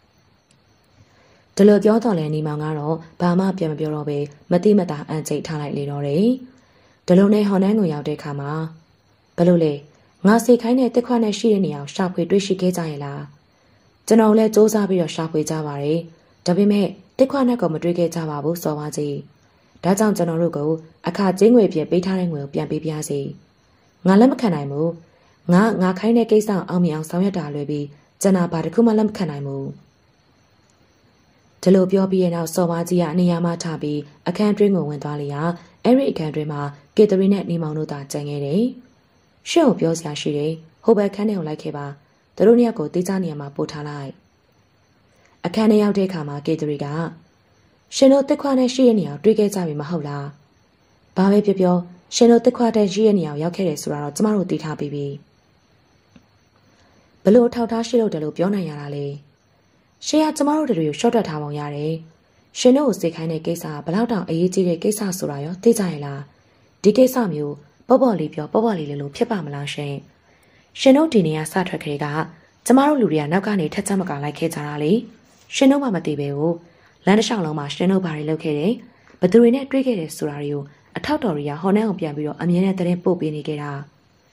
ဒီလိုပြောတော့လဲနေမောင်ကတော့ဘာမှပြန်မပြောတော့ပဲမတိမတာအန်ချိတ်ထားလိုက်လေတော့တယ်ဒီလိုနဲ့ဟော်နှံကိုရောက်တဲ့အခါမှာဘယ်လိုလဲငါစိတ်ခိုင်းတဲ့တက်ခွနဲ့ရှိတဲ့နေရာကိုရှာဖွေတွေ့ရှိခဲ့ကြရဲ့လားကျွန်တော်လည်းစူးစမ်းပြီးတော့ရှာဖွေကြပါတယ်ဒါပေမဲ့တက်ခွနဲ့ကမတွေ့ခဲ့ကြပါဘူးစော်ပါကြီးဒါကြောင့်ကျွန်တော်တို့ကအခါကျင်းငွေပြပေးထားတဲ့ငွေကိုပြန်ပေးပြစေငါလက်မခံနိုင်ဘူးငါငါခိုင်းတဲ့ကိစ္စအောင်မြင်အောင်ဆောင်ရွက်တာလွယ်ပြီးကျွန်တော်ဘာတစ်ခုမှလက်မခံနိုင်ဘူးဒီလိုပြောပြီးရင်တော့စော်ပါကြီးကနေရာမှာထားပြီးအခန်းတွင်းကိုဝင်သွားလျာအဲ့ဒီအခန်းတွင်းမှာကီတရီနဲ့နေမောင်တို့သာကြံခဲ့တယ်ရှင့်ကိုပြောစရာရှိတယ်ဟိုဘက်ခန်းထဲကိုလိုက်ခဲ့ပါသူတို့နှစ်ယောက်ကိုတေးကြနေရာမှာပို့ထားလိုက်အခန်းထဲရောက်တဲ့အခါမှာကေတရီကရှင်တို့တက်ခွားနဲ့ရှိရဲ့နေရာတွေ့ခဲ့ကြပြီမဟုတ်လားဘာပဲပြောပြောရှင်တို့တက်ခွားတဲ့ရှိရဲ့နေရာရောက်ခဲ့တယ်ဆိုတာတော့ကျမတို့သိထားပြီးပြီဘလို့ထောက်ထားရှိလို့တယ်လို့ပြောနိုင်ရတာလေရှင်ကကျမတို့တွေကိုရှော့တက်ထားပုံရတယ်ရှင်တို့ကိုစိတ်ခိုင်းတဲ့ကိစ္စကဘလောက်တောင်အရေးကြီးတဲ့ကိစ္စဆိုတာရောသိကြရဲ့လားဒီကိစ္စမျိုးပေါ့ပေါ့လေးပြောပေါ့ပေါ့လေးလေးလို့ဖြစ်ပါမလားရှင်ရှင်တို့ဒီနေရာစထွက်ခဲ့ကကျမတို့လူတွေကနောက်ကနေထက်ချက်မကလိုက်ခဲ့ကြတာလေရှင်တို့မှမသိပဲဘူးလမ်းတစ်လျှောက်လုံးမှာရှင်တို့ဘာတွေလုပ်ခဲ့တယ်ဘသူတွေနဲ့တွေ့ခဲ့တယ်ဆိုတာတွေကိုအထောက်တော်တွေကဟော်နှံအောင်ပြန်ပြီးတော့အမြဲတမ်းသတင်းပို့ပေးနေကြတာ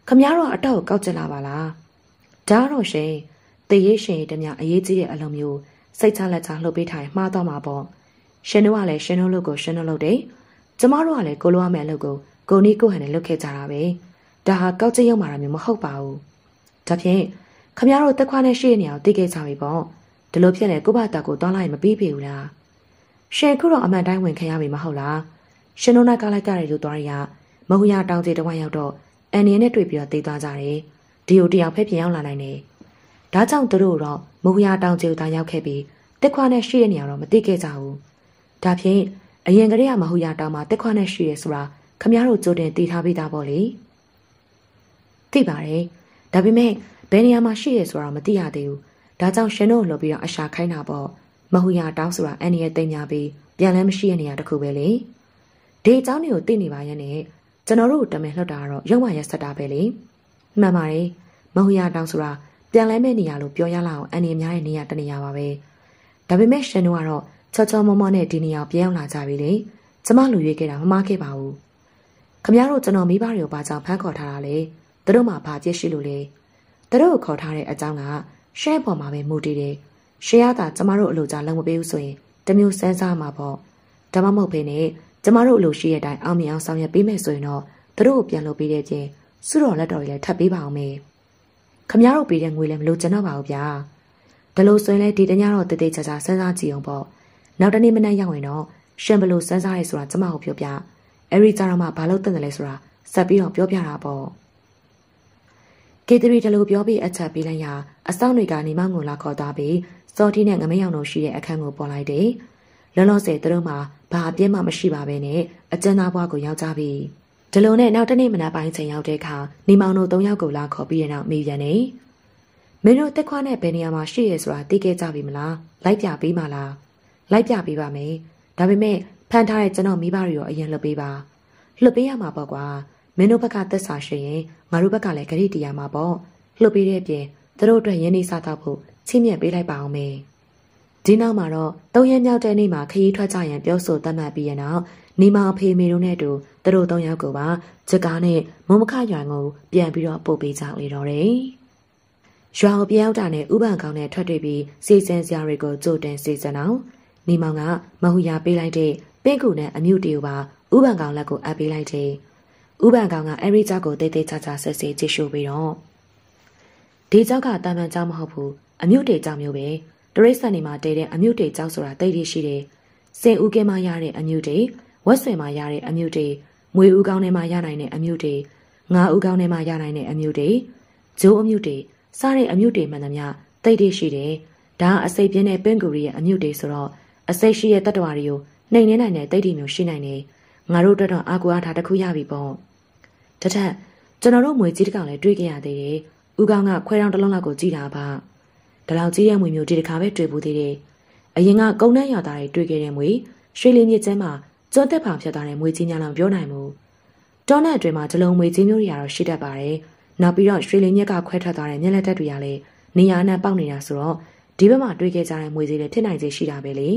ခမရတော့အတော့ကောက်ကြလာပါလားဒါတော့ရှင်တရေရှင်တမအရေးကြီးတဲ့အလုံးမျိုးစိတ်ချလက်ချလှုပ်ပေးထိုင်မှားတော့မှာပေါ့ရှင်တို့ကလည်းရှင်တို့လုပ်ကိုရှင်တို့လုပ်တယ်ကျမတို့ကလည်းကိုလိုရမယ့်အလုပ်ကိုကိုနီးကိုဟန်နဲ့လုပ်ခဲ့ကြတာပဲဒါဟာကောက်ကျရောက်မှာမျိုးမဟုတ်ပါဘူးဒါဖြင့်ခမရတို့တက်ခွားနဲ့ရှိတဲ့နေရာကိုသိခဲ့ကြပြီပေါ့ဒီလိုဖြစ်နေကိုဘတာကိုတောင်းလိုက်မပြီးပြီဘူးလားရှင်ခုတော့အမှန်တိုင်းဝင်ခံရပြီမဟုတ်လားရှင်တို့နဲ့ကလိုက်ကြရလို့သွားရမဟုတ်ရတောင်းစီတဝိုင်းရောက်တော့အန်နီနဲ့တွေ့ပြီးတော့သိသွားကြတယ်ဒီကိုတယောက်ဖက်ပြန်ရောက်လာနိုင်တယ်ဒါကြောင့်သူတို့တော့မဟုတ်ရတောင်းစီကိုသာရောက်ခဲ့ပြီးတက်ခွားနဲ့ရှိတဲ့နေရာတော့မသိခဲ့ကြဘူးဒါဖြင့်အရင်ကတည်းကမဟုတ်ရတောင်းမှာတက်ခွားနဲ့ရှိရဲဆိုတာခမရတို့ကြိုတင်တည်ထားပေးတာပေါ့လေသိပါတယ်ဒါပေမဲ့ဘယ်နေရာမှာရှိရဲဆိုတာမသိရသေးဘူးဒါကြောင့်ရှင်တို့လှုပ်ပြီးတော့အရှာခိုင်းတာပေါ့မဟုတ်ရတောင်းဆိုတာအန်နီရဲ့တိမ်များပြီးပြန်လဲမရှိတဲ့နေရာတစ်ခုပဲလေဒီအကြောင်းတွေကိုသိနေပါရဲ့နဲ့ကျွန်တော်တို့တမင်လှုပ်တာကတော့ရုံမရက်ဆက်တာပဲလေမှန်ပါတယ်မဟုတ်ရတောင်းဆိုတာပြန်လဲမဲ့နေရာလို့ပြောရလောက်အန်နီအများရဲ့နေရာတနေရာပါပဲဒါပေမဲ့ရှင်တို့ကတော့ချောချောမောမောနဲ့ဒီနေရာပြန်ရောက်လာကြပြီလေကျမလူရွေးခဲ့တာမမှားခဲ့ပါဘူးခမရတို့ကျွန်တော်မိဘတွေကိုဘာကြောင့်ဖမ်းခေါ်ထားတာလဲသူတို့မှဘာပြစ်ရှိလို့လဲသူတို့ကိုခေါ်ထားတဲ့အကြောင်းကရှဲပေါ်မှာပဲမူတည်တယ်ရှဲရတာကျမတို့အလိုကြလုံးမပေးဘူးဆိုရင်တမျိုးစမ်းစားမှာပေါ့ဒါမှမဟုတ်ဘဲနဲ့ကျမတို့အလိုရှိတဲ့အတိုင်းအောင်မြင်အောင်ဆောင်ရွက်ပေးမယ်ဆိုရင်တော့သူတို့ကိုပြန်လုပ်ပေးတဲ့ချင်းစုတော်လက်တော်ကြီးလည်းထပ်ပေးပါအောင်မေခမရတို့ပေးတဲ့ငွေလည်းမလို့ကျွန်တော်ပါဘူးဗျာဒါလို့ဆိုရင်လည်းဒီတညတော့တည်တည်ချာချာစမ်းစားကြည့်အောင်ပေါ့နောက်တနေ့မနေ့ရောက်ရင်တော့ရှင်ဘလို့စမ်းစားရဲဆိုတာကျမကိုပြောပြအဲ့ဒီကြတော့မှဘာလို့တင့်တယ်လဲဆိုတာဆက်ပြီးတော့ပြောပြတာပေါ့ကေတရီတလူပြောပြီးအချက်ပေးလိုက်ရအဆောင်တွေကနေမောင်ကိုလာခေါ်သွားပြီးစော်တီနဲ့ငမယောင်တို့ရှိတဲ့အခန်းကိုပေါ်လိုက်တယ်လောလောဆယ်သူတို့မှဘာအပြင်းမှမရှိပါပဲနဲ့အကျဉ်းသားဘွားကိုရောက်ကြပြီဒီလိုနဲ့နောက်တနေ့မနက်ပိုင်းချိန်ရောက်တဲ့အခါနေမောင်တို့၃ယောက်ကိုလာခေါ်ပြီးတဲ့နောက်မိပြန်နေမင်းတို့တက်ခွားနဲ့ဘယ်နေရာမှာရှိရဲဆိုတာသိခဲ့ကြပြီမလားလိုက်ပြပေးပါလားလိုက်ပြပေးပါမယ်ဒါပေမဲ့ဖန်ထားတဲ့ကျွန်တော်မိဘတွေရောအရင်လှုပ်ပေးပါလှုပ်ပေးရမှာပေါ့ကွာမင်းတို့ဘက်ကသက်စာရှိရင်ငါတို့ဘက်ကလည်းဂရိတရားမှာပေါ့လှုပ်ပေးတဲ့အပြင်သူတို့အတွက်ရင်းနှီးစားတော့ဖို့ချင်းမြတ်ပေးလိုက်ပါအောင်မေဒီနောက်မှာတော့သုံးရက်မြောက်တဲ့နေ့မှာခရီးထွက်ကြရန်ပြောဆိုတတ်မှတ်ပြီးရနောက်နီမောင်ဖေမေတို့နဲ့တူသူတို့သုံးယောက်ကိုပါချက်ကားနဲ့မုံမခရွာကိုပြန်ပြီးတော့ပို့ပေးကြလေတော့တယ်ရွာကိုပြောင်းတာနဲ့ဥပန်ကောင်းနဲ့ထွက်တွေ့ပြီးစီစံစရာတွေကိုကြိုတင်စီစံအောင်နီမောင်ကမဟူရပေးလိုက်တဲ့ပင့်ကူနဲ့အမြုတေကိုပါဥပန်ကောင်းလက်ကိုအပ်ပေးလိုက်တယ်ဥပန်ကောင်ကအဲ့ဒီကြောက်ကိုတိတ်တိတ်ချာချာဆက်စစ်ကြည့်ရှုပြီးတော့ဒီကြောက်ကတာမန်ကြောက်မဟုတ်ဘူးအမြုတေကြောက်မျိုးပဲတရိတ်ဆန်နေမှာတဲတဲ့အမြုတေကြောက်ဆိုတာတိတ်တိရှိတယ်စင်ဦးကဲမှာရတဲ့အမြုတေဝက်ဆွေမှာရတဲ့အမြုတေမွေဦးကောင်းထဲမှာရနိုင်တဲ့အမြုတေငါဦးကောင်းထဲမှာရနိုင်တဲ့အမြုတေဂျိုးအမြုတေစားတဲ့အမြုတေမှန်သမျှတိတ်တိရှိတယ်ဒါအစိပ်ပြင်းတဲ့ပင်ကူရီရဲ့အမြုတေဆိုတော့အစိပ်ရှိရဲ့တတ္တဝါတွေကိုနှိမ်နှင်းနိုင်တဲ့တိတ်တိမျိုးရှိနိုင်တယ်ငါတို့အတွက်တော့အာကူအားထားတစ်ခုရပြီပေါ့တထက်ကျွန်တော်တို့မွေကြီးတစ်ကောင်လည်းတွေ့ကြရသေးတယ်ဥကောင်ကခွဲတောင်တစ်လုံးလောက်ကိုကြည့်တာပါဒါလောက်ကြီးရဲ့မွေမျိုးဒီတစ်ခါပဲတွေ့ဘူးသေးတယ်အရင်ကကုန်းနှန်းရွာသားတွေတွေ့ခဲ့တဲ့မွေရွှေလီမြစ်ကျဲမှာကျွန်းသက်ပါဖြတ်သွားတဲ့မွေကြီးများလောက်ပြောနိုင်မှုတောနဲ့အတွင်းမှာဒီလုံးမွေကြီးမျိုးတွေကတော့ရှိတတ်ပါတယ်နောက်ပြီးတော့ရွှေလီမြစ်ကခွဲထွက်သွားတဲ့မြက်လက်တက်တွေကလည်းနေရာနဲ့ပေါက်နေတာဆိုတော့ဒီဘက်မှာတွေ့ခဲ့ကြတဲ့မွေကြီးတွေဖြစ်နိုင်စေရှိတာပဲလေ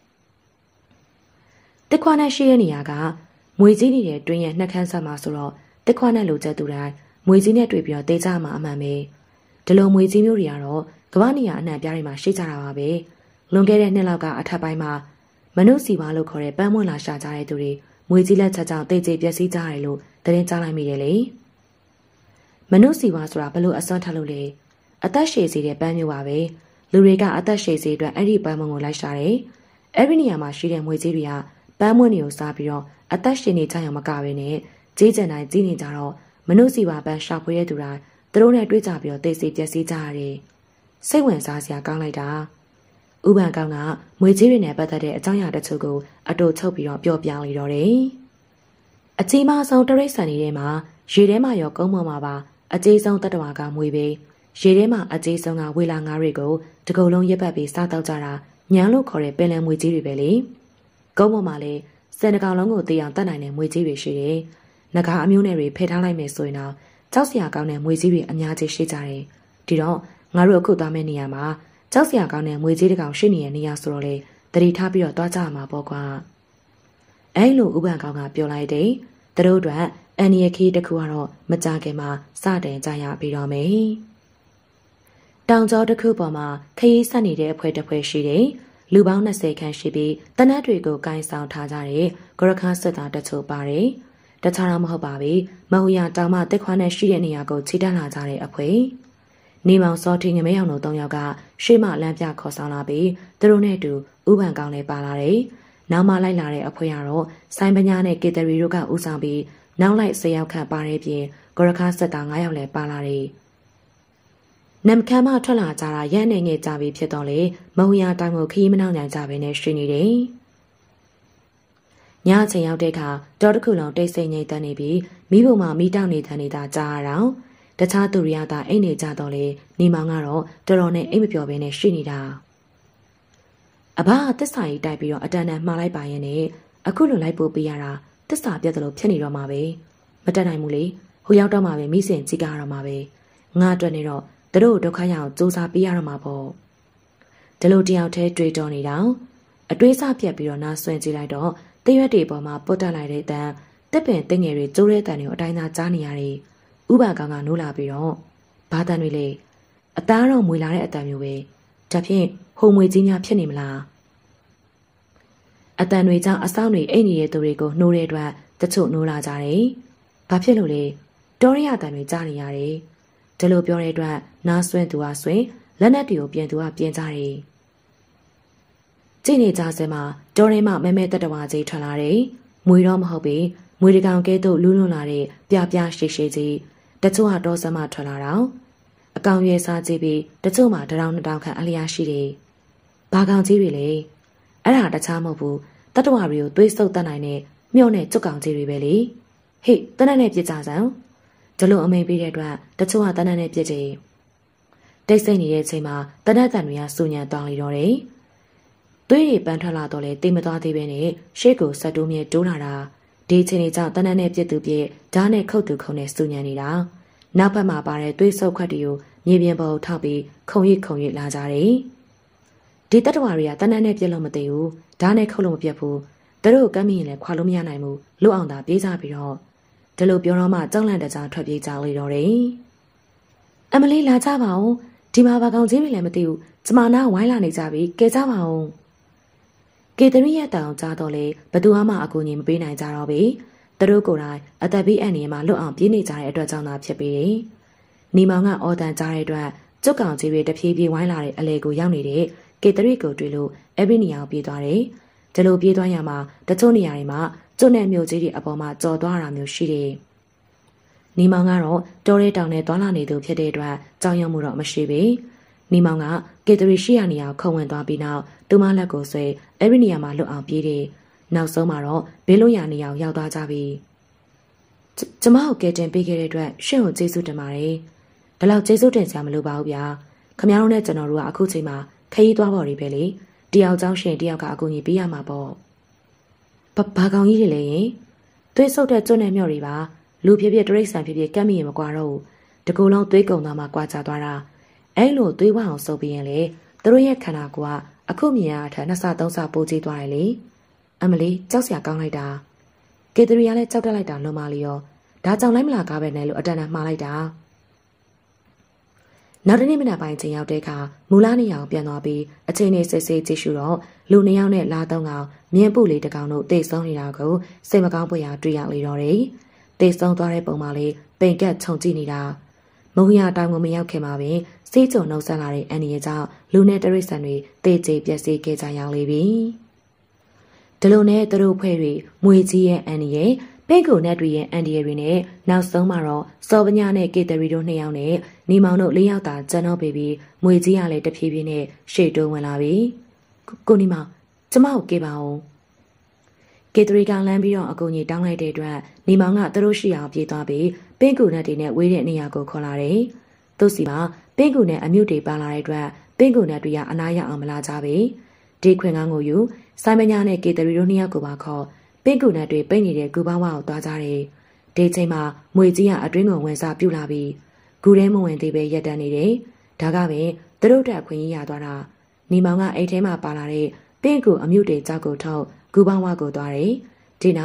တက်ခွားနဲ့ရှိတဲ့နေရာကမွေကြီးနေတဲ့တွင်းရဲ့နှက်ခမ်းဆက်မှာဆိုတော့တက်ခွားနဲ့လိုချက်သူတိုင်းမွေကြီးနဲ့တွေ့ပြီးတော့တေးကြမှာအမှန်ပဲဒီလိုမွေကြီးမျိုးတွေကတော့ကမ္ဘာနေရာအနှံ့ပြားတွေမှာရှိကြတာပါပဲလွန်ခဲ့တဲ့နှစ်လောက်ကအထက်ပိုင်းမှာမနုစီဝါလို့ခေါ်တဲ့ပန်းမွင့်လာရှာကြတဲ့သူတွေမွေကြီးလက်ချက်ကြောင့်တိတ်ကျပျက်စီးကြတယ်လို့သတင်းကြားလိုက်မိတယ်လေမနုစီဝါဆိုတာဘလို့အစွမ်းထလို့လေအသက်ရှည်စေတဲ့ပန်းမျိုးပါပဲလူတွေကအသက်ရှည်စေအတွက်အဲ့ဒီပန်းမွင့်ကိုလိုက်ရှာတယ်အဲ့ဒီနေရာမှာရှိတဲ့မွေကြီးတွေကပန်းမွင့်တွေကိုစားပြီးတော့အသက်ရှင်နေကြရမှာကပဲနဲ့ကြီးကျန်တိုင်းကြီးနေကြတော့မနုစီဝါပန်းရှာဖွေတဲ့သူတိုင်းသူတို့နဲ့တွေ့ကြပြီးတော့တိတ်စီပျက်စီးကြရတယ်စိတ်ဝင်စားစရာကောင်းလိုက်တာဥပန်ကောင်ကမွေကြီးတွေနဲ့ပတ်သက်တဲ့အကြောင်းအရာတချို့ကိုအတူချုပ်ပြီးတော့ပြောပြလိုက်တော့တယ်အကြီးမားဆုံးတရိတ်ဆန်နေထဲမှာရေထဲမှာရောကုန်းပေါ်မှာပါအကြီးဆုံးတတ္တဝါကမွေပဲရေထဲမှာအကြီးဆုံးကဝေလာငါးတွေကိုတကုံလုံးရက်ပတ်ပြီးစားတော့ကြတာညံလို့ခေါ်တဲ့ပင်လယ်မွေကြီးတွေပဲလေကုန်းပေါ်မှာလည်းစင်တကောင်လုံးကိုတေးအောင်တတ်နိုင်တဲ့မွေကြီးတွေရှိတယ်။နဂါအမျိုးနယ်တွေဖယ်ထားလိုက်မယ်ဆိုရင်တော့ကြောက်စရာကောင်းတဲ့မွေကြီးတွေအများကြီးရှိကြတယ်။ဒီတော့ငါတို့အခုသွားမယ့်နေရာမှာကြောက်စရာကောင်းတဲ့မွေကြီးတစ်ကောင်ရှိနေတဲ့နေရာဆိုတော့လေတတိထားပြီးတော့သွားကြရမှာပေါ့ကွာ။အဲလိုဥပန်ကောင်ကပြောလိုက်တယ်။သူတို့အတွက်အန်ဒီရခီးတစ်ခုကတော့မကြခင်မှာစတင်ကြရပြီးတော့မယ်တောင်ကျောတစ်ခုပေါ်မှာခရီးဆက်နေတဲ့အဖွဲ့တစ်ဖွဲ့ရှိတယ်လူပေါင်း၂၀ခန့်ရှိပြီးတနတ်တွေကိုကင်ဆောင်ထားကြတဲ့ဂရခါစစ်သားတချို့ပါတယ်တခြားတော့မဟုတ်ပါဘူးမဟူရတောင်မတက်ခွားနဲ့ရှိတဲ့နေရာကိုခြေတက်လာကြတဲ့အဖွဲ့နေမောင်စောထီငမဲအောင်တို့၃ယောက်ကရှေ့မှလမ်းပြခေါ်ဆောင်လာပြီးသူတို့နဲ့အတူဥပန်ကောင်းလည်းပါလာတယ်နောက်မှလိုက်လာတဲ့အဖွဲ့ကတော့စိုင်းပညာနဲ့ကေတရီတို့ကဦးဆောင်ပြီးနောက်လိုက်၁၀ယောက်ခန့်ပါတဲ့ပြင်ဂရခါစစ်သား၅ယောက်လည်းပါလာတယ်နမ်ခမ်းမထွက်လာကြတာရန်နေငယ်ကြပြီဖြစ်တော့လေမဟူရတိုင်းကိုခီးမနှောင်နိုင်ကြပဲနဲ့ရှိနေတယ်ညအချိန်ရောက်တဲ့အခါတောတစ်ခုလုံးတိတ်ဆိတ်ငြိမ်သက်နေပြီးမိဘမှာမိတောက်နေတဲ့နေတာကြားရအောင်တခြားသူတွေကသာအိတ်နေကြတော့လေနေမောင်ကတော့တော်တော်နဲ့အိတ်မပျော်ဘဲနဲ့ရှိနေတာအဘသစ္စာကြီးတိုက်ပြီးတော့အတန်တန်မှားလိုက်ပါရင်နဲ့အခုလိုလိုက်ပို့ပေးရတာသစ္စာပြတ်တယ်လို့ဖြစ်နေတော့မှာပဲမတက်နိုင်ဘူးလေဟိုရောက်တော့မှပဲမိစင်ကြီးကားတော့မှာပဲငါအတွက်နေတော့သူတို့ဒုက္ခရအောင်စူးစမ်းပေးရတော့မှာပေါ့ဒီလိုတယောက်တည်းတွေးတော်နေတာအတွေးစပြတ်ပြီးတော့နားဆွင့်ကြည့်လိုက်တော့တရွက်တွေပေါ်မှာပုတ်တက်လိုက်တဲ့အတန်တက်ပင်တင်းငယ်တွေကျိုးတဲ့တန်တွေကိုအတိုင်းသာကြားနေရတယ်ဥပကောင်ကနိုးလာပြီးတော့ဘာတန်တွေလဲအသားတော့မွေလာတဲ့အတန်မျိုးပဲဒါဖြင့်ဟိုမွေကြီးများဖြစ်နေမလားအတန်တွေကြောင့်အဆောင်တွေအိတ်နေတဲ့သူတွေကိုနှိုးတဲ့အတွက်တချို့နိုးလာကြတယ်ဘာဖြစ်လို့လဲတော်ရရတန်တွေကြားနေရတယ်ဒီလိုပြောတဲ့အတွက်နားဆွင့်သူဟာဆွင့်လက်နက်တွေကိုပြင်သူကပြင်ကြတယ်ကြည့်နေကြစမှာတော်ရဲမှမဲမဲတက်တဝါကြီးထွက်လာတယ်မွေတော့မဟုတ်ပေမွေတကောင်ကဲသို့လူးလွန်လာတဲ့ပြပြရှိရှိကြီးတချို့ဟာတောစမ်းမှထွက်လာတော့အကောင်ရွယ်စားကြည့်ပြီးတချို့မှာတရောင်နှစ်တောင်ခန့်အလျားရှိတယ်ဘာကောင်ကြီးတွေလဲအဲ့ဒါတခြားမဟုတ်ဘူးတတဝါတွေကိုသွေးဆုပ်တတ်နိုင်တဲ့မြော့နဲ့ကြွကောင်ကြီးတွေပဲလေဟေ့တနက်နဲ့ပြစ်ကြစမ်းဒီလိုအမိန်ပေးတဲ့အတွက်တချို့ဟာတနက်နဲ့ပြစ်ကြည့်တိတ်ဆိတ်နေတဲ့အချိန်မှာတနက်တန်တွေကစူညံတောင်းနေတော့တယ်သွေးတွေပန်းထွက်လာတော့လေတိမ်မသွားသေးပဲနဲ့ရှေ့ကိုဆက်တိုးမြဲတိုးလာတာဒီချိန်လေးကြောင့်တနက်နဲ့ပြစ်သူပြစ်ဓာတ်နဲ့ခုတ်သူခုံနဲ့စူညံနေတာနောက်ဘက်မှာပါတဲ့သွေးဆုပ်ခွက်တွေကိုမြေပြင်ပေါ်ထောက်ပြီးခုံရိပ်ခုံရိပ်လာကြတယ်ဒီတတဝါတွေကတနက်နဲ့ပြစ်လို့မသိဘူးဓာတ်နဲ့ခုတ်လို့မပြတ်ဘူးသူတို့ကမ်းမြင်လည်းခွာလို့မရနိုင်ဘူးလွတ်အောင်သာပြေးကြပြီးတော့ဒီလိုပြောတော့မှကြောက်လန့်တကြားထွက်ပြေးကြလေတော့တယ်အမလေးလာကြပါဦးဒီမှာဘာကောင်ကြီးတွေလည်းမသိဘူးကျမနာဝိုင်းလာနေကြပြီကဲကြပါဦးကေတရီရဲ့တောင်ကြားတော့လေဘသူမှအကူအညီမပေးနိုင်ကြတော့ပြီသူတို့ကိုယ်တိုင်အသက်ဘေးအန္တရာယ်မှာလွတ်အောင်ပြေးနေကြတဲ့အတွက်ကြောင့်သာဖြစ်ပြီးနေမောင်ကအော်တန်ကြားတဲ့အတွက်ကျုပ်ကောင်ကြီးတွေတဖြည်းဖြည်းဝိုင်းလာတဲ့အလေကိုရောက်နေတဲ့ကေတရီကိုတွေ့လို့အဲ့ဒီနေရာကိုပြေးသွားတယ်ဒီလိုပြေးသွားရမှာတချို့နေရာတွေမှာကျွတ်နဲ့မြို့ကြီးတွေအပေါ်မှာကြော်သွားတာမျိုးရှိတယ်နေမောင်ကတော့တောရဲတောင်နဲ့သွားလာနေသူဖြစ်တဲ့အတွက်ကြောင်ရုံမှုတော့မရှိပေနေမောင်ကကေတရီရှိရနေရာခုံဝင်သွားပြီးနောက်သူမလက်ကိုဆွဲအဲ့ဒီနေရာမှာလွတ်အောင်ပြေးတယ်နောက်ဆုံးမှာတော့ဘေးလွတ်ရာနေရာရောက်သွားကြပြီကျမကိုကဲတင်ပေးခဲ့တဲ့အတွက်ရှင့်ကိုကျေးဇူးတင်ပါတယ်ဒါလောက်ကျေးဇူးတင်စရာမလိုပါဘူးဗျာခမရတို့နဲ့ကျွန်တော်တို့ကအခုချိန်မှာခရီးသွားပေါ်နေပဲလေတယောက်ကြောင်းရှင်တယောက်ကအကူအညီပေးရမှာပေါ့ဘာကောင်ကြီးတွေလဲရင်သွေးဆုပ်တဲ့ကျွတ်နဲ့မြော့တွေပါလူဖြစ်ဖြစ်တရိတ်ဆန်ဖြစ်ဖြစ်ကမ်းမိရင်မကွာတော့ဘူးတကူလုံးသွေးကုံသွားမှကွာကြသွားတာအဲ့လိုသွေးဝအောင်ဆုပ်ပြီးရင်လေသူတို့ရဲ့ခန္ဓာကိုယ်ကအခုမြင်ရတဲ့အထက်နှစ်ဆသုံးဆပိုကြီးသွားတယ်လေအမလီကြောက်စရာကောင်းလိုက်တာကေတရီကလည်းကြောက်တက်လိုက်တာလွန်ပါလီရောဒါကြောင့်လိုက်မလာကားပဲနဲ့လို့အတန်တန်မှားလိုက်တာနောက်တနေ့မနက်ပိုင်းချိန်ရောက်တဲ့အခါမူလာနေအောင်ပြန်သွားပြီးအချိန်နဲ့စစ်စစ်ကြည့်ရှုတော့လူနှစ်ယောက်နဲ့လာတော့ကောင်မြင်းပုလေးတကောင်တို့တိတ်ဆုံးနေတာကိုစိတ်မကောင်းပွေရာတွေ့ရလေတော့တယ်တိတ်ဆုံးသွားတဲ့ပုံမှန်လေးပိန်ကက်ခြုံကြည့်နေတာမုံရတောင်ကိုမရောက်ခင်မှာပင်စေးကြုံနှုတ်ဆက်လာတဲ့အန်ဒီရဲ့ကြောင့်လူနဲ့တရိတ်ဆန်တွေတေးကြေပျက်စီးခဲ့ကြရောက်လေပြီဒီလိုနဲ့သူတို့ဖွဲ့တွေမွေကြီးရဲ့အန်ဒီရဲ့ပိတ်ကိုနဲ့တွေရဲ့အန်ဒီရဲ့တွေနဲ့နောက်ဆုံးမှာတော့စောပညာနဲ့ကေတရီတို့နှစ်ယောက်နဲ့နေမောင်တို့လေးယောက်သာကျန်တော့ပေပြီးမွေကြီးကလည်းတဖြည်းဖြည်းနဲ့ရှေ့တိုးဝင်လာပြီကိုနေမောင်ကျမကိုကေပါအောင်ကေတရီကလမ်းပြီးတော့အကူကြီးတောင်းလိုက်တဲ့အတွက်နေမောင်ကသူတို့ရှိအောင်ပြေးသွားပြီးပင့်ကူနဲ့တွေနဲ့ဝေးတဲ့နေရာကိုခေါ်လာတယ်သူစီမှာပင့်ကူနဲ့အမြုပ်တွေပါလာတဲ့အတွက်ပင့်ကူနဲ့တွေကအနားရအောင်မလာကြပြီဒီခွင်ကောင်းကိုယူစိုင်းမညာနဲ့ကေတရီတို့နှစ်ယောက်ကိုပါခေါ်ပင့်ကူနဲ့တွေပိတ်နေတဲ့ကူပေါင်းဝါကိုသွားကြတယ်ဒီချိန်မှာမွေကြီးကအတွင်းကိုဝင်စားပြူလာပြီးဂူထဲမဝင်သေးပဲရက်တန်းနေတယ်ဒါကပင်သူတို့တက်ခွင်ကြီးရသွားတာနေမောင်ကအိတ်ထဲမှာပါလာတဲ့ပင့်ကူအမြုပ်တွေကြောက်ကိုထုတ်ဂူပေါင်းဝါကိုသွားတယ်ဒီနောက်ပ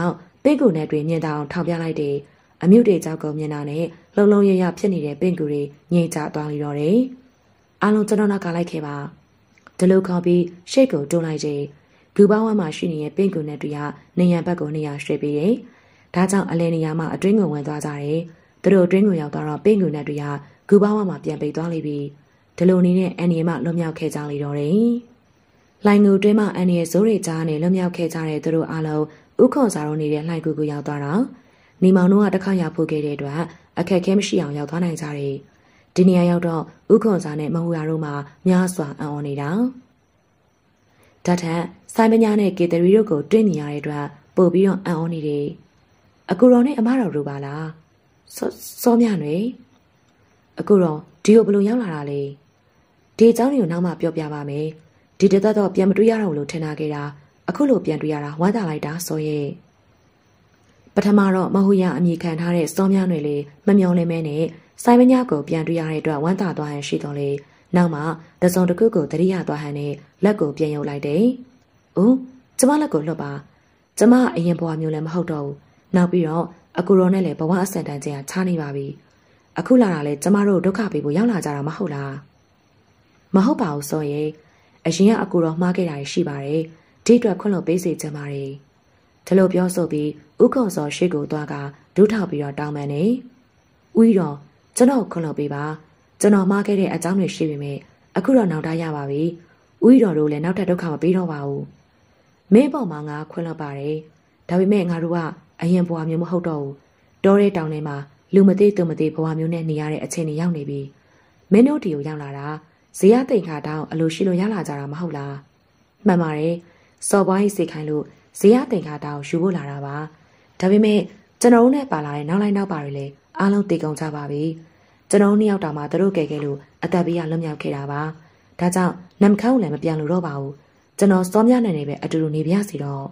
ပင့်ကူနဲ့တွေမြင်တောင်ထောင်ပြလိုက်တယ်အမြုပ်တွေကြောက်ကုန်မြင်တာနဲ့လုံလုံရရဖြစ်နေတဲ့ပင့်ကူတွေငြိမ်ချသွားလိတော့တယ်အားလုံးကျွန်တော်နောက်ကလိုက်ခဲ့ပါဒီလိုခေါ်ပြီးရှေ့ကိုတွန်းလိုက်ကြဂူပေါင်းဝမ်းမှာရှိနေတဲ့ပင့်ကူနဲ့တွေကနေရန်ဘက်ကိုနေရာရွှေ့ပြီးတယ်ဒါကြောင့်အလဲနေရာမှာအတွင်းကိုဝင်သွားကြတယ်သူတို့အတွင်းကိုရောက်တော့ပင့်ကူနဲ့တွေကဂူပေါင်းဝမ်းမှာပြန်ပိတ်သွားလိပြီဒီလိုနေနဲ့အန်နီမလွတ်မြောက်ခဲ့ကြလိတော့တယ်လှိုင်ငူတွင်းမှာအန်နီရဲ့ဇိုးတွေကြားနဲ့လွတ်မြောက်ခဲ့ကြတဲ့သူတို့အားလုံးဥခွန်စာတို့နေတဲ့လှိုင်ကူကိုရောက်သွားတော့နေမောင်တို့ကတစ်ခါရောက်ဖို့ခဲ့တဲ့အတွက်အခက်အခဲမရှိအောင်ရောက်သွားနိုင်ကြတယ်ဒီနေရာရောက်တော့ဥခွန်စာနဲ့မဟူရာတို့မှာများစွာအံ့ဩနေတာတထက်ဆိုင်ပညာနဲ့ကေတရီတို့ကိုတွေ့မြင်ရတဲ့အတွက်ပို့ပြီးတော့အံ့ဩနေတယ်အကူတော်နဲ့အမတော်တို့ပါလားစောမြနွေအကူတော်ဒီကိုဘလို့ရောက်လာတာလဲဒီအကြောင်းတွေကိုနောက်မှပြောပြပါမယ်ဒီတသက်တော့ပြန်မတွေ့ရတော့လို့ထင်တာခဲ့တာအခုလိုပြန်တွေ့ရတာဝမ်းသာလိုက်တာဆိုရဲ့ပထမတော့မဟူရအမိခံထားတဲ့စောမြနွေလေးမမျောလင်းမဲနဲ့ဆိုင်မညာကိုပြန်တွေ့ရတဲ့အတွက်ဝမ်းသာသွားဟန်ရှိတော်လေနောက်မှတစုံတစ်ခုကိုတရိယာသွားဟန်နဲ့လက်ကိုပြန်ရုပ်လိုက်တယ်။ဦးကျမလက်ကိုလွတ်ပါကျမအရင်ဘဝမျိုးလည်းမဟုတ်တော့ဘူးနောက်ပြီးတော့အကူရောနဲ့လည်းဘဝအဆန်တန်းချင်းချားနေပါပြီအခုလာတာလေကျမတို့ဒုက္ခပေးဖို့ရောက်လာကြတာမဟုတ်လားမဟုတ်ပါဘူးဆိုရင်အရင်ကအကူရောမှားခဲ့တာရှိပါတယ်ဒီအတွက်ခွင့်လွှတ်ပေးစေချင်ပါတယ်ဒီလိုပြောဆိုပြီးဥက္ကုံစောရှေ့ကိုသွားကဒုထောက်ပြီးတော့တောင်းပန်နေဦးတော်ကျွန်တော်ခွင့်လွှတ်ပေးပါကျွန်တော်မှားခဲ့တဲ့အကြောင်းတွေရှိပေမဲ့အခုတော့နောက်တရပါပြီဦးတော်တို့လည်းနောက်ထပ်ဒုက္ခမပေးတော့ပါဘူးမင်းပေါ်မှာငါခွင့်လွှတ်ပါတယ်ဒါပေမဲ့ငါတို့ကအရင်ဘဝမျိုးမဟုတ်တော့ဘူးတောတဲ့တောင်ထဲမှာလူမသိသူမသိဘဝမျိုးနဲ့နေရတဲ့အခြေအနေရောက်နေပြီမင်းတို့တီကိုရောက်လာတာဇေယျတိန်ခါတောင်းအလိုရှိလို့ရောက်လာကြတာမဟုတ်လားမှန်ပါတယ်စော်ပွားကြီးစေခိုင်းလို့ဇေယျတိန်ခါတောင်းယူဖို့လာတာပါဒါပေမဲ့ကျွန်တော်တို့နဲ့ပါလာတဲ့နောက်လိုက်နောက်ပါတွေလည်းအားလုံးတည်ကုန်ကြပါပြီကျွန်တော်နှစ်ယောက်တောင်မှသူတို့ကဲကဲလို့အသက်ပေးရလွတ်မြောက်ခဲ့တာပါဒါကြောင့်နမ်ခန်းကိုလည်းမပြန်လို့တော့ပါဘူးကျွန်တော်စောမြနဲ့နေပဲအတူတူနေပြရစီတော့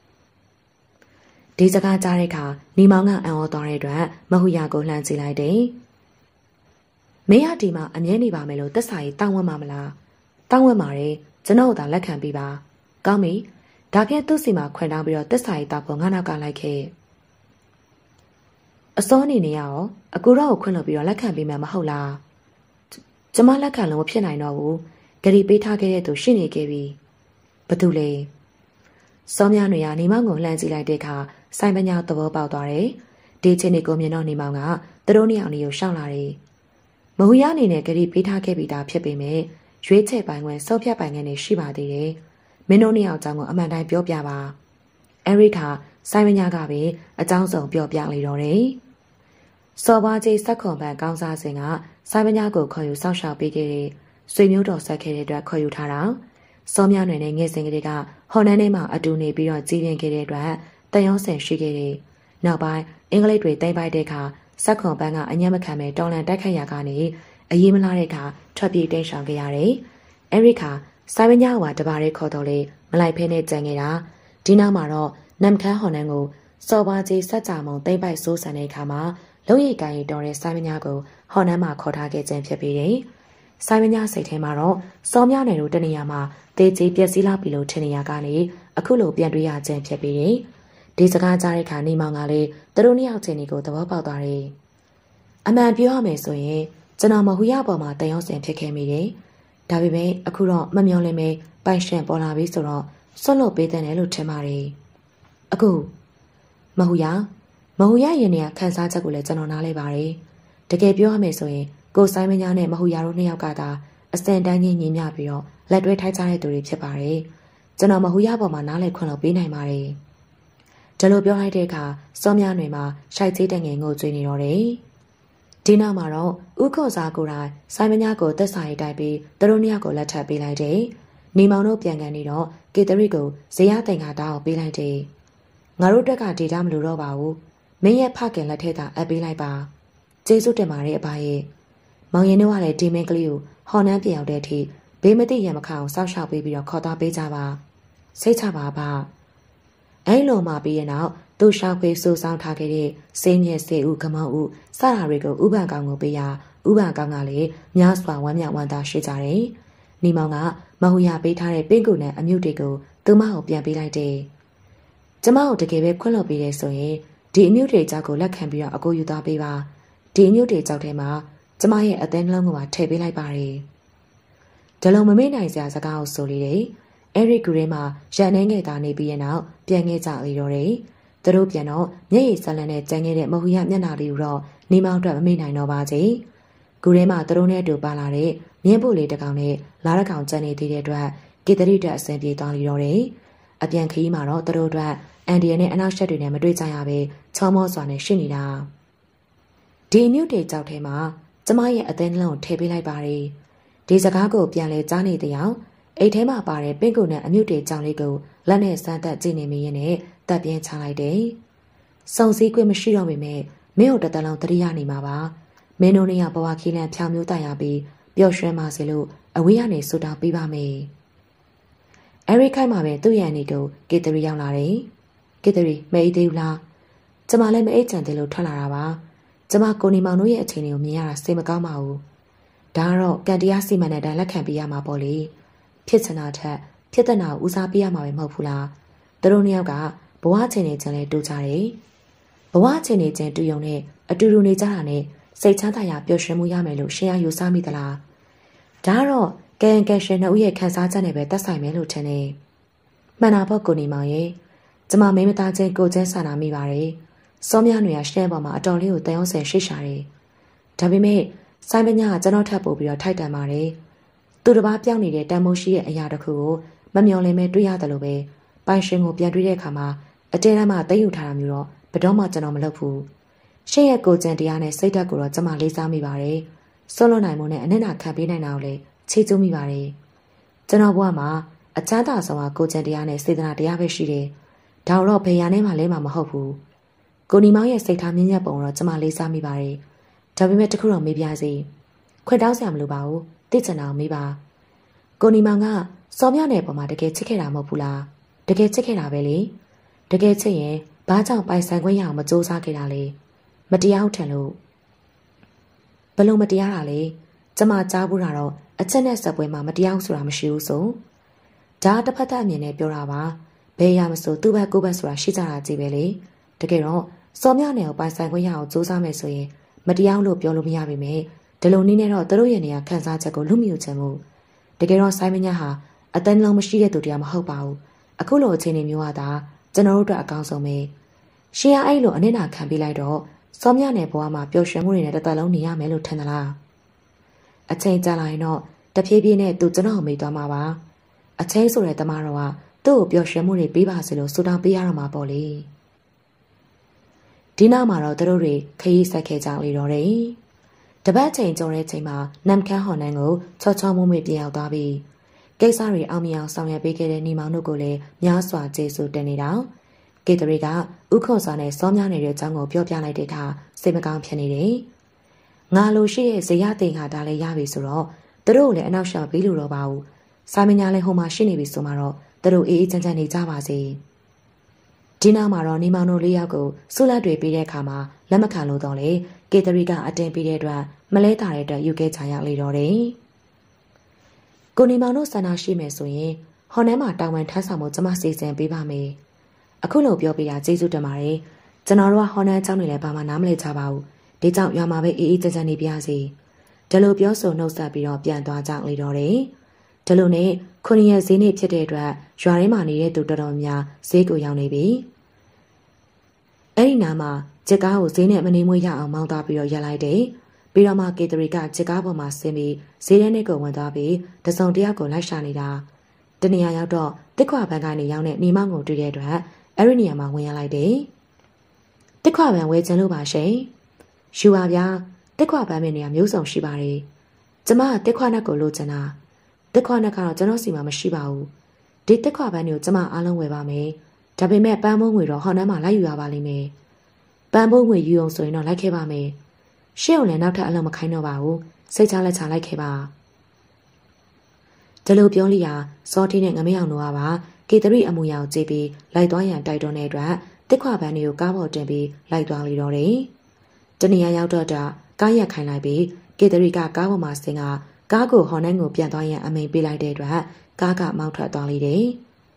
ဒီစကားကြားတဲ့အခါနေမောင်ကအံ့ဩသွားတဲ့အတွက်မဟူရကိုလှမ်းကြည့်လိုက်တယ်မင်းရဒီမှာအမြဲနေပါမယ်လို့သက်စာကြီးတောင်းဝတ်မှာမလားတောင်းဝတ်မှာတယ်ကျွန်တော်တို့သာလက်ခံပေးပါကောင်းပြီဒါကဲသူ့စီမှာခွင်တောင်းပြီးတော့သက်စာကြီးတောက်ဖို့ငါနောက်ကလိုက်ခဲ့အစောအနေနဲ့ရောအကူတော့ကိုခွင့်လို့ပြီးတော့လက်ခံပေးမယ်မဟုတ်လားကျမလက်ခံလို့မဖြစ်နိုင်တော့ဘူးဂရီပေးထားခဲ့တဲ့သူရှင်းနေခဲ့ပြီဘာတူလဲစောမြနွေရနေမောင်ကိုလှမ်းကြည့်လိုက်တဲ့အခါဆိုင်ပညာသဘောပေါက်သွားတယ်ဒီချင်းနေကိုမြင်တော့နေမောင်ကသူတို့နှစ်ယောက်နေကိုရှောက်လာတယ်မဟူရအနေနဲ့ဂရီပေးထားခဲ့ပြီးသားဖြစ်ပေမဲ့ရွေးချယ်ပိုင်ခွင့်စောဖြတ်ပိုင်ခွင့်နေရှိပါသေးတယ်မင်းတို့နှစ်ယောက်အကြောင်းကိုအမှန်တိုင်းပြောပြပါအဲ့ဒီခါဆိုင်ပညာကပဲအကြောင်းစုံပြောပြလေတော့တယ်စော်ပွားကြီးစက်ခွန်ပန်ကောင်းစားစဉ်ကဆိုင်ပညာကိုခေါ်ယူစောင့်ရှောက်ပေးခဲ့တဲ့ဆွေမျိုးတော်ဆက်ခဲ့တဲ့အတွက်ခေါ်ယူထားတာစောမြနွယ်နဲ့ငယ်စဉ်ကလေးကဟော်နန်းထဲမှာအတူနေပြီးတော့ကြီးပြင်းခဲ့တဲ့အတွက်တန်ရုံးဆင်ရှိခဲ့တယ်။နောက်ပိုင်းအင်္ဂလိပ်တွေတိမ့်ပိုက်တဲ့အခါစက်ခွန်ပန်းကအညံ့မခံပဲတော်လန်တိုက်ခိုက်ရာကနေအရေးမလားတဲ့အခါထွက်ပြေးတိမ်းရှောင်ခဲ့ရတယ်။အဲဒီခါဆိုင်ပညာကတပါးလေးခေါ်တော့လေမလိုက်ဖဲနဲ့ကြံခဲ့တာဒီနောက်မှာတော့နမ်ခန်းဟော်နန်းကိုစော်ပွားကြီးစက်ကြမုံတိမ့်ပိုက်စိုးစံတဲ့အခါမှာလုံရိတ်ကိုင်တော်တဲ့ဆိုင်ပညာကိုဟော်နန်းမှာခေါ်ထားခဲ့ခြင်းဖြစ်ပြီးတယ်။ဆိုင်ပညာစိတ်ထဲမှာတော့စောမြနယ်တို့တနေရာမှာတေးကြီးပြက်စီးလာပြီလို့ထင်နေရကနေအခုလိုပြန်တွေ့ရခြင်းဖြစ်ပြီးတယ်။ဒီစကားကြားတဲ့ခါနေမောင်ကလည်းသူတို့နှစ်ယောက်ချင်းကိုသဘောပေါက်သွားတယ်။အမှန်ပြောရမယ်ဆိုရင်ကျွန်တော်မဟူရပေါ်မှာတန်ရုံးစင်ဖြစ်ခဲ့မိတယ်။ဒါပေမဲ့အခုတော့မမျောလင်းမဲပိုင်ရှင်ပေါ်လာပြီဆိုတော့ဆွတ်လွတ်ပေးတဲ့လို့ထင်ပါတယ်။အခုမဟူရမဟူရရင်နေရခန်းစားချက်ကိုလည်းကျွန်တော်နားလဲပါတယ်။တကယ်ပြောရမယ်ဆိုရင်ကိုဆိုင်မညာနဲ့မဟူရတို့နှစ်ယောက်ကသာအစင်တန်းကြီးညီမျှပြီးတော့လက်တွဲထိုက်ကြတဲ့သူတွေဖြစ်ပါတယ်။ကျွန်တော်မဟူရပေါ်မှာနားလဲခွင့်လို့ပေးနိုင်ပါတယ်။ဒါလိုပြောလိုက်တဲ့အခါစောမြနွေမှာရှိုက်သေးတဲ့ငယ်ငိုကြွေးနေတော့တယ်။ဒီနောက်မှာတော့ဥခောစာကိုယ်တိုင်ဆိုင်မညာကိုသက်စာရေးတိုက်ပြီးသူတို့နှစ်ယောက်ကိုလက်ထပ်ပေးလိုက်တယ်။နေမောင်တို့ပြန်ကန်နေတော့ကေတရီကိုဇေယျတင်ခါတောင်းပေးလိုက်တယ်။ငါတို့တက်ကဒေတာမလို့တော့ပါဘူး။မင်းရဲ့ဖခင်လက်ထက်သာအပ်ပေးလိုက်ပါ။ကျေးဇူးတင်ပါတယ်အဘရဲ့။မောင်ရင်တို့ကလည်းဒီမင်းကလေးကိုဟော်နှမ်းပြောင်တဲ့အထိဘေးမသိရမခအောင်စောက်ရှောက်ပေးပြီးတော့ခေါ်သားပေးကြပါစိတ်ချပါပါအဲ့လိုမှပြီးရင်တော့သူရှောက်ပေးစူဆောင်းထားခဲ့တဲ့စိမ့်မြက်စေဦးကမောင်ဦးစတာတွေကိုဥပန်ကောင်ကိုပေးရဥပန်ကောင်ကလည်းများစွာဝမ်းမြောက်ဝမ်းသာရှိကြတယ်နေမောင်ကမဟူရပေးထားတဲ့ပင့်ကူနဲ့အမြုပ်တွေကိုသူမကိုပြန်ပေးလိုက်တယ်ကျမတို့တကယ်ပဲခွင့်လွှတ်ပေးတယ်ဆိုရင်ဒီအမျိုးတွေကြောက်ကိုလက်ခံပြီးတော့အကူယူသွားပေးပါဒီအမျိုးတွေကြောက်ထဲမှာကျမရဲ့အသင်းနှလုံးကိုပါထည့်ပေးလိုက်ပါတယ်ဒါလုံးမမေ့နိုင်စရာစကားကိုဆိုလေတယ်အဲ့ဒီဂူရဲမှာရန်နှင်းငယ်သားနေပြီးရဲ့နောက်ပြန်ခဲ့ကြလေတော့တယ်သူတို့ပြန်တော့မျက်ရည်စလန်နဲ့ကြမ်းခဲ့တဲ့မဟူရမျက်နှာလေးကိုတော့နေမောင်အတွက်မမေ့နိုင်တော့ပါစေဂူရဲမှာသူတို့နဲ့အတူပါလာတဲ့မြင်းပို့လေးတစ်ကောင်နဲ့လာရကောင်ကျန်နေသေးတဲ့အတွက်ကေတရီတက်အဆင်ပြေသွားလေတော့တယ်အပြန်ခရီးမှာတော့သူတို့အတွက်အန်ဒီယန်နဲ့အနောက်ရှက်တွေနဲ့မတွေ့ကြရပဲချောမောစွာနဲ့ရှိနေတာဒီမြုပ်တွေကြောက်ထဲမှာကျမရဲ့အသင်းနှလုံးထည့်ပေးလိုက်ပါတယ်ဒီစကားကိုပြန်လဲကြားနေတဲ့အောင်အိတ်ထဲမှာပါတဲ့ပင့်ကုတ်နဲ့အမြုပ်တွေကြောင်လေးကိုလက်နဲ့စမ်းသက်ကြည့်နေမိရင်နဲ့တပ်ပြင်းချလိုက်တယ်စုံစည်းခွင့်မရှိတော့ပေမဲ့မင်းတို့တတလုံးတတိယနေမှာပါမင်းတို့နေရဘဝခီးလန်ဖြောင်မျိုးတိုက်ရပြီးပျော်ရွှင်ပါစေလို့အဝေးကနေဆူတောင်းပေးပါမယ်အဲရီခိုင်မှာပဲသူ့ရဲ့အနေကိုကေတရီရောက်လာတယ်ကေတရီမအေးသေးဘူးလားကျမလည်းမအေးချန်သေးလို့ထွက်လာတာပါကျမကိုနေမောင်တို့ရဲ့အခြေအနေကိုမြင်ရတာစိတ်မကောင်းပါဘူးဒါကတော့ကံတရားစီမံတဲ့အတိုင်းလက်ခံပေးရမှာပေါ့လေဖြစ်ချင်တာထက်ဖြစ်တဲ့နာကိုဦးစားပေးရမှာပဲမဟုတ်ဘူးလားသူတို့နှစ်ယောက်ကဘဝချင်းနေချင်းလဲတူကြတယ်ဘဝချင်းနေချင်းတူယုံနဲ့အတူတူနေကြတာနဲ့စိတ်ချမ်းသာရာပျော်ရွှင်မှုရမယ်လို့ရှင်းရယူဆမိသလားဒါကတော့ကဲကဲရှင်တို့ရဲ့ခံစားချက်နဲ့ပဲသက်ဆိုင်မယ်လို့ထင်တယ်မှန်တာပေါ့ကိုနေမောင်ရဲ့ကျမမင်းမသားချင်းကိုချင်းဆန္ဒမိပါတယ်စောမြနွေရရှင်းပေါ်မှာအတော်လေးကိုတန်ရုံးဆယ်ရှိရှာတယ်ဒါပေမဲ့စိုင်းပညာကကျွန်တော်ထပ်ပို့ပြီးတော့ထိုက်တန်ပါတယ်သူတစ်ပါးပြောင်းနေတဲ့တန်မိုးရှိရဲ့အရာတစ်ခုကိုမမျော်လင့်မဲ့တွေ့ရတယ်လို့ပဲပိုင်ရှင်ကိုပြန်တွေ့တဲ့အခါမှာအတဲတမ်းမှသိယူထားတာမျိုးတော့ဘယ်တော့မှကျွန်တော်မလုပ်ဘူးရှင်းရဲ့ကိုကျန်တရားနဲ့စိတ်ဓာတ်ကိုတော့ကျွန်မလေးစားမိပါတယ်စွန့်လွတ်နိုင်မှုနဲ့အနစ်နာခံပေးနိုင်တာကိုလည်းချေးကျူးမိပါတယ်ကျွန်တော်ဘဝမှာအချမ်းသာဆုံးကကိုကျန်တရားနဲ့စေတနာတရားပဲရှိတယ်ဒါတော့ဘယ်ရနဲ့မှလဲမှာမဟုတ်ဘူးကိုနီမောင်ရဲ့စိတ်ထားမြင့်မြတ်ပုံတော့ကျွန်မလေးစားမိပါတယ်ဒါပေမဲ့တခုတော့မေးပြစီခွက်တောင်းစရာမလိုပါဘူးသိချင်တာမေးပါကိုနီမောင်ကစောမြနယ်ပေါ်မှာတကယ်ချစ်ခဲ့တာမဟုတ်ဘူးလားတကယ်ချစ်ခဲ့တာပဲလေတကယ်ချစ်ရင်ဘာကြောင့်ပိုင်ဆိုင်ခွင့်ရအောင်မစူးစမ်းခဲ့တာလဲမတရားထင်လို့ဘလို့မတရားတာလဲကျမကြားဘူးတာတော့အချက်နဲ့စပွဲမှာမတရားဆိုတာမရှိဘူးဆိုဒါတစ်ဖက်သက်အမြင်နဲ့ပြောတာပါဘယ်ရမဆိုသူ့ဘက်ကိုယ့်ဘက်ဆိုတာရှိကြတာကြည့်ပဲလေတကယ်တော့စောမြနယ်ကိုပိုင်ဆိုင်ခွင့်ရအောင်စူးစမ်းမယ်ဆိုရင်မတရားလို့ပြောလို့မရပါပဲဒီလိုနည်းနဲ့တော့သူတို့ရဲ့နေရာခန်းစားချက်ကိုလူမြူချင်မှုတကယ်တော့စိုင်းမညာဟာအတန်းလုံးမရှိတဲ့သူတရားမဟုတ်ပါဘူးအခုလိုအခြေအနေမျိုးကသာကျွန်တော်တို့အတွက်အကောင်းဆုံးပဲရှင်ရအဲ့လိုအနစ်နာခံပေးလိုက်တော့စောမြနယ်ဘဝမှာပျော်ရွှင်မှုတွေနဲ့တစ်သက်လုံးနေရမယ်လို့ထင်သလားအချိန်ကြာလာရင်တော့တဖြည်းဖြည်းနဲ့သူကျွန်တော်ကိုမေ့သွားမှာပါအချိန်ဆိုတဲ့တမတော်ကသူ့ကိုပျော်ရွှင်မှုတွေပေးပါစေလို့ဆူတောင်းပေးရတော့မှာပေါ့လေဒီနောက်မှာတော့သူတို့တွေခရီးဆက်ခဲ့ကြလေတော့တယ်တပတ်ချိန်ကြုံတဲ့ချိန်မှာနမ်ခန်းဟွန်နန်ကိုချောချောမွေ့မွေ့ပြန်ရောက်သွားပြီးကိစ္စတွေအောင်မြင်အောင်ဆောင်ရွက်ပေးခဲ့တဲ့ညီမောင်တို့ကိုလည်းများစွာကျေးဇူးတင်နေတာကေတရီကဥခွန်စွာနဲ့စောများနေတဲ့အကြောင်းကိုပြောပြလိုက်တဲ့အခါစိတ်မကောင်းဖြစ်နေတယ်ငါလိုရှိရဲ့ဇေယျတင်ခါဒါလည်းရပြီဆိုတော့သူတို့လည်းအနောက်ရှောက်ပြီးလို့တော့ပါဘူးစာမညာလည်းဟိုမှာရှိနေပြီဆိုမှတော့သူတို့အေးအေးချမ်းချမ်းနေကြပါစေဒီနောက်မှာတော့ညီမောင်တို့လေးယောက်ကိုဆုလက်တွေပေးတဲ့အခါမှာလက်မခံလို့တော့လေကေတရီကအတင်းပေးတဲ့အတွက်မလဲတာတဲ့အတွက်ယူခဲ့ကြရလေတော့တယ်ကိုညီမောင်တို့ဆန္ဒရှိမယ်ဆိုရင်ဟော်နန်းမှာတာဝန်ထမ်းဆောင်မှုကျမစီစဉ်ပေးပါမယ်အခုလိုပြောပြတာကျေးဇူးတင်ပါတယ်ကျွန်တော်တို့ကဟော်နန်းအကြောင်းတွေလည်းဘာမှနားမလည်ကြပါဘူးဒီကြောင့်ရွာမှာပဲအေးအေးချမ်းချမ်းနေပြရစီဒီလိုပြောဆိုနှုတ်ဆက်ပြီးတော့ပြန်သွားကြလေတော့တယ်ဒီလိုနဲ့ခုနှစ်ရက်ဈေးနေ့ဖြစ်တဲ့အတွက်ရွာရင်းမှာနေတဲ့သူတော်တော်များဈေးကိုရောက်နေပြီအဲ့ဒီနားမှာဂျက်ကားကိုဈေးနဲ့မနေမွေးရအောင်မောင်းသွားပြီးတော့ရက်လိုက်တယ်ပြီးတော့မှကေတရီကဂျက်ကားပေါ်မှာဆင်းပြီးဈေးထဲနဲ့ကိုဝင်သွားပြီးတစုံတယောက်ကိုလိုက်ရှာနေတာတနေရာရောက်တော့တစ်ခွဘန်ကနေရောက်တဲ့နေမောင်ကိုတွေ့တဲ့အတွက်အဲ့ဒီနေရာမှာဝင်ရလိုက်တယ်တစ်ခွဘန်ဝဲချင်လို့ပါရှင်ယူပါဗျာတစ်ခွဘန်မင်းနေရာမျိုးစုံရှိပါတယ်ကျမကတစ်ခွနက်ကိုလိုချင်တာတစ်ခွနက်ကတော့ကျွန်တော်စီမှာမရှိပါဘူးဒီတစ်ခွဘန်တွေကိုကျမအားလုံးဝယ်ပါမယ်ဒါပေမဲ့ပန်းမိုးငွေတော့ဟော်နန်းမှာလိုက်ယူရပါလိမ့်မယ်ပန်းမိုးငွေယူအောင်ဆိုရင်တော့လိုက်ခဲ့ပါမယ်ရှင်းအောင်လည်းနောက်ထပ်အလုံးမခိုင်းတော့ပါဘူးစိတ်ချလက်ချလိုက်ခဲ့ပါဒီလိုပြောလိရာစောတီနဲ့ငမအောင်တို့ကပါကေတရီအမူအရာကိုကြည့်ပြီးလိုက်သွားရန်တိုက်တွန်းတဲ့အတွက်တစ်ခွဘန်တွေကိုကားပေါ်တင်ပြီးလိုက်သွားလေတော့တယ်တနေရာရောက်တော့တာကားရက်ခိုင်းလိုက်ပြီးကေတရီကကားပေါ်မှာဆင်းကကားကိုဟော်နန်းကိုပြန်သွားရန်အမိန်ပေးလိုက်တဲ့အတွက်ကားကမောင်းထွက်သွားလေတယ်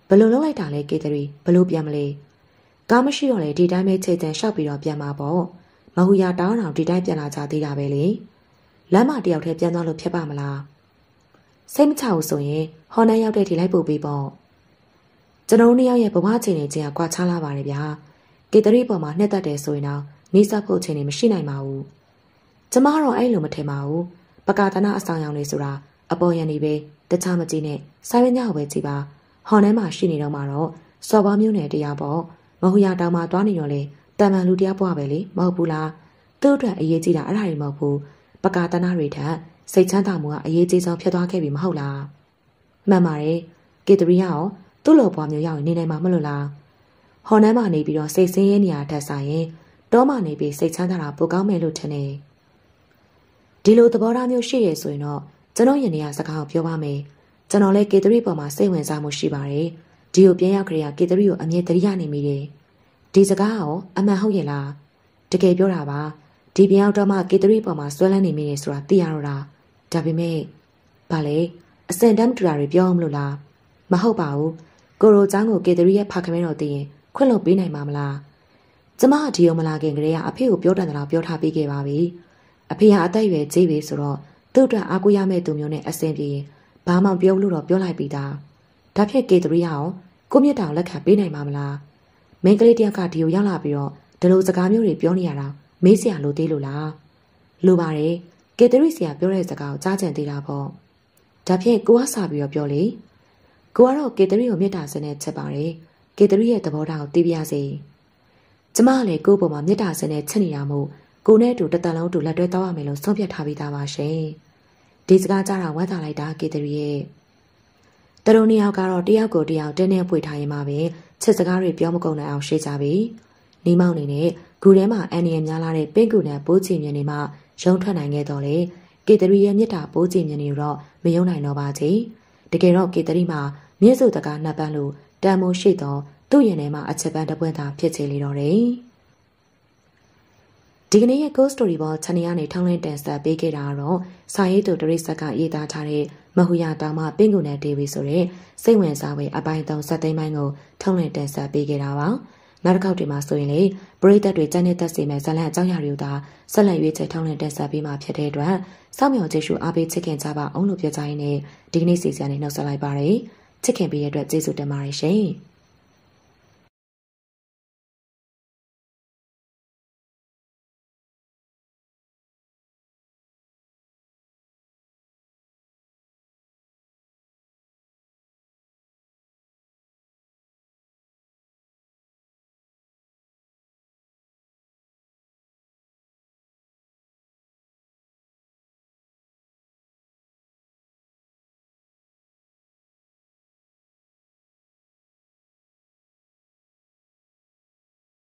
ဘလို့လုံးလိုက်တာလဲကေတရီဘလို့ပြန်မလဲကားမရှိတော့လေဒီတိုင်းပဲချိန်ချင်ရှောက်ပြီးတော့ပြန်มาပေါ့မဟူရတောင်းအောင်ဒီတိုင်းပြန်လာကြသေးတာပဲလေလမ်းမတယောက်တည်းပြန်သွားလို့ဖြစ်ပါမလားစိတ်မချဘူးဆိုရင်ဟော်နန်းရောက်တဲ့ဒီလိုက်ပို့ပေးပေါ့ကျွန်တော်တို့နှစ်ယောက်ရဲ့ဘဝချိန်နေချင်းကကွာခြားလာပါတယ်ဗျာကေတရီပေါ်မှာနှစ်သက်တယ်ဆိုရင်တော့နေစားဖို့ချိန်နေမရှိနိုင်ပါဘူးကျမကတော့အဲ့လိုမထင်ပါဘူးပကာတနာအဆောင်ရောင်လေးဆိုတာအပေါ်ရန်နေပဲတခြားမကြည့်နဲ့ဆိုင်ဝင်းညောက်ပဲကြည့်ပါဟော်နန်းမှာရှိနေတော့မှတော့စော်ဘောမျိုးနယ်တရားပေါ့မဟူရတောင်မှာသွားနေတော့လေတန်မှန်လူတရားပွားပဲလေမဟုတ်ဘူးလားသူ့အတွက်အရေးကြီးတာအဲ့ဒါတွေမဟုတ်ဘူးပကာတနာတွေထက်စိတ်ချမ်းသာမှုကအရေးကြီးဆုံးဖြစ်သွားခဲ့ပြီမဟုတ်လားမှန်ပါတယ်ကေတရီကရောသူ့လိုပွားမျိုးရောက်နေနိုင်မှာမလို့လားဟော်နန်းမှာနေပြီးတော့စိတ်ဆင်းရဲနေရတတ်ဆိုင်ရင်တောမှနေပြီးစိတ်ချမ်းသာတာပိုကောင်းမယ်လို့ထင်တယ်ဒီလိုသဘောထားမျိုးရှိရဆိုရင်တော့ကျွန်တော်ယင်နေရစကားကိုပြောပါမယ်ကျွန်တော်လည်းကေတရီပေါ်မှာစိတ်ဝင်စားမှုရှိပါတယ်ဒီကိုပြန်ရောက်ကြရကေတရီကိုအမြဲတရိယာနေမိတယ်ဒီစကားရောအမှန်ဟုတ်ရဲ့လားတကယ်ပြောတာပါဒီပြန်ရောက်တော့မှကေတရီပေါ်မှာဆွဲလန်းနေမိနေဆိုတာသိရတော့တာဒါပေမဲ့ဗာလေအစင်တမ်းတူတာတွေပြောအောင်မလို့လားမဟုတ်ပါဘူးကိုရိုချောင်းကိုကေတရီရဲ့ဖခင်မဲတော်သိရင်ခွင့်လွှတ်ပေးနိုင်မှာမလားကျမဒီရောမလာခင်ကလေးကအဖေကိုပြောတန်တယ်လို့ပြောထားပေးခဲ့ပါပြီအဖေဟာအသက်အရွယ်ကြီးပြီဆိုတော့သူ့အတွက်အားကိုးရမယ့်သူမျိုးနဲ့အဆင်ပြေဘာမှပြောလို့တော့ပြောလိုက်ပြီးသားဒါဖြင့်ကေတရီရောကိုမြတ်တောင်လက်ခံပေးနိုင်မှာမလားမင်းကလေးတယောက်ကဒီကိုရောက်လာပြီးတော့ဒီလိုစကားမျိုးတွေပြောနေရတာမေးစရာလိုသေးလို့လားလိုပါတယ်ကေတရီဆရာပြောတဲ့စကားကိုကြားချင်သေးတာပေါ့ဒါဖြင့်ကိုကစာပြီးတော့ပြောလေကိုကတော့ကေတရီကိုမြတ်တာစနဲ့ချက်ပါတယ်ကေတရီရဲ့သဘောထားကိုသိပြရစေကျမကလည်းကို့ပေါ်မှာမြတ်တာစနဲ့ချက်နေတာမို့ကိုနဲ့တူတတန်လုံးတူလက်တွဲတောက်ရမယ်လို့ဆုံးဖြတ်ထားပြီးသားပါရှင်ဒီစကားကြားတာဝမ်းသာလိုက်တာကေတရီရဲ့တရုံနှစ်ယောက်ကတော့တယောက်ကိုတယောက်တင်းနေပွေထားရင်မှပဲချက်စကားတွေပြောမကုန်နိုင်အောင်ရှေ့ကြပြီနီးမောင်နေနဲ့ဂူထဲမှာအန်နီယံများလာတဲ့ပင့်ကူနဲ့ပိုးချီမြင်နေမှရုံထွက်နိုင်ခဲ့တော့လေကေတရီရဲ့မြစ်တာပိုးချီမြင်နေတော့မယုံနိုင်တော့ပါကြီးတကယ်တော့ကေတရီမှာမြင့်စုတကားနှစ်ပန်းလို့တန်မိုးရှိတော့သူ့ရင်ထဲမှာအချက်ပန်းတစ်ပွင့်သာဖြစ်ချေလေတော့တယ်ဒီကနေ့ရဲ့ Ghost Story ပေါ် channel ကနေထောင်းလင်းတင်ဆက်ပေးခဲ့တာကတော့စာရေးသူတရိတ်ဆက်ကရေးသားထားတဲ့မဟူရတောင်မှပင့်ကူနဲ့တေးပြီးဆိုတဲ့စိတ်ဝင်စားဖွယ်အပိုင်းသုံးဆက်သိမ်းပိုင်းကိုထောင်းလင်းတင်ဆက်ပေးခဲ့တာပါနောက်တစ်ခေါက်ဒီမှာဆိုရင်လေပရိသတ်တွေစတဲ့သက်စီမဲ့ဇလန်အကြောင်းအရာတွေကိုသာဆက်လက်ရွေးချယ်ထောင်းလင်းတင်ဆက်ပေးမှာဖြစ်တဲ့အတွက်စောင့်မျှော်ကြည့်ရှုအားပေးချစ်ခင်ကြပါအောင်လို့ပြောကြရင်းနဲ့ဒီကနေ့စီစဉ်နေနှုတ်ဆက်လိုက်ပါရစေချစ်ခင်ပေးတဲ့အတွက်ကျေးဇူးတင်ပါတယ်ရှင်